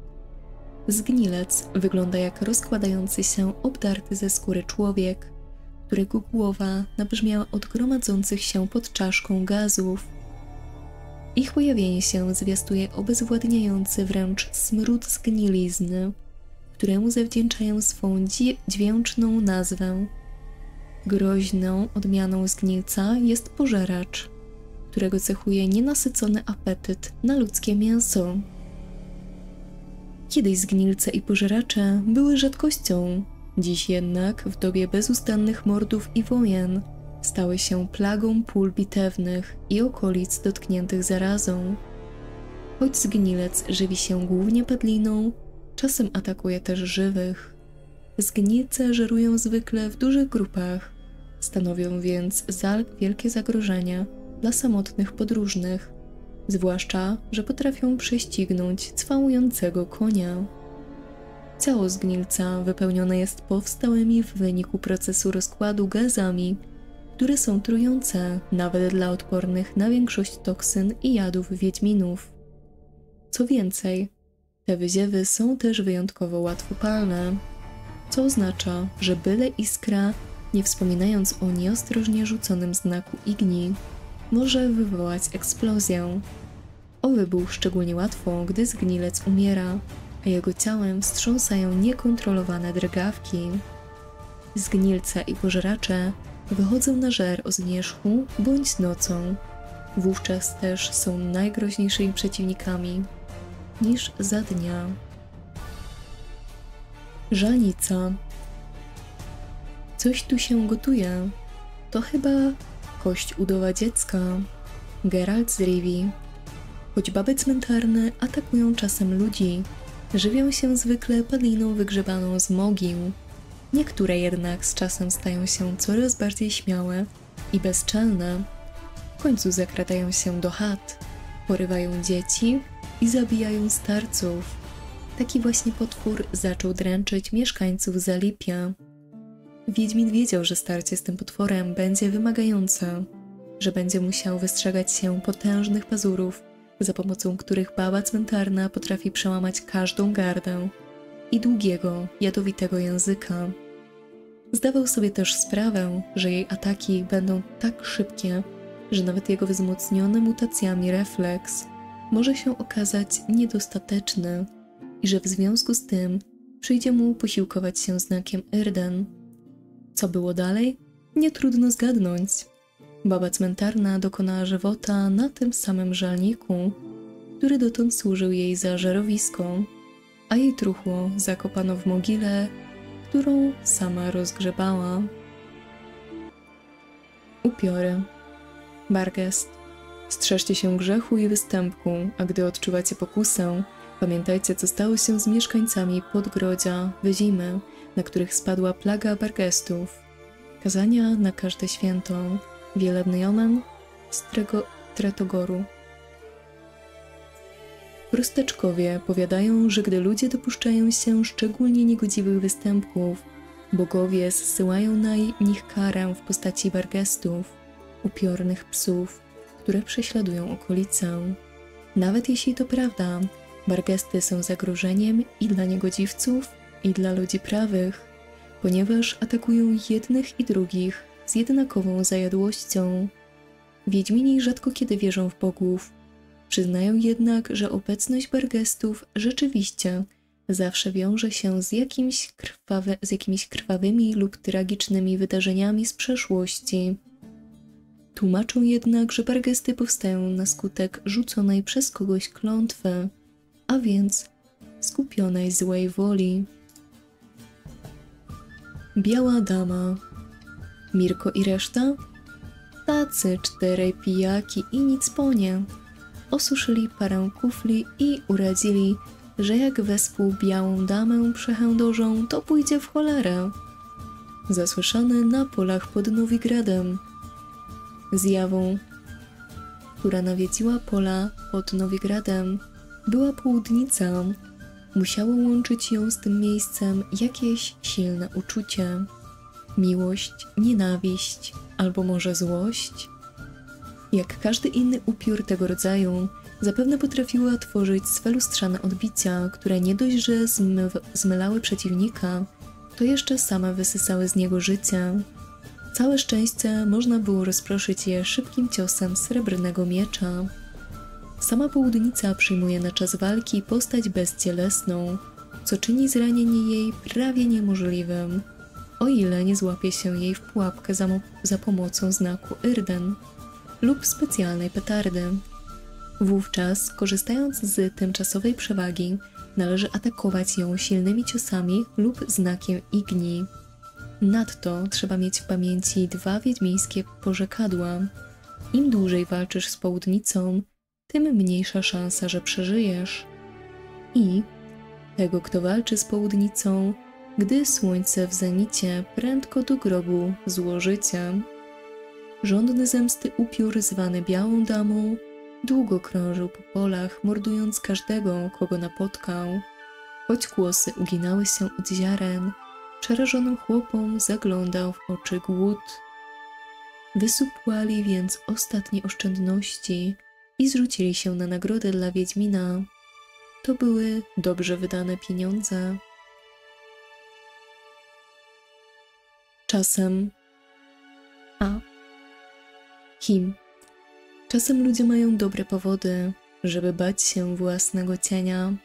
A: Zgnilec wygląda jak rozkładający się, obdarty ze skóry człowiek, którego głowa nabrzmiała od gromadzących się pod czaszką gazów. Ich pojawienie się zwiastuje obezwładniający wręcz smród zgnilizny, któremu zawdzięczają swą dzi- dźwięczną nazwę. Groźną odmianą zgnilca jest pożeracz, którego cechuje nienasycony apetyt na ludzkie mięso. Kiedyś zgnilce i pożeracze były rzadkością, dziś jednak w dobie bezustannych mordów i wojen stały się plagą pól bitewnych i okolic dotkniętych zarazą. Choć zgnilec żywi się głównie padliną, czasem atakuje też żywych. Zgnilce żerują zwykle w dużych grupach, stanowią więc za wielkie zagrożenie dla samotnych podróżnych, zwłaszcza że potrafią prześcignąć cwałującego konia. Ciało zgnilca wypełnione jest powstałymi w wyniku procesu rozkładu gazami, które są trujące nawet dla odpornych na większość toksyn i jadów wiedźminów. Co więcej, te wyziewy są też wyjątkowo łatwopalne, co oznacza, że byle iskra, nie wspominając o nieostrożnie rzuconym znaku igni, może wywołać eksplozję. O wybuch szczególnie łatwo, gdy zgnilec umiera, a jego ciałem wstrząsają niekontrolowane drgawki. Zgnilce i pożeracze wychodzą na żer o zmierzchu bądź nocą. Wówczas też są najgroźniejszymi przeciwnikami niż za dnia. Żalnica. Coś tu się gotuje. To chyba kość udowa dziecka. Geralt z Rivii. Choć baby cmentarne atakują czasem ludzi, żywią się zwykle padliną wygrzebaną z mogił. Niektóre jednak z czasem stają się coraz bardziej śmiałe i bezczelne. W końcu zakradają się do chat, porywają dzieci i zabijają starców. Taki właśnie potwór zaczął dręczyć mieszkańców Zalipia. Wiedźmin wiedział, że starcie z tym potworem będzie wymagające, że będzie musiał wystrzegać się potężnych pazurów, za pomocą których baba cmentarna potrafi przełamać każdą gardę, i długiego, jadowitego języka. Zdawał sobie też sprawę, że jej ataki będą tak szybkie, że nawet jego wzmocniony mutacjami refleks może się okazać niedostateczny i że w związku z tym przyjdzie mu posiłkować się znakiem Yrden. Co było dalej? Nie trudno zgadnąć. Baba cmentarna dokonała żywota na tym samym żalniku, który dotąd służył jej za żerowisko, a jej truchło zakopano w mogile, którą sama rozgrzebała. Upiory. Bargest. Strzeżcie się grzechu i występku, a gdy odczuwacie pokusę, pamiętajcie, co stało się z mieszkańcami Podgrodzia, Wyzimy, na których spadła plaga bargestów. Kazania na każde święto. Wielebny omen z Trego, Tretogoru. Prosteczkowie powiadają, że gdy ludzie dopuszczają się szczególnie niegodziwych występków, bogowie zsyłają na nich karę w postaci bargestów, upiornych psów, które prześladują okolicę. Nawet jeśli to prawda, bargesty są zagrożeniem i dla niegodziwców, i dla ludzi prawych, ponieważ atakują jednych i drugich z jednakową zajadłością. Wiedźmini rzadko kiedy wierzą w bogów, przyznają jednak, że obecność bargestów rzeczywiście zawsze wiąże się z, jakimś krwawe, z jakimiś krwawymi lub tragicznymi wydarzeniami z przeszłości. Tłumaczą jednak, że bargesty powstają na skutek rzuconej przez kogoś klątwy, a więc skupionej złej woli. Biała dama. Mirko i reszta? Tacy czterej pijaki i nic po nie. Osuszyli parę kufli i uradzili, że jak wespół białą damę przechędożą, to pójdzie w cholerę. zasłyszane na polach pod Nowigradem. Zjawą, która nawiedziła pola pod Nowigradem, była południca. Musiało łączyć ją z tym miejscem jakieś silne uczucie. Miłość, nienawiść, albo może złość. Jak każdy inny upiór tego rodzaju, zapewne potrafiła tworzyć swe lustrzane odbicia, które nie dość, że zmy zmylały przeciwnika, to jeszcze same wysysały z niego życie. Całe szczęście można było rozproszyć je szybkim ciosem srebrnego miecza. Sama południca przyjmuje na czas walki postać bezcielesną, co czyni zranienie jej prawie niemożliwym, o ile nie złapie się jej w pułapkę za, za pomocą znaku Yrden lub specjalnej petardy. Wówczas, korzystając z tymczasowej przewagi, należy atakować ją silnymi ciosami lub znakiem Igni. Nadto trzeba mieć w pamięci dwa wiedźmińskie porzekadła. Im dłużej walczysz z południcą, tym mniejsza szansa, że przeżyjesz. I tego, kto walczy z południcą, gdy słońce w zenicie, prędko do grobu złożycie. Żądny zemsty upiór zwany Białą Damą długo krążył po polach, mordując każdego, kogo napotkał. Choć kłosy uginały się od ziaren, przerażonym chłopom zaglądał w oczy głód. Wysupłali więc ostatnie oszczędności i zrzucili się na nagrodę dla Wiedźmina. To były dobrze wydane pieniądze. Czasem A. Him. Czasem ludzie mają dobre powody, żeby bać się własnego cienia.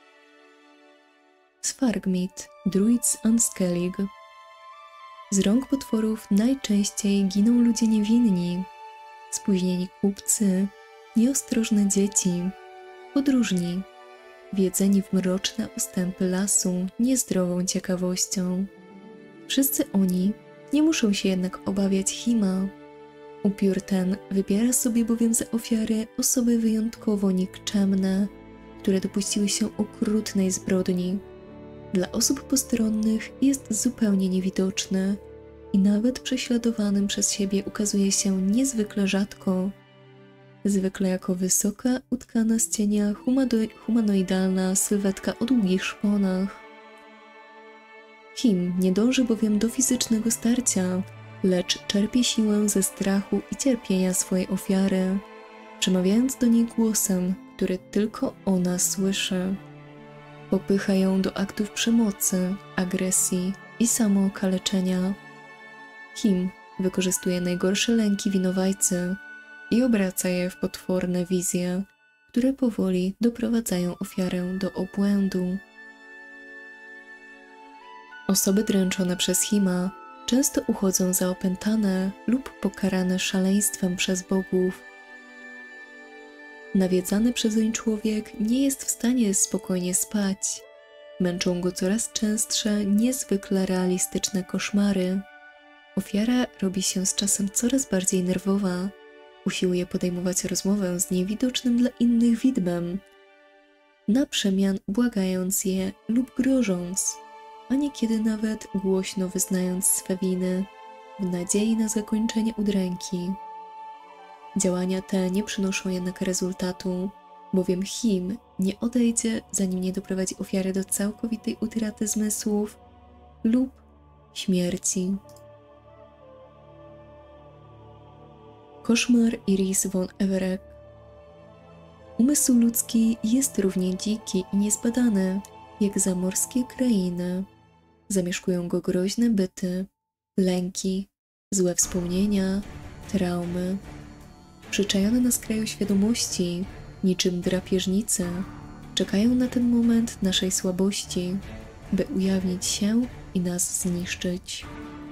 A: Sfargmit, druid z Anskellig. Z rąk potworów najczęściej giną ludzie niewinni, spóźnieni kupcy, nieostrożne dzieci, podróżni, wiedzeni w mroczne ustępy lasu niezdrową ciekawością. Wszyscy oni nie muszą się jednak obawiać Hima. Upiór ten wybiera sobie bowiem za ofiary osoby wyjątkowo nikczemne, które dopuściły się okrutnej zbrodni. Dla osób postronnych jest zupełnie niewidoczny i nawet prześladowanym przez siebie ukazuje się niezwykle rzadko. Zwykle jako wysoka, utkana z cienia humanoidalna sylwetka o długich szponach. Him nie dąży bowiem do fizycznego starcia, lecz czerpie siłę ze strachu i cierpienia swojej ofiary, przemawiając do niej głosem, który tylko ona słyszy. Popycha ją do aktów przemocy, agresji i samookaleczenia. Him wykorzystuje najgorsze lęki winowajcy i obraca je w potworne wizje, które powoli doprowadzają ofiarę do obłędu. Osoby dręczone przez Hima często uchodzą za opętane lub pokarane szaleństwem przez bogów. Nawiedzany przezeń człowiek nie jest w stanie spokojnie spać. Męczą go coraz częstsze, niezwykle realistyczne koszmary. Ofiara robi się z czasem coraz bardziej nerwowa. Usiłuje podejmować rozmowę z niewidocznym dla innych widmem, na przemian błagając je lub grożąc, a niekiedy nawet głośno wyznając swe winy w nadziei na zakończenie udręki. Działania te nie przynoszą jednak rezultatu, bowiem Him nie odejdzie, zanim nie doprowadzi ofiary do całkowitej utraty zmysłów lub śmierci. Koszmar Iris von Everec. Umysł ludzki jest równie dziki i niezbadany, jak zamorskie krainy. Zamieszkują go groźne byty, lęki, złe wspomnienia, traumy. Przyczajone na skraju świadomości, niczym drapieżnice, czekają na ten moment naszej słabości, by ujawnić się i nas zniszczyć.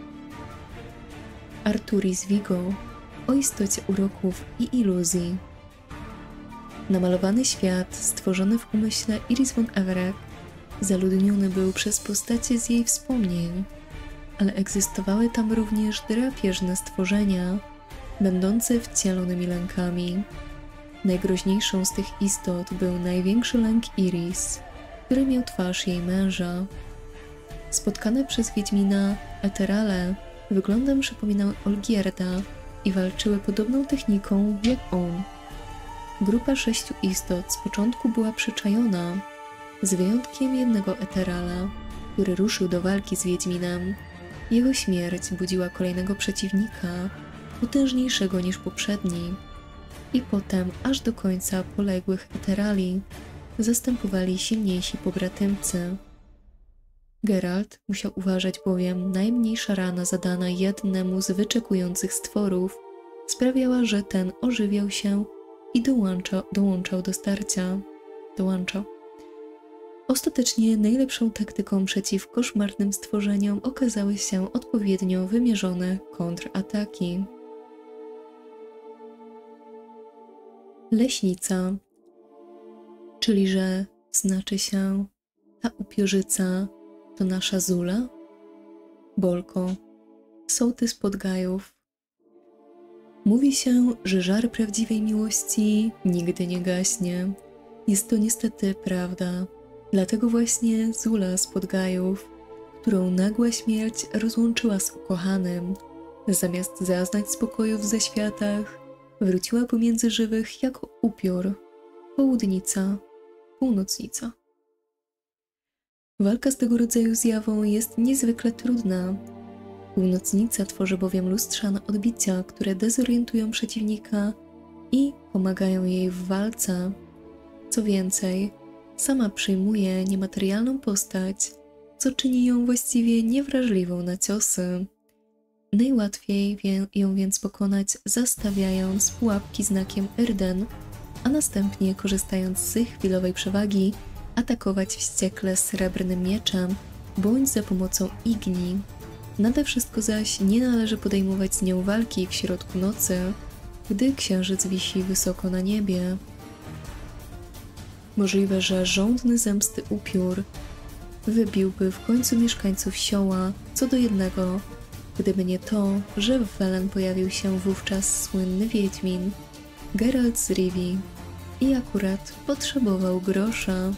A: Arturis Vigo o istocie uroków i iluzji. Namalowany świat stworzony w umyśle Iris von Everec zaludniony był przez postacie z jej wspomnień, ale egzystowały tam również drapieżne stworzenia, będące wcielonymi lękami. Najgroźniejszą z tych istot był największy lęk Iris, który miał twarz jej męża. Spotkane przez Wiedźmina Eterale wyglądem przypominały Olgierda i walczyły podobną techniką jak on. Grupa sześciu istot z początku była przyczajona, z wyjątkiem jednego Eterala, który ruszył do walki z Wiedźminem. Jego śmierć budziła kolejnego przeciwnika, potężniejszego niż poprzedni, i potem aż do końca poległych Eterali zastępowali silniejsi pobratymcy. Geralt musiał uważać, bowiem najmniejsza rana zadana jednemu z wyczekujących stworów sprawiała, że ten ożywiał się i dołączał, dołączał do starcia. Dołączał. Ostatecznie najlepszą taktyką przeciw koszmarnym stworzeniom okazały się odpowiednio wymierzone kontrataki. Leśnica, czyli że znaczy się ta upiorzyca to nasza Zula? Bolko, sołtys Podgajów. Mówi się, że żar prawdziwej miłości nigdy nie gaśnie. Jest to niestety prawda. Dlatego właśnie Zula z Podgajów, którą nagła śmierć rozłączyła z ukochanym, zamiast zaznać spokoju w zaświatach, wróciła pomiędzy żywych jako upiór, południca, północnica. Walka z tego rodzaju zjawą jest niezwykle trudna. Północnica tworzy bowiem lustrzane odbicia, które dezorientują przeciwnika i pomagają jej w walce. Co więcej, sama przyjmuje niematerialną postać, co czyni ją właściwie niewrażliwą na ciosy. Najłatwiej wie, ją więc pokonać, zastawiając pułapki znakiem Erden, a następnie, korzystając z chwilowej przewagi, atakować wściekle srebrnym mieczem bądź za pomocą igni. Nade wszystko zaś nie należy podejmować z nią walki w środku nocy, gdy księżyc wisi wysoko na niebie. Możliwe, że żądny zemsty upiór wybiłby w końcu mieszkańców Sioła co do jednego, gdyby nie to, że w Welen pojawił się wówczas słynny Wiedźmin, Geralt z Rivii, i akurat potrzebował grosza.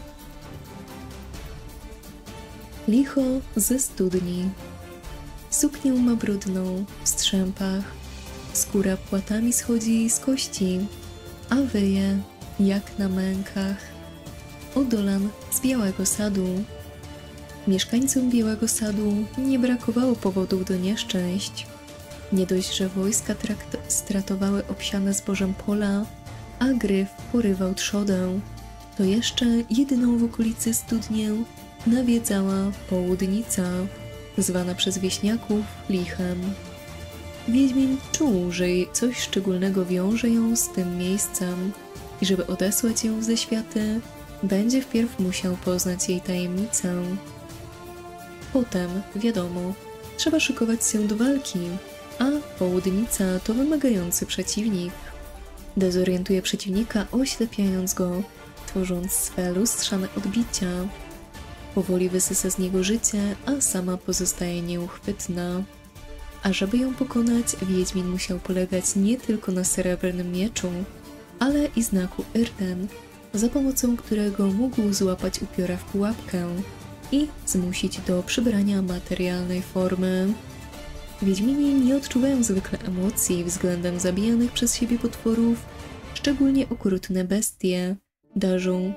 A: Licho ze studni. Suknię ma brudną, w strzępach, skóra płatami schodzi z kości, a wyje jak na mękach. Odolan z Białego Sadu. Mieszkańcom Białego Sadu nie brakowało powodów do nieszczęść. Nie dość, że wojska stratowały obsiane zbożem pola, a gryf porywał trzodę, to jeszcze jedyną w okolicy studnię nawiedzała południca, zwana przez wieśniaków Lichem. Wiedźmin czuł, że coś szczególnego wiąże ją z tym miejscem i żeby odesłać ją w zaświaty, będzie wpierw musiał poznać jej tajemnicę. Potem, wiadomo, trzeba szykować się do walki, a południca to wymagający przeciwnik. Dezorientuje przeciwnika, oślepiając go, tworząc swe lustrzane odbicia. Powoli wysysa z niego życie, a sama pozostaje nieuchwytna. A żeby ją pokonać, Wiedźmin musiał polegać nie tylko na srebrnym mieczu, ale i znaku Erden, za pomocą którego mógł złapać upiora w pułapkę i zmusić do przybrania materialnej formy. Wiedźmini nie odczuwają zwykle emocji względem zabijanych przez siebie potworów, szczególnie okrutne bestie darzą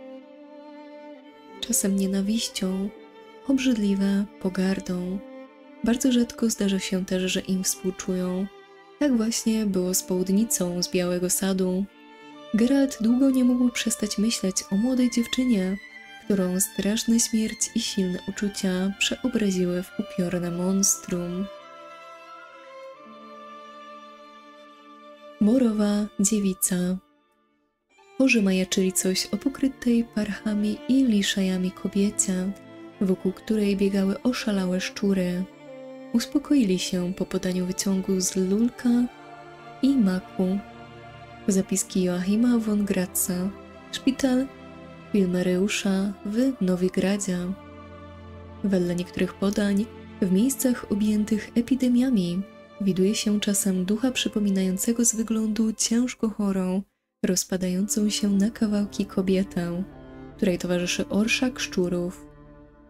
A: czasem nienawiścią, obrzydliwe pogardą. Bardzo rzadko zdarza się też, że im współczują. Tak właśnie było z południcą z Białego Sadu. Geralt długo nie mógł przestać myśleć o młodej dziewczynie, którą straszna śmierć i silne uczucia przeobraziły w upiorne monstrum. Morowa dziewica. Chorzy majaczyli coś o pokrytej parchami i liszajami kobiecie, wokół której biegały oszalałe szczury. Uspokoili się po podaniu wyciągu z lulka i maku. Zapiski Joachima von Gratza. Szpital Wilmereusza w Nowigradzie. Wedle niektórych podań, w miejscach objętych epidemiami widuje się czasem ducha przypominającego z wyglądu ciężko chorą, rozpadającą się na kawałki kobietę, której towarzyszy orszak szczurów.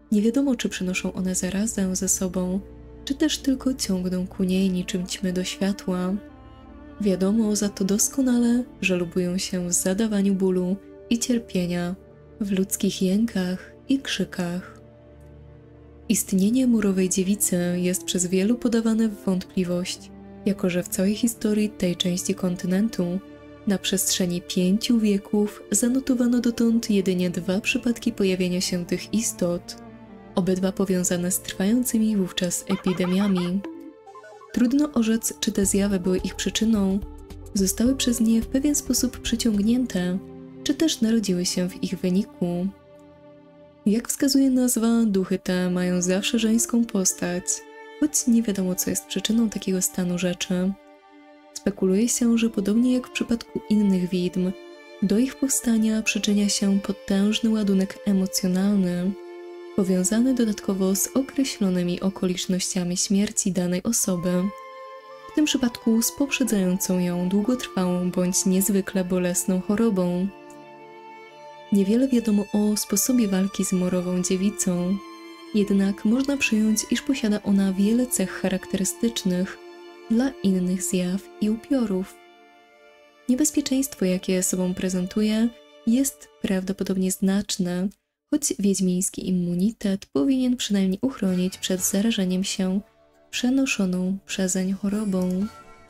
A: Nie wiadomo, czy przynoszą one zarazę ze sobą, czy też tylko ciągną ku niej niczym ćmy do światła. Wiadomo za to doskonale, że lubują się w zadawaniu bólu i cierpienia, w ludzkich jękach i krzykach. Istnienie murowej dziewicy jest przez wielu podawane w wątpliwość, jako że w całej historii tej części kontynentu na przestrzeni pięciu wieków zanotowano dotąd jedynie dwa przypadki pojawienia się tych istot, obydwa powiązane z trwającymi wówczas epidemiami. Trudno orzec, czy te zjawy były ich przyczyną, zostały przez nie w pewien sposób przyciągnięte, czy też narodziły się w ich wyniku. Jak wskazuje nazwa, duchy te mają zawsze żeńską postać, choć nie wiadomo, co jest przyczyną takiego stanu rzeczy. Spekuluje się, że podobnie jak w przypadku innych widm, do ich powstania przyczynia się potężny ładunek emocjonalny, powiązany dodatkowo z określonymi okolicznościami śmierci danej osoby, w tym przypadku z poprzedzającą ją długotrwałą bądź niezwykle bolesną chorobą. Niewiele wiadomo o sposobie walki z morową dziewicą, jednak można przyjąć, iż posiada ona wiele cech charakterystycznych dla innych zjaw i upiorów. Niebezpieczeństwo, jakie sobą prezentuje, jest prawdopodobnie znaczne, choć wiedźmiński immunitet powinien przynajmniej uchronić przed zarażeniem się przenoszoną przezeń chorobą.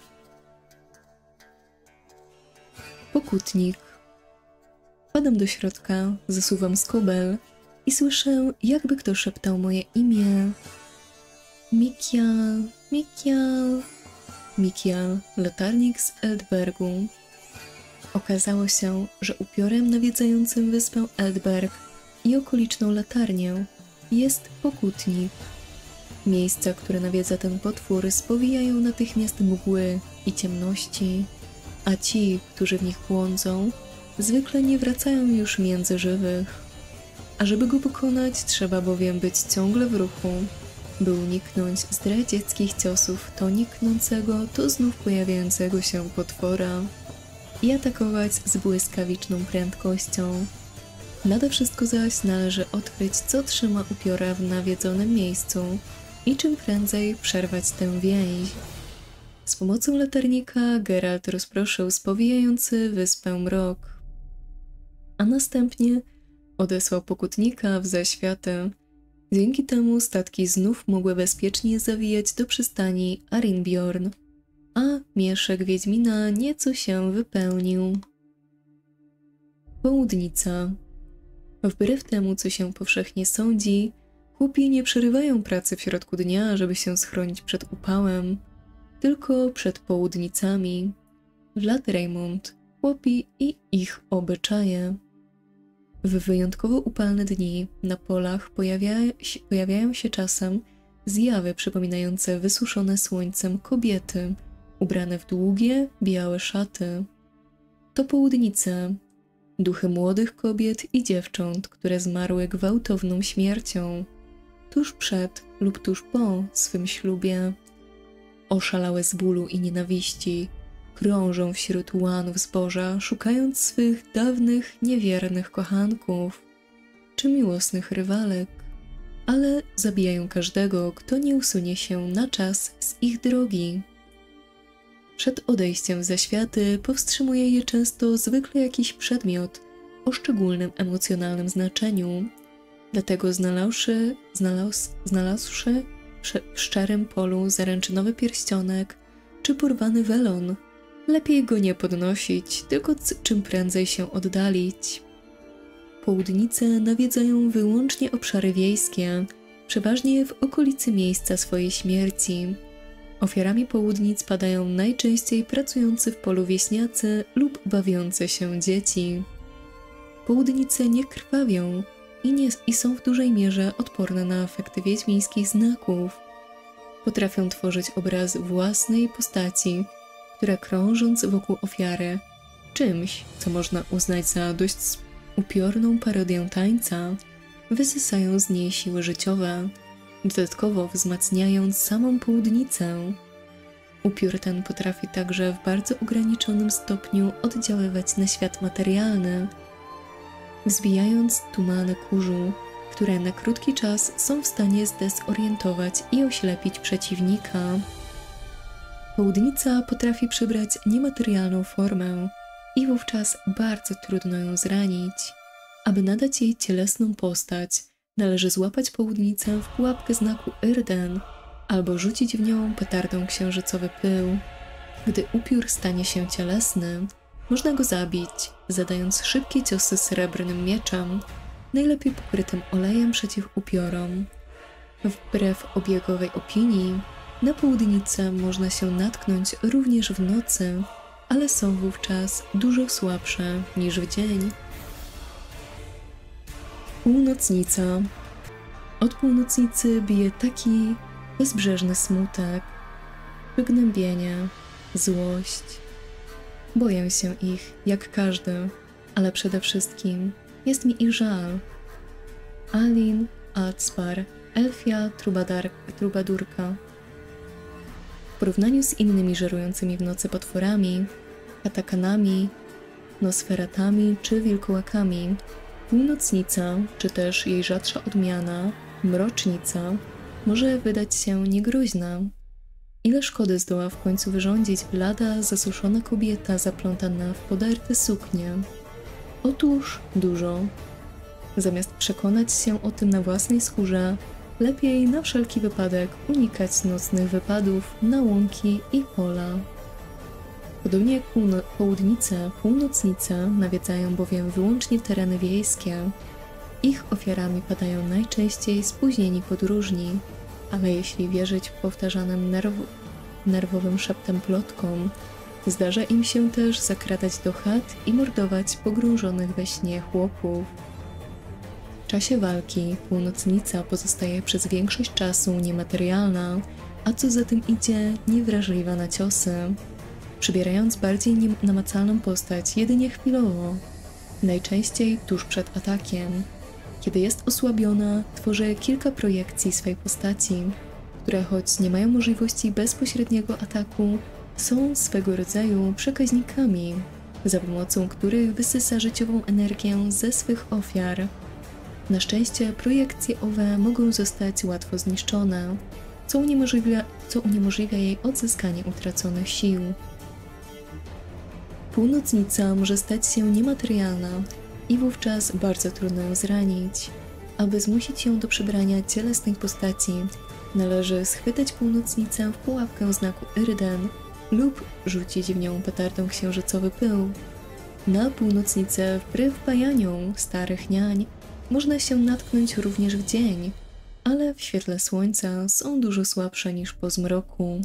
A: Pokutnik. Wpadam do środka, zasuwam skobel i słyszę, jakby kto szeptał moje imię. Mikial, Mikial, Mikial, latarnik z Eldbergu. Okazało się, że upiorem nawiedzającym wyspę Eldberg i okoliczną latarnię jest pokutnik. Miejsca, które nawiedza ten potwór, spowijają natychmiast mgły i ciemności, a ci, którzy w nich błądzą, zwykle nie wracają już między żywych. A żeby go pokonać, trzeba bowiem być ciągle w ruchu, by uniknąć zdradzieckich ciosów to niknącego, to znów pojawiającego się potwora i atakować z błyskawiczną prędkością. Nade wszystko zaś należy odkryć, co trzyma upiora w nawiedzonym miejscu i czym prędzej przerwać tę więź. Z pomocą latarnika Geralt rozproszył spowijający wyspę mrok, a następnie odesłał pokutnika w zaświatę. Dzięki temu statki znów mogły bezpiecznie zawijać do przystani Arinbjorn, a mieszek Wiedźmina nieco się wypełnił. Południca. Wbrew temu, co się powszechnie sądzi, chłopi nie przerywają pracy w środku dnia, żeby się schronić przed upałem, tylko przed południcami. Vlad Raymond, chłopi i ich obyczaje. W wyjątkowo upalne dni na polach pojawia, pojawiają się czasem zjawy przypominające wysuszone słońcem kobiety, ubrane w długie, białe szaty. To południce, duchy młodych kobiet i dziewcząt, które zmarły gwałtowną śmiercią, tuż przed lub tuż po swym ślubie. Oszalałe z bólu i nienawiści, krążą wśród łanów zboża, szukając swych dawnych, niewiernych kochanków czy miłosnych rywalek, ale zabijają każdego, kto nie usunie się na czas z ich drogi. Przed odejściem w zaświaty powstrzymuje je często zwykle jakiś przedmiot o szczególnym emocjonalnym znaczeniu, dlatego znalazłszy, znalazł, znalazłszy w szczerym polu zaręczynowy pierścionek czy porwany welon, lepiej go nie podnosić, tylko czym prędzej się oddalić. Południce nawiedzają wyłącznie obszary wiejskie, przeważnie w okolicy miejsca swojej śmierci. Ofiarami południc padają najczęściej pracujący w polu wieśniacy lub bawiące się dzieci. Południce nie krwawią i, nie, i są w dużej mierze odporne na efekty wiedźmińskich znaków. Potrafią tworzyć obraz własnej postaci, która krążąc wokół ofiary, czymś, co można uznać za dość upiorną parodię tańca, wysysają z niej siły życiowe, dodatkowo wzmacniając samą południcę. Upiór ten potrafi także w bardzo ograniczonym stopniu oddziaływać na świat materialny, wzbijając tumany kurzu które na krótki czas są w stanie zdezorientować i oślepić przeciwnika. Południca potrafi przybrać niematerialną formę i wówczas bardzo trudno ją zranić. Aby nadać jej cielesną postać, należy złapać południcę w pułapkę znaku Yrden albo rzucić w nią petardą księżycowy pył. Gdy upiór stanie się cielesny, można go zabić, zadając szybkie ciosy srebrnym mieczem, najlepiej pokrytym olejem przeciw upiorom. Wbrew obiegowej opinii, na południcę można się natknąć również w nocy, ale są wówczas dużo słabsze niż w dzień. Północnica. Od północnicy bije taki bezbrzeżny smutek, wygnębienie, złość. Boję się ich, jak każdy, ale przede wszystkim jest mi ich żal. Alin Alcpar, elfia trubadurka. W porównaniu z innymi żerującymi w nocy potworami, katakanami, nosferatami czy wilkołakami, północnica, czy też jej rzadsza odmiana, mrocznica, może wydać się niegroźna. Ile szkody zdoła w końcu wyrządzić blada, zasuszona kobieta zaplątana w podarte suknie? Otóż dużo. Zamiast przekonać się o tym na własnej skórze, lepiej na wszelki wypadek unikać nocnych wypadów na łąki i pola. Podobnie jak południce, północnice nawiedzają bowiem wyłącznie tereny wiejskie. Ich ofiarami padają najczęściej spóźnieni podróżni, ale jeśli wierzyć powtarzanym nerw nerwowym szeptem plotkom, zdarza im się też zakradać do chat i mordować pogrążonych we śnie chłopów. W czasie walki północnica pozostaje przez większość czasu niematerialna, a co za tym idzie, niewrażliwa na ciosy, przybierając bardziej namacalną postać jedynie chwilowo, najczęściej tuż przed atakiem. Kiedy jest osłabiona, tworzy kilka projekcji swej postaci, które choć nie mają możliwości bezpośredniego ataku, są swego rodzaju przekaźnikami, za pomocą których wysysa życiową energię ze swych ofiar. Na szczęście projekcje owe mogą zostać łatwo zniszczone, co uniemożliwia, co uniemożliwia jej odzyskanie utraconych sił. Północnica może stać się niematerialna i wówczas bardzo trudno ją zranić. Aby zmusić ją do przybrania cielesnej postaci, należy schwytać północnicę w pułapkę o znaku Yrden lub rzucić w nią petardą księżycowy pył. Na północnicę, wbrew bajaniom starych niań, można się natknąć również w dzień, ale w świetle słońca są dużo słabsze niż po zmroku.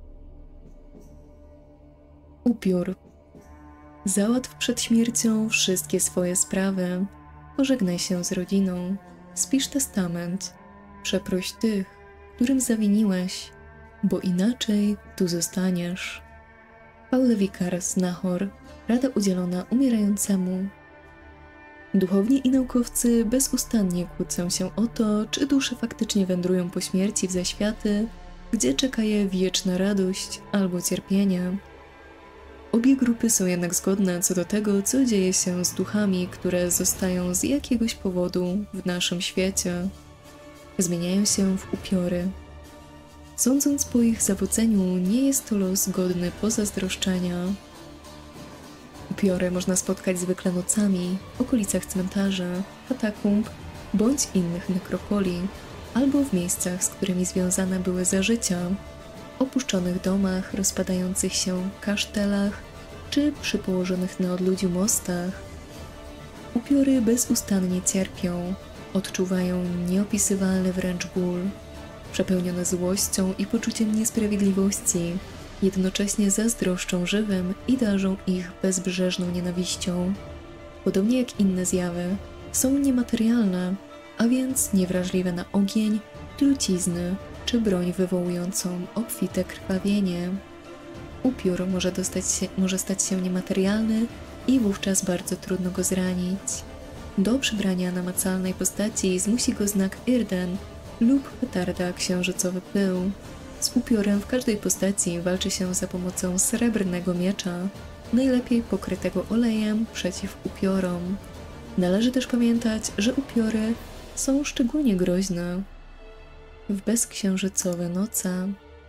A: Upiór. Załatw przed śmiercią wszystkie swoje sprawy, pożegnaj się z rodziną, spisz testament, przeproś tych, którym zawiniłeś, bo inaczej tu zostaniesz. Paul Vicars Nahor, rada udzielona umierającemu. Duchowni i naukowcy bezustannie kłócą się o to, czy dusze faktycznie wędrują po śmierci w zaświaty, gdzie czeka je wieczna radość albo cierpienie. Obie grupy są jednak zgodne co do tego, co dzieje się z duchami, które zostają z jakiegoś powodu w naszym świecie. Zmieniają się w upiory. Sądząc po ich zawodzeniu, nie jest to los godny pozazdroszczenia. Upiory można spotkać zwykle nocami, w okolicach cmentarzy, katakumb bądź innych nekropolii, albo w miejscach, z którymi związane były za życia, opuszczonych domach, rozpadających się kasztelach czy przy położonych na odludziu mostach. Upiory bezustannie cierpią, odczuwają nieopisywalny wręcz ból, przepełnione złością i poczuciem niesprawiedliwości, jednocześnie zazdroszczą żywym i darzą ich bezbrzeżną nienawiścią. Podobnie jak inne zjawy, są niematerialne, a więc niewrażliwe na ogień, trucizny czy broń wywołującą obfite krwawienie. Upiór może, dostać się, może stać się niematerialny i wówczas bardzo trudno go zranić. Do przybrania namacalnej postaci zmusi go znak Yrden lub petarda księżycowy pył. Z upiorem w każdej postaci walczy się za pomocą srebrnego miecza, najlepiej pokrytego olejem przeciw upiorom. Należy też pamiętać, że upiory są szczególnie groźne w bezksiężycowe noce.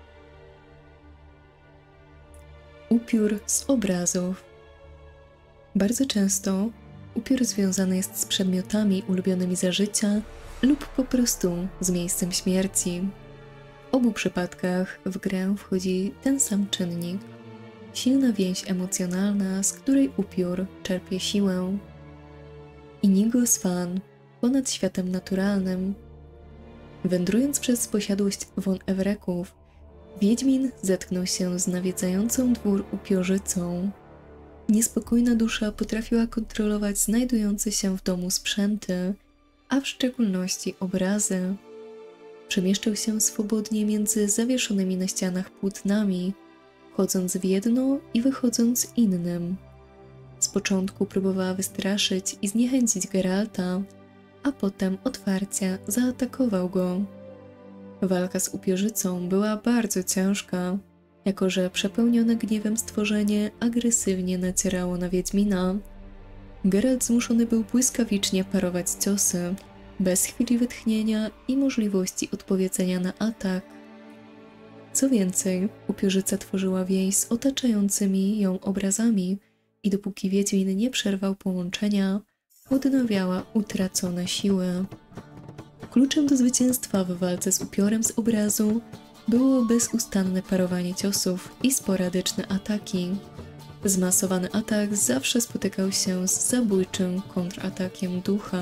A: Upiór z obrazów. Bardzo często upiór związany jest z przedmiotami ulubionymi za życia lub po prostu z miejscem śmierci. W obu przypadkach w grę wchodzi ten sam czynnik. Silna więź emocjonalna, z której upiór czerpie siłę. Inigo Swan ponad światem naturalnym. Wędrując przez posiadłość von Ewreków, Wiedźmin zetknął się z nawiedzającą dwór upiorzycą. Niespokojna dusza potrafiła kontrolować znajdujące się w domu sprzęty, a w szczególności obrazy. Przemieszczał się swobodnie między zawieszonymi na ścianach płótnami, wchodząc w jedno i wychodząc innym. Z początku próbowała wystraszyć i zniechęcić Geralta, a potem otwarcie zaatakował go. Walka z upiorzycą była bardzo ciężka, jako że przepełnione gniewem stworzenie agresywnie nacierało na Wiedźmina. Geralt zmuszony był błyskawicznie parować ciosy, bez chwili wytchnienia i możliwości odpowiedzenia na atak. Co więcej, upiorzyca tworzyła więź z otaczającymi ją obrazami i dopóki Wiedźmin nie przerwał połączenia, odnawiała utracone siły. Kluczem do zwycięstwa w walce z upiorem z obrazu było bezustanne parowanie ciosów i sporadyczne ataki. Zmasowany atak zawsze spotykał się z zabójczym kontratakiem ducha.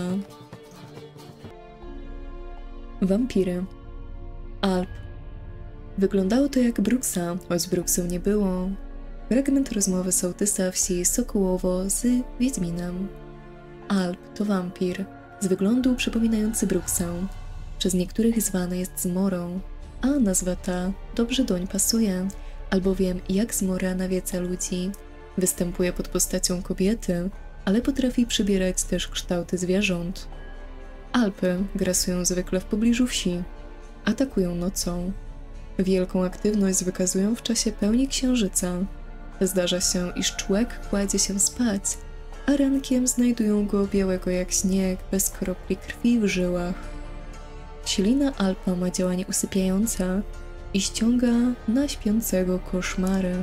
A: Wampiry. Alp. Wyglądało to jak Bruxa, choć Bruxą nie było. Fragment rozmowy sołtysa wsi Sokołowo z Wiedźminem. Alp to wampir, z wyglądu przypominający Bruxę. Przez niektórych zwany jest zmorą, a nazwa ta dobrze doń pasuje, albowiem jak zmora nawiedza ludzi. Występuje pod postacią kobiety, ale potrafi przybierać też kształty zwierząt. Alpy grasują zwykle w pobliżu wsi. Atakują nocą. Wielką aktywność wykazują w czasie pełni księżyca. Zdarza się, iż człowiek kładzie się spać, a rankiem znajdują go białego jak śnieg, bez kropli krwi w żyłach. Silina Alpa ma działanie usypiające i ściąga na śpiącego koszmary.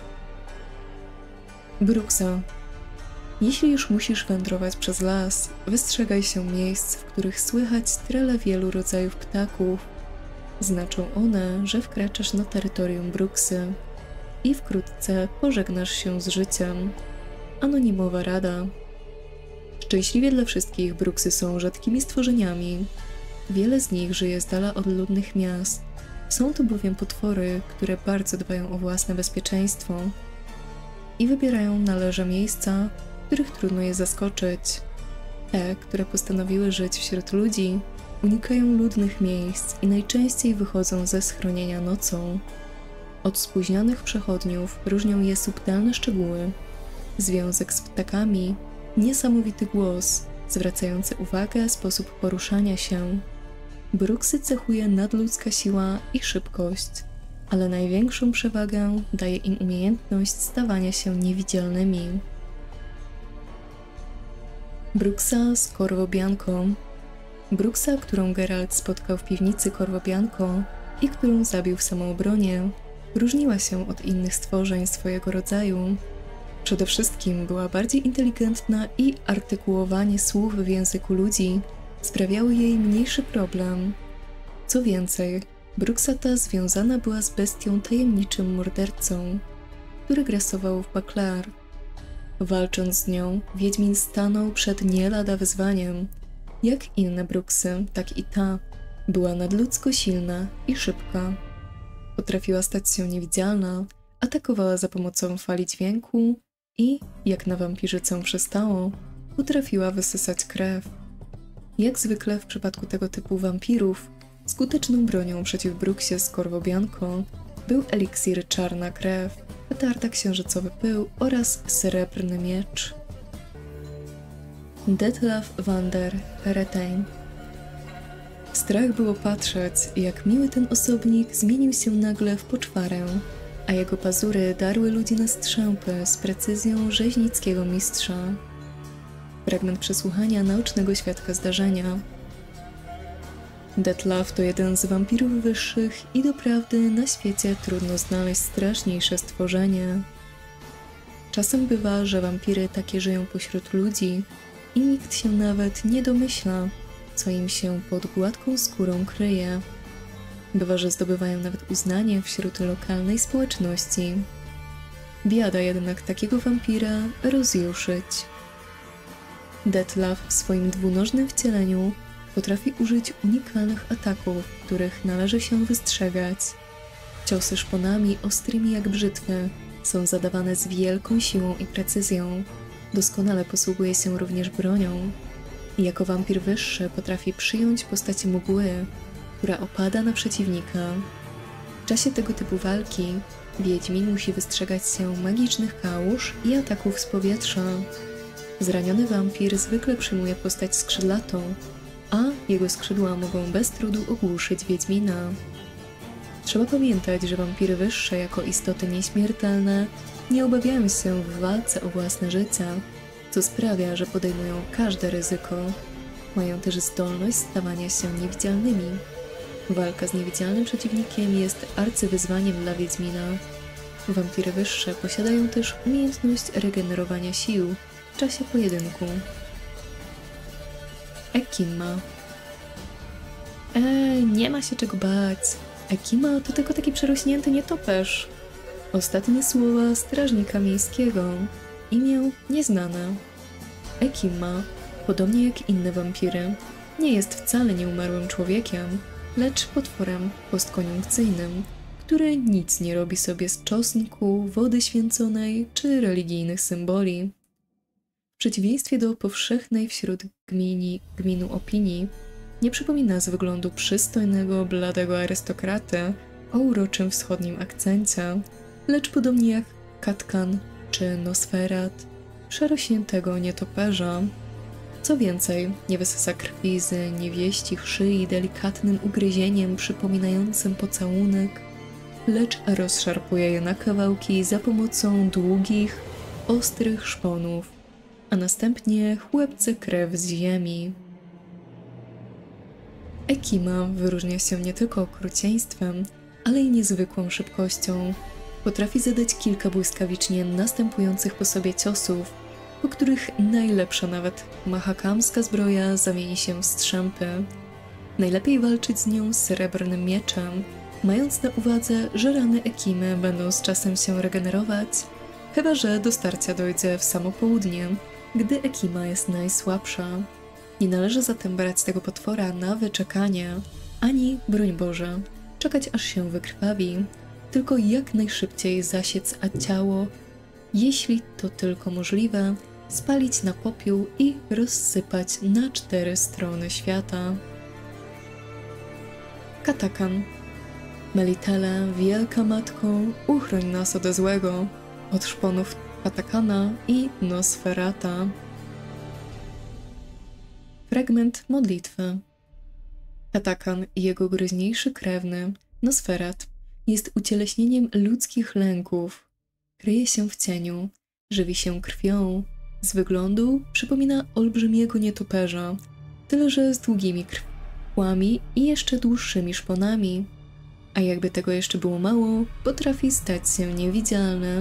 A: Bruxa. Jeśli już musisz wędrować przez las, wystrzegaj się miejsc, w których słychać trele wielu rodzajów ptaków. Znaczą one, że wkraczasz na terytorium Bruxy i wkrótce pożegnasz się z życiem. Anonimowa rada. Szczęśliwie dla wszystkich Bruxy są rzadkimi stworzeniami. Wiele z nich żyje z dala od ludnych miast. Są to bowiem potwory, które bardzo dbają o własne bezpieczeństwo i wybierają należe miejsca, których trudno je zaskoczyć. Te, które postanowiły żyć wśród ludzi, unikają ludnych miejsc i najczęściej wychodzą ze schronienia nocą. Od spóźnionych przechodniów różnią je subtelne szczegóły. Związek z ptakami, niesamowity głos, zwracający uwagę sposób poruszania się. Bruxy cechuje nadludzka siła i szybkość, ale największą przewagę daje im umiejętność stawania się niewidzialnymi. Bruxa z Corvo Bianco. Bruxa, którą Geralt spotkał w piwnicy Corvo Bianco i którą zabił w samoobronie, różniła się od innych stworzeń swojego rodzaju. Przede wszystkim była bardziej inteligentna i artykułowanie słów w języku ludzi sprawiało jej mniejszy problem. Co więcej, Bruxa ta związana była z bestią tajemniczym mordercą, który grasował w Baclar. Walcząc z nią, Wiedźmin stanął przed nie lada wyzwaniem. Jak inne Bruxy, tak i ta była nadludzko silna i szybka. Potrafiła stać się niewidzialna, atakowała za pomocą fali dźwięku i, jak na wampirzycę przystało, potrafiła wysysać krew. Jak zwykle w przypadku tego typu wampirów, skuteczną bronią przeciw Bruxie z Corvo Bianco był eliksir Czarna Krew, petarda księżycowy pył oraz srebrny miecz. Detlev van der Heretain. Strach było patrzeć, jak miły ten osobnik zmienił się nagle w poczwarę, a jego pazury darły ludzi na strzępy z precyzją rzeźnickiego mistrza. Fragment przesłuchania naocznego świadka zdarzenia. Dettlaff to jeden z wampirów wyższych i doprawdy na świecie trudno znaleźć straszniejsze stworzenie. Czasem bywa, że wampiry takie żyją pośród ludzi i nikt się nawet nie domyśla, co im się pod gładką skórą kryje. Bywa, że zdobywają nawet uznanie wśród lokalnej społeczności. Biada jednak takiego wampira rozjuszyć. Dettlaff w swoim dwunożnym wcieleniu potrafi użyć unikalnych ataków, których należy się wystrzegać. Ciosy szponami ostrymi jak brzytwy są zadawane z wielką siłą i precyzją. Doskonale posługuje się również bronią. I jako wampir wyższy potrafi przyjąć postać mgły, która opada na przeciwnika. W czasie tego typu walki wiedźmin musi wystrzegać się magicznych kałuż i ataków z powietrza. Zraniony wampir zwykle przyjmuje postać skrzydlatą, a jego skrzydła mogą bez trudu ogłuszyć wiedźmina. Trzeba pamiętać, że wampiry wyższe jako istoty nieśmiertelne nie obawiają się w walce o własne życie, co sprawia, że podejmują każde ryzyko. Mają też zdolność stawania się niewidzialnymi. Walka z niewidzialnym przeciwnikiem jest arcywyzwaniem dla wiedźmina. Wampiry wyższe posiadają też umiejętność regenerowania sił w czasie pojedynku. Ekima. Eee, nie ma się czego bać. Ekima to tylko taki przerośnięty nietoperz. Ostatnie słowa strażnika miejskiego. Imię nieznane. Ekima, podobnie jak inne wampiry, nie jest wcale nieumarłym człowiekiem, lecz potworem postkoniunkcyjnym, który nic nie robi sobie z czosnku, wody święconej czy religijnych symboli. W przeciwieństwie do powszechnej wśród gmini, gminu opinii, nie przypomina z wyglądu przystojnego, bladego arystokraty o uroczym wschodnim akcencie, lecz podobnie jak Katkan czy Nosferat, przerośniętego nietoperza. Co więcej, nie wysysa krwi z niewieścich szyi delikatnym ugryzieniem przypominającym pocałunek, lecz rozszarpuje je na kawałki za pomocą długich, ostrych szponów, a następnie chłepce krew z ziemi. Ekima wyróżnia się nie tylko okrucieństwem, ale i niezwykłą szybkością. Potrafi zadać kilka błyskawicznie następujących po sobie ciosów, po których najlepsza nawet mahakamska zbroja zamieni się w strzępy. Najlepiej walczyć z nią srebrnym mieczem, mając na uwadze, że rany Ekimy będą z czasem się regenerować, chyba że do starcia dojdzie w samo południe, gdy Ekima jest najsłabsza. Nie należy zatem brać tego potwora na wyczekanie, ani, broń Boże, czekać aż się wykrwawi, tylko jak najszybciej zasiec a ciało, jeśli to tylko możliwe, spalić na popiół i rozsypać na cztery strony świata. Katakan. Melitele, wielka matko, uchroń nas ode złego, od szponów Katakana i Nosferata. Fragment modlitwy. Katakan i jego groźniejszy krewny, Nosferat, jest ucieleśnieniem ludzkich lęków. Kryje się w cieniu, żywi się krwią. Z wyglądu przypomina olbrzymiego nietoperza, tyle że z długimi krwiami i jeszcze dłuższymi szponami. A jakby tego jeszcze było mało, potrafi stać się niewidzialny.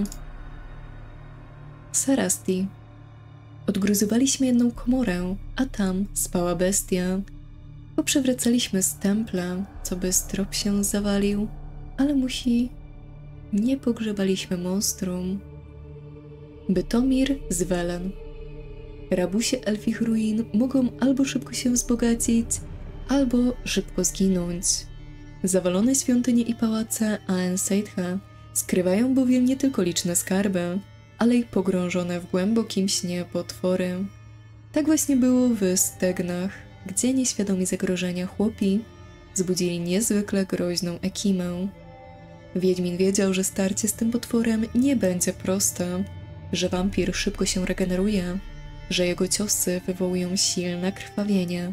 A: Sarasti. Odgruzywaliśmy jedną komorę, a tam spała bestia. Poprzewracaliśmy stemple, co by strop się zawalił, ale musi... Nie pogrzebaliśmy monstrum. Bytomir z Welen. Rabusie elfich ruin mogą albo szybko się wzbogacić, albo szybko zginąć. Zawalone świątynie i pałace Aen Seidhe skrywają bowiem nie tylko liczne skarby, ale i pogrążone w głębokim śnie potwory. Tak właśnie było w Stegnach, gdzie nieświadomi zagrożenia chłopi zbudzili niezwykle groźną Ekimę. Wiedźmin wiedział, że starcie z tym potworem nie będzie proste, że wampir szybko się regeneruje, że jego ciosy wywołują silne krwawienie,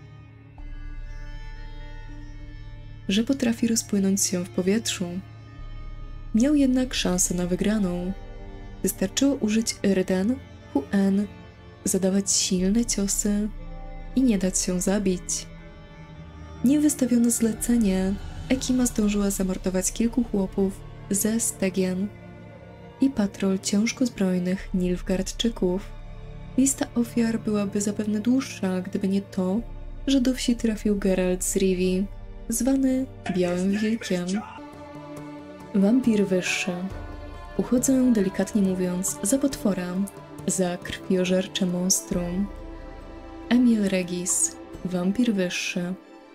A: że potrafi rozpłynąć się w powietrzu. Miał jednak szansę na wygraną. Wystarczyło użyć Rden, Huen, zadawać silne ciosy i nie dać się zabić. Nie wystawiono zlecenie, Ekima zdążyła zamordować kilku chłopów ze Stegien i patrol ciężko zbrojnych Nilfgaardczyków. Lista ofiar byłaby zapewne dłuższa, gdyby nie to, że do wsi trafił Geralt z Rivii, zwany Białym Wilkiem. Wampir wyższy. Uchodzę, delikatnie mówiąc, za potwora, za krwiożercze monstrum. Emil Regis, wampir wyższy.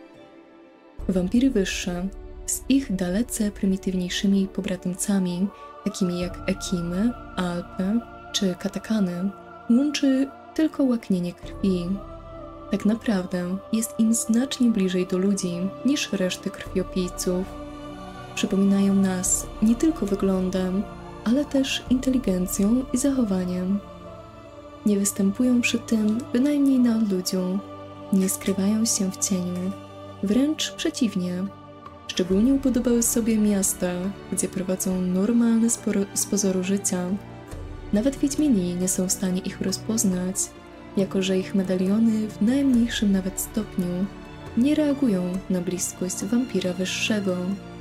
A: Wampiry wyższe, z ich dalece prymitywniejszymi pobratymcami, takimi jak Ekimy, Alpy czy Katakany, łączy tylko łaknienie krwi. Tak naprawdę jest im znacznie bliżej do ludzi niż reszty krwiopijców. Przypominają nas nie tylko wyglądem, ale też inteligencją i zachowaniem. Nie występują przy tym bynajmniej na odludziu, nie skrywają się w cieniu, wręcz przeciwnie. Szczególnie upodobały sobie miasta, gdzie prowadzą normalne z pozoru życia. Nawet Wiedźmini nie są w stanie ich rozpoznać, jako że ich medaliony w najmniejszym nawet stopniu nie reagują na bliskość wampira wyższego.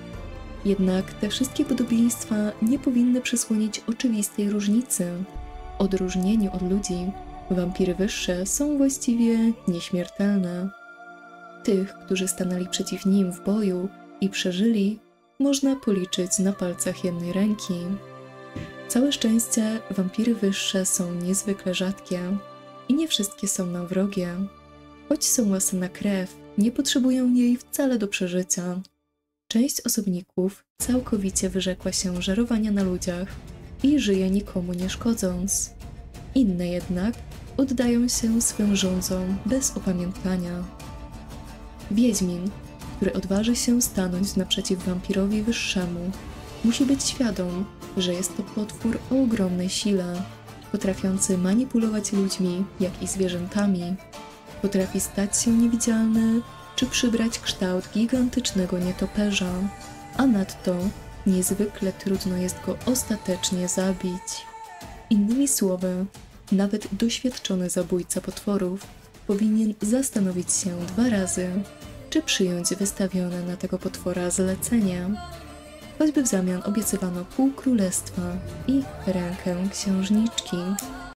A: Jednak te wszystkie podobieństwa nie powinny przysłonić oczywistej różnicy. W odróżnieniu od ludzi, wampiry wyższe są właściwie nieśmiertelne. Tych, którzy stanęli przeciw nim w boju i przeżyli, można policzyć na palcach jednej ręki. Całe szczęście, wampiry wyższe są niezwykle rzadkie i nie wszystkie są nam wrogie. Choć są łasy na krew, nie potrzebują jej wcale do przeżycia. Część osobników całkowicie wyrzekła się żerowania na ludziach i żyje nikomu nie szkodząc. Inne jednak oddają się swym rządzom bez opamiętania. Wiedźmin, który odważy się stanąć naprzeciw wampirowi wyższemu, musi być świadom, że jest to potwór o ogromnej sile, potrafiący manipulować ludźmi, jak i zwierzętami. Potrafi stać się niewidzialny, czy przybrać kształt gigantycznego nietoperza, a nadto niezwykle trudno jest go ostatecznie zabić. Innymi słowy, nawet doświadczony zabójca potworów powinien zastanowić się dwa razy, czy przyjąć wystawione na tego potwora zlecenie, choćby w zamian obiecywano pół królestwa i rękę księżniczki.